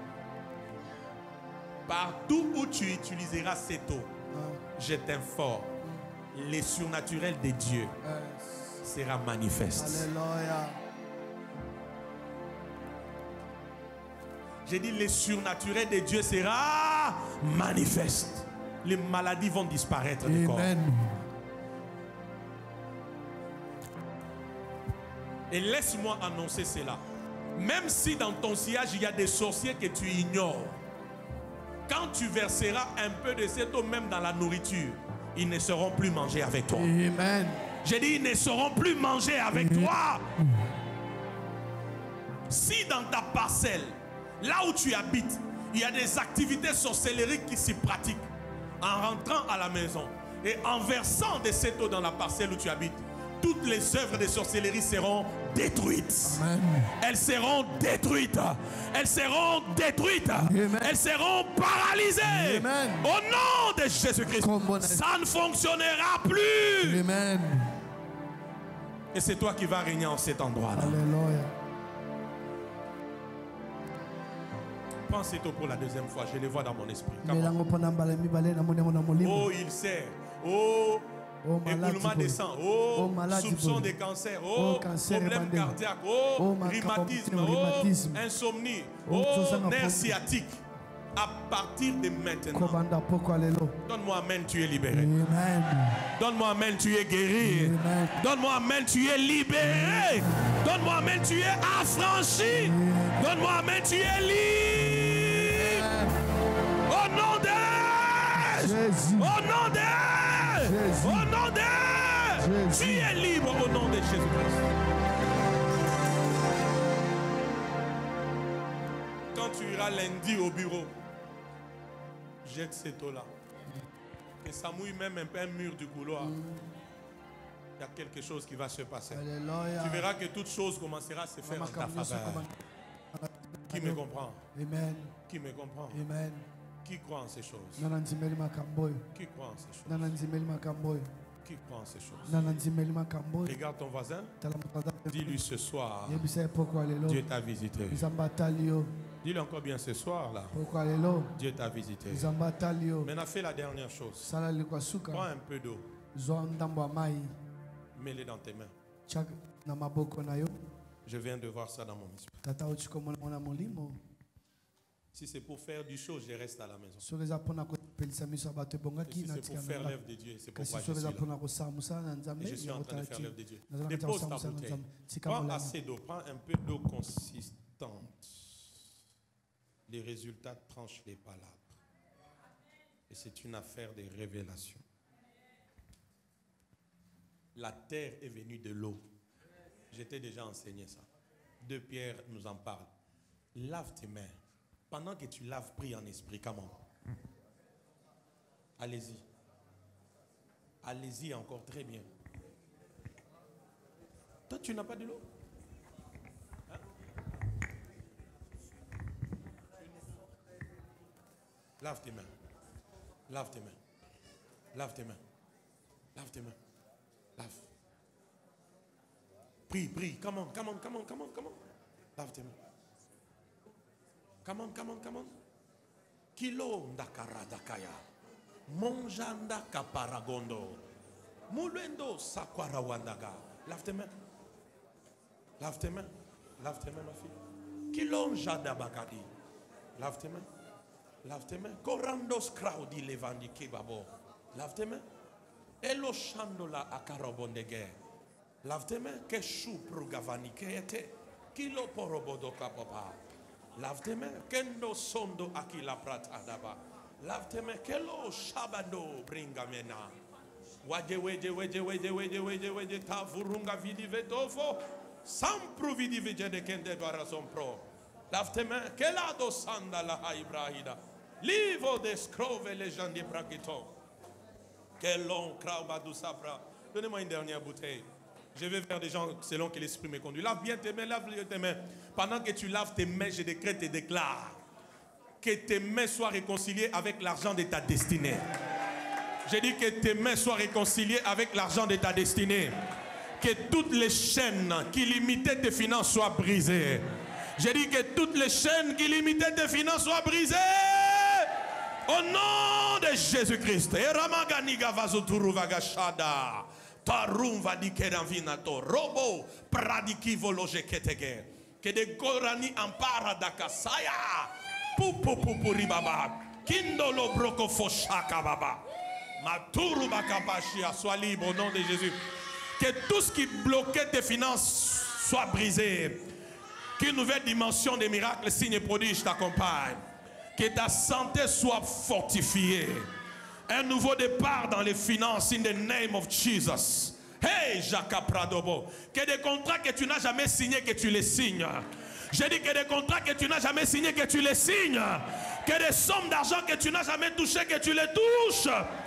Partout où tu utiliseras cette eau, je t'informe, les surnaturels de Dieu sera manifeste. Alléluia. J'ai dit, les surnaturels de Dieu sera manifeste. Les maladies vont disparaître du corps. Amen. Et laisse-moi annoncer cela. Même si dans ton sillage, il y a des sorciers que tu ignores, quand tu verseras un peu de cette eau même dans la nourriture, ils ne seront plus mangés avec toi. Amen. J'ai dit, ils ne seront plus mangés avec toi. Si dans ta parcelle, là où tu habites, il y a des activités sorcelleries qui s'y pratiquent, en rentrant à la maison et en versant de cette eau dans la parcelle où tu habites, toutes les œuvres de sorcellerie seront détruites. Amen. Elles seront détruites. Elles seront détruites. Amen. Elles seront paralysées. Amen. Au nom de Jésus-Christ. Ça ne fonctionnera plus. Amen. Et c'est toi qui vas régner en cet endroit-là. Alléluia. Prends cette eau pour la deuxième fois. Je les vois dans mon esprit. Come on. Melango panambala mibale na mone mona molimo. Oh, il sert. Oh, Oh, malade écoulement boy. des sangs. Oh, Oh, malade soupçon boy. de cancer. Oh, Oh, cancer problème rebandé. cardiaque. Oh, Oh, rhumatisme. rhumatisme. Oh, insomnie. Oh, Oh, zozanga nerf problème. sciatique. À partir de maintenant, Kobanda poko alelo. donne-moi amen, tu es libéré. Amen. Donne-moi amen, tu es guéri. Amen. Donne-moi amen, tu es libéré. Donne-moi amen, tu es affranchi. Donne-moi amen, tu es libre. Au nom de Jésus. Au nom de Jésus. Au nom de Jésus. Tu es libre au nom de Jésus-Christ. Quand tu iras lundi au bureau, jette cette eau-là. Que ça mouille même un peu un mur du couloir. quelque chose qui va se passer. Alléluia. Tu verras que toute chose commencera à se faire en ta faveur. Qui me comprend? Amen. Qui me comprend? Amen. Qui croit en ces choses? Nananzimeli makamboyo. Qui croit en ces choses? Nananzimeli makamboyo. Qui croit en ces choses? Nananzimeli makamboyo. Regarde ton voisin. Talamukada. Dis-lui ce soir, Yebisa pourquoi lelo. Dieu t'a visité. Nzamba talio. Dis-lui encore bien ce soir là, Pourquoi lelo. Dieu t'a visité. Nzamba talio. Maintenant fais la dernière chose. Sala likwa suka. Prends un peu d'eau, Zo ndambo mai. mets-le dans tes mains. Chak na maboko na yo. Je viens de voir ça dans mon esprit. Tata uchiko mona molimo. Si c'est pour faire du show, je reste à la maison. Sokeza pona ko pelisa miso bato Et bongaki si na c'est pour faire l'œuvre de Dieu, c'est pourquoi je suis sokeza là. pona ko samusa na nzambe. Et je suis en train de faire l'œuvre de Dieu. Nazala Dépose ta samusa na bouteille. nzambe. Prends assez d'eau, prends un peu d'eau consistante. Les résultats tranchent les palabres. Et c'est une affaire de révélation. La terre est venue de l'eau. J'étais déjà enseigné ça. 2 Pierre nous en parle. Lave tes mains. Pendant que tu laves, prie en esprit. Comment? Allez-y. Allez-y encore très bien. Toi, tu n'as pas de l'eau? Hein? Lave tes mains. Lave tes mains. Lave tes mains. Lave tes mains. Lave. Prie, prie. Come on, come on, come on, come on, come on. Lave tes mains. Come on, come on, come on. Kilo ndakara dakaya. Monjanda kaparagondo. Mulendo sakwara wandaga. Lave tes mains. Lave tes mains. Lave tes mains, ma fille. Kilo jada bakadi. Lave tes mains. Lave tes mains. Korandos kraudi levandi kebabo. Lave tes mains. Elo shandola akarobondege. Lave tes mains. Keshu prugavani kete. Kilo porobodo kapapa. Lave tes mains. Kendo sondo akila pratadaba. Lave tes mains. Kelo shabando bringamena. Waje weje weje weje weje weje weje ta vurunga vidi vetofo. Sampru vidi vije de kende dwara sompro. Lave tes mains. Kelado sanda la ibrahida. Livo de scrove legende prakiton. Quel long crowd sabra. Donnez-moi une dernière bouteille. Je vais vers des gens selon que l'esprit me conduit. Lave bien tes mains, lave bien tes mains. Pendant que tu laves tes mains, je décrète et déclare que tes mains soient réconciliées avec l'argent de ta destinée. J'ai dit que tes mains soient réconciliées avec l'argent de ta destinée. Que toutes les chaînes qui limitaient tes finances soient brisées. J'ai dit que toutes les chaînes qui limitaient tes finances soient brisées. Au nom de Jésus-Christ. Eramaganiga vazoturu-vagashada. Tarumva dikeranvinato. Robo pradikivologe ketege. Que de gorani ampara dakasaya. Pupupupuribaba. Kindolo broko foshaka baba. Maturu bakapashia. Sois libre au nom de Jésus. Que tout ce qui bloquait tes finances soit brisé. Qu'une nouvelle dimension des miracles, signes et prodiges t'accompagne. Que ta santé soit fortifiée. Un nouveau départ dans les finances in the name of Jesus. Hey, Jacques Pradobo. Que des contrats que tu n'as jamais signés, que tu les signes. J'ai dit que des contrats que tu n'as jamais signés, que tu les signes. Que des sommes d'argent que tu n'as jamais touchées, que tu les touches.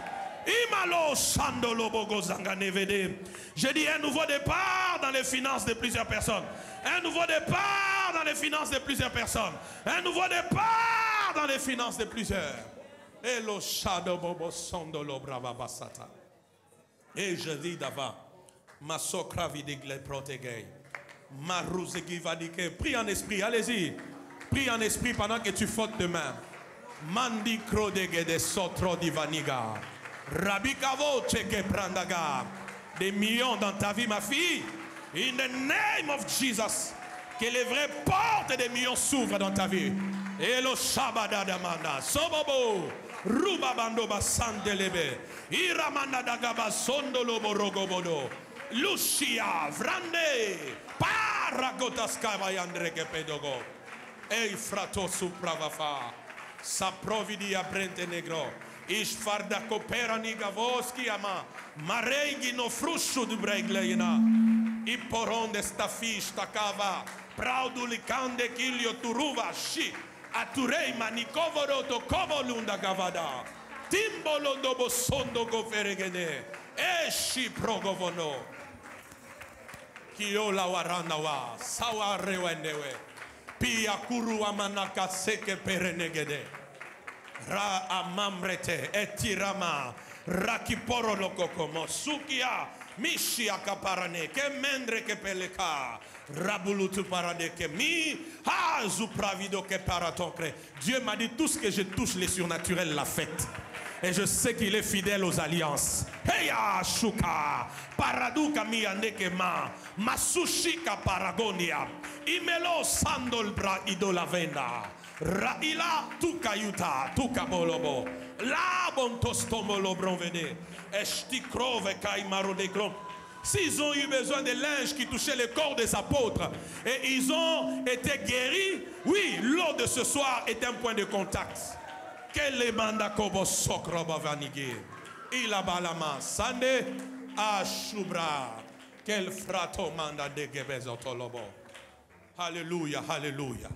Imalo Sandolo Bogo Zanganevede. J'ai dit un nouveau départ dans les finances de plusieurs personnes. Un nouveau départ dans les finances de plusieurs personnes. Un nouveau départ dans les finances de plusieurs. Et le shadow bobo sondolo brava basata. Et je dis d'avant, ma socra vidigle protégé. Ma rouse qui va dire que prie en esprit, allez-y. Prie en esprit pendant que tu fautes demain. Mandi crodege de sotro divaniga. Rabikavo cheke prandaga. Des millions dans ta vie, ma fille. In the name of Jesus. Que les vraies portes des millions s'ouvrent dans ta vie. Et le Shabada Damanda. Sobobo. Rubabando Basandelebe. Iramanda Dagaba Sondolobo Rogobodo. Lucia Vrande. Paragotaskava Yandreke Pedogo. Ei frato supravafa. Saprovidia Brente Negro. Ishfarda Kopera Nigavoski Ama. Maregi no fruscio di Bregleina. Iporonde stafish takava. Praudulicande Kilio Turuva Shi. Aturei Manikovoro to Kovolunda Gavada. Timbolo dobo sondo goferegene. Eshi progovono. Kiola waranawa, sawarewendewe. Pia kuru amanaka seke perenegede. Ra amamrete etirama. Rakiporo lokokomo. Sukia. Mishi akaparane. Ke mendre ke peleka. Rabulutu parade ke mi. Ha zupravido ke paratonkre. Dieu m'a dit tout ce que je touche les surnaturels l'a fait. Et je sais qu'il est fidèle aux alliances. Heya shuka. Paraduka miandekema. Masushika paragonia. Imelo sandol bra idolavenda. Raila tukayuta tukabolobo. La bontostomolo bronvede. Esti krove kaimaro de grom. S'ils ont eu besoin de linge qui touchait le corps des apôtres et ils ont été guéris, oui, l'eau de ce soir est un point de contact. Quel manda kobo sokro bavanige. Ila balama sande ashubra. Quel frato manda de gebezotolobo. Alléluia, alléluia.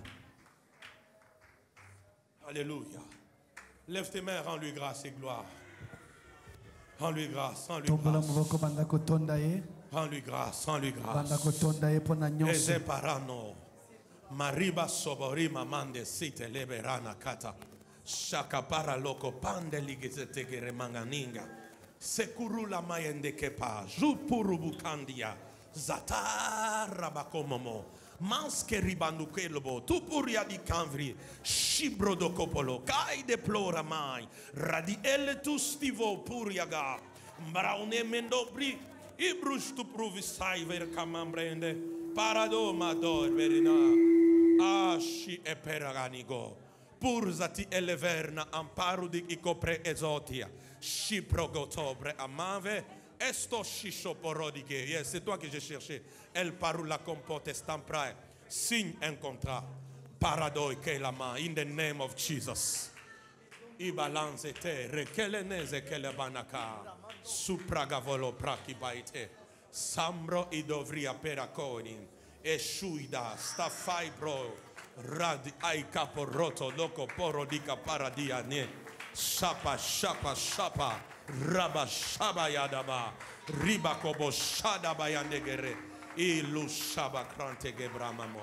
Alléluia. Lève tes mains, rends-lui grâce et gloire. Rends-lui grâce, rends-lui grâce. Rends-lui grâce, rends-lui grâce. Eze parano. Mariba sobori mamande site liberana kata. Shaka para loko pande ligezete gere manganinga. Sekuru la mayende kepa. Jupuru bukandia. Zatara bakomomo. Manske ribanduke lobo. Tupuria di canvri. Shibro do copolo. Kai deplora mai. Radi ele tu stivo puriaga. Mbraune mendobri. Ibrush tu provisai ver camambrende. Parado mador verina. Ashi e peraganigo. Purzati eleverna amparo di icopre esotia. Shiprogotobre amave. Esto shisho porodige. Yes, c'est toi que j'ai cherché. Elle parle la comporte estamprai. Signe un contrat. Paradoi que la main. In the name of Jesus. Ibalance te. Rekeleneze que le banaka. Supragavolo praki baite. Sambro idovria peraconi. Eshuida. Stafai pro. Radi ai caporoto. Loco poro dica paradia ne. Shapa, shapa, shapa. Rabba shaba yadaba. Riba kobo shada bayanegere. Ilu shaba krante gebramamo.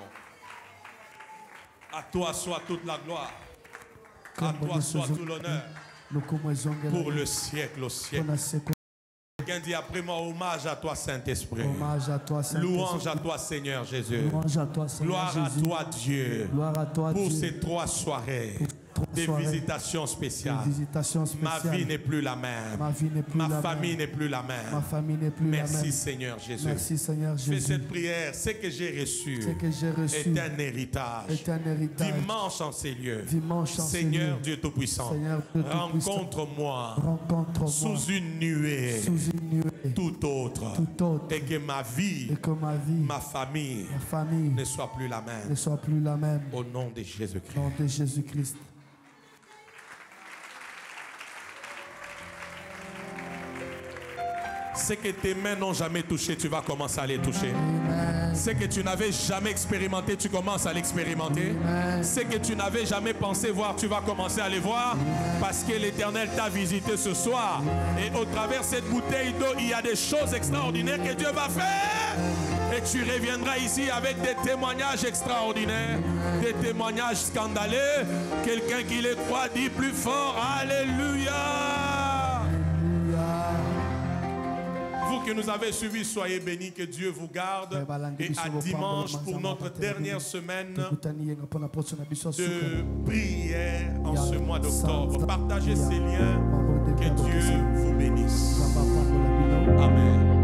À toi soit toute la gloire. À toi soit tout l'honneur. Pour le siècle au siècle. Quelqu'un dit après moi, hommage à toi Saint-Esprit. Louange à toi Seigneur Jésus. Gloire à toi Dieu. Pour ces 3 soirées. Des visitations spéciales. Ma vie n'est plus la même. Ma famille n'est plus la même. Merci Seigneur Jésus. Fais cette prière. Ce que j'ai reçu est un héritage. Dimanche en ces lieux. Seigneur Dieu Tout-Puissant, rencontre-moi sous une nuée tout autre. Et que ma vie, ma famille ne soit plus la même. Au nom de Jésus-Christ. Ce que tes mains n'ont jamais touché, tu vas commencer à les toucher. Ce que tu n'avais jamais expérimenté, tu commences à l'expérimenter. Ce que tu n'avais jamais pensé voir, tu vas commencer à les voir. Parce que l'Éternel t'a visité ce soir. Et au travers de cette bouteille d'eau, il y a des choses extraordinaires que Dieu va faire. Et tu reviendras ici avec des témoignages extraordinaires, des témoignages scandaleux. Quelqu'un qui les croit dit plus fort, Alléluia. Vous que nous avez suivis, soyez bénis, que Dieu vous garde. Et à dimanche pour notre dernière semaine de prière en ce mois d'octobre. Partagez ces liens. Que Dieu vous bénisse. Amen.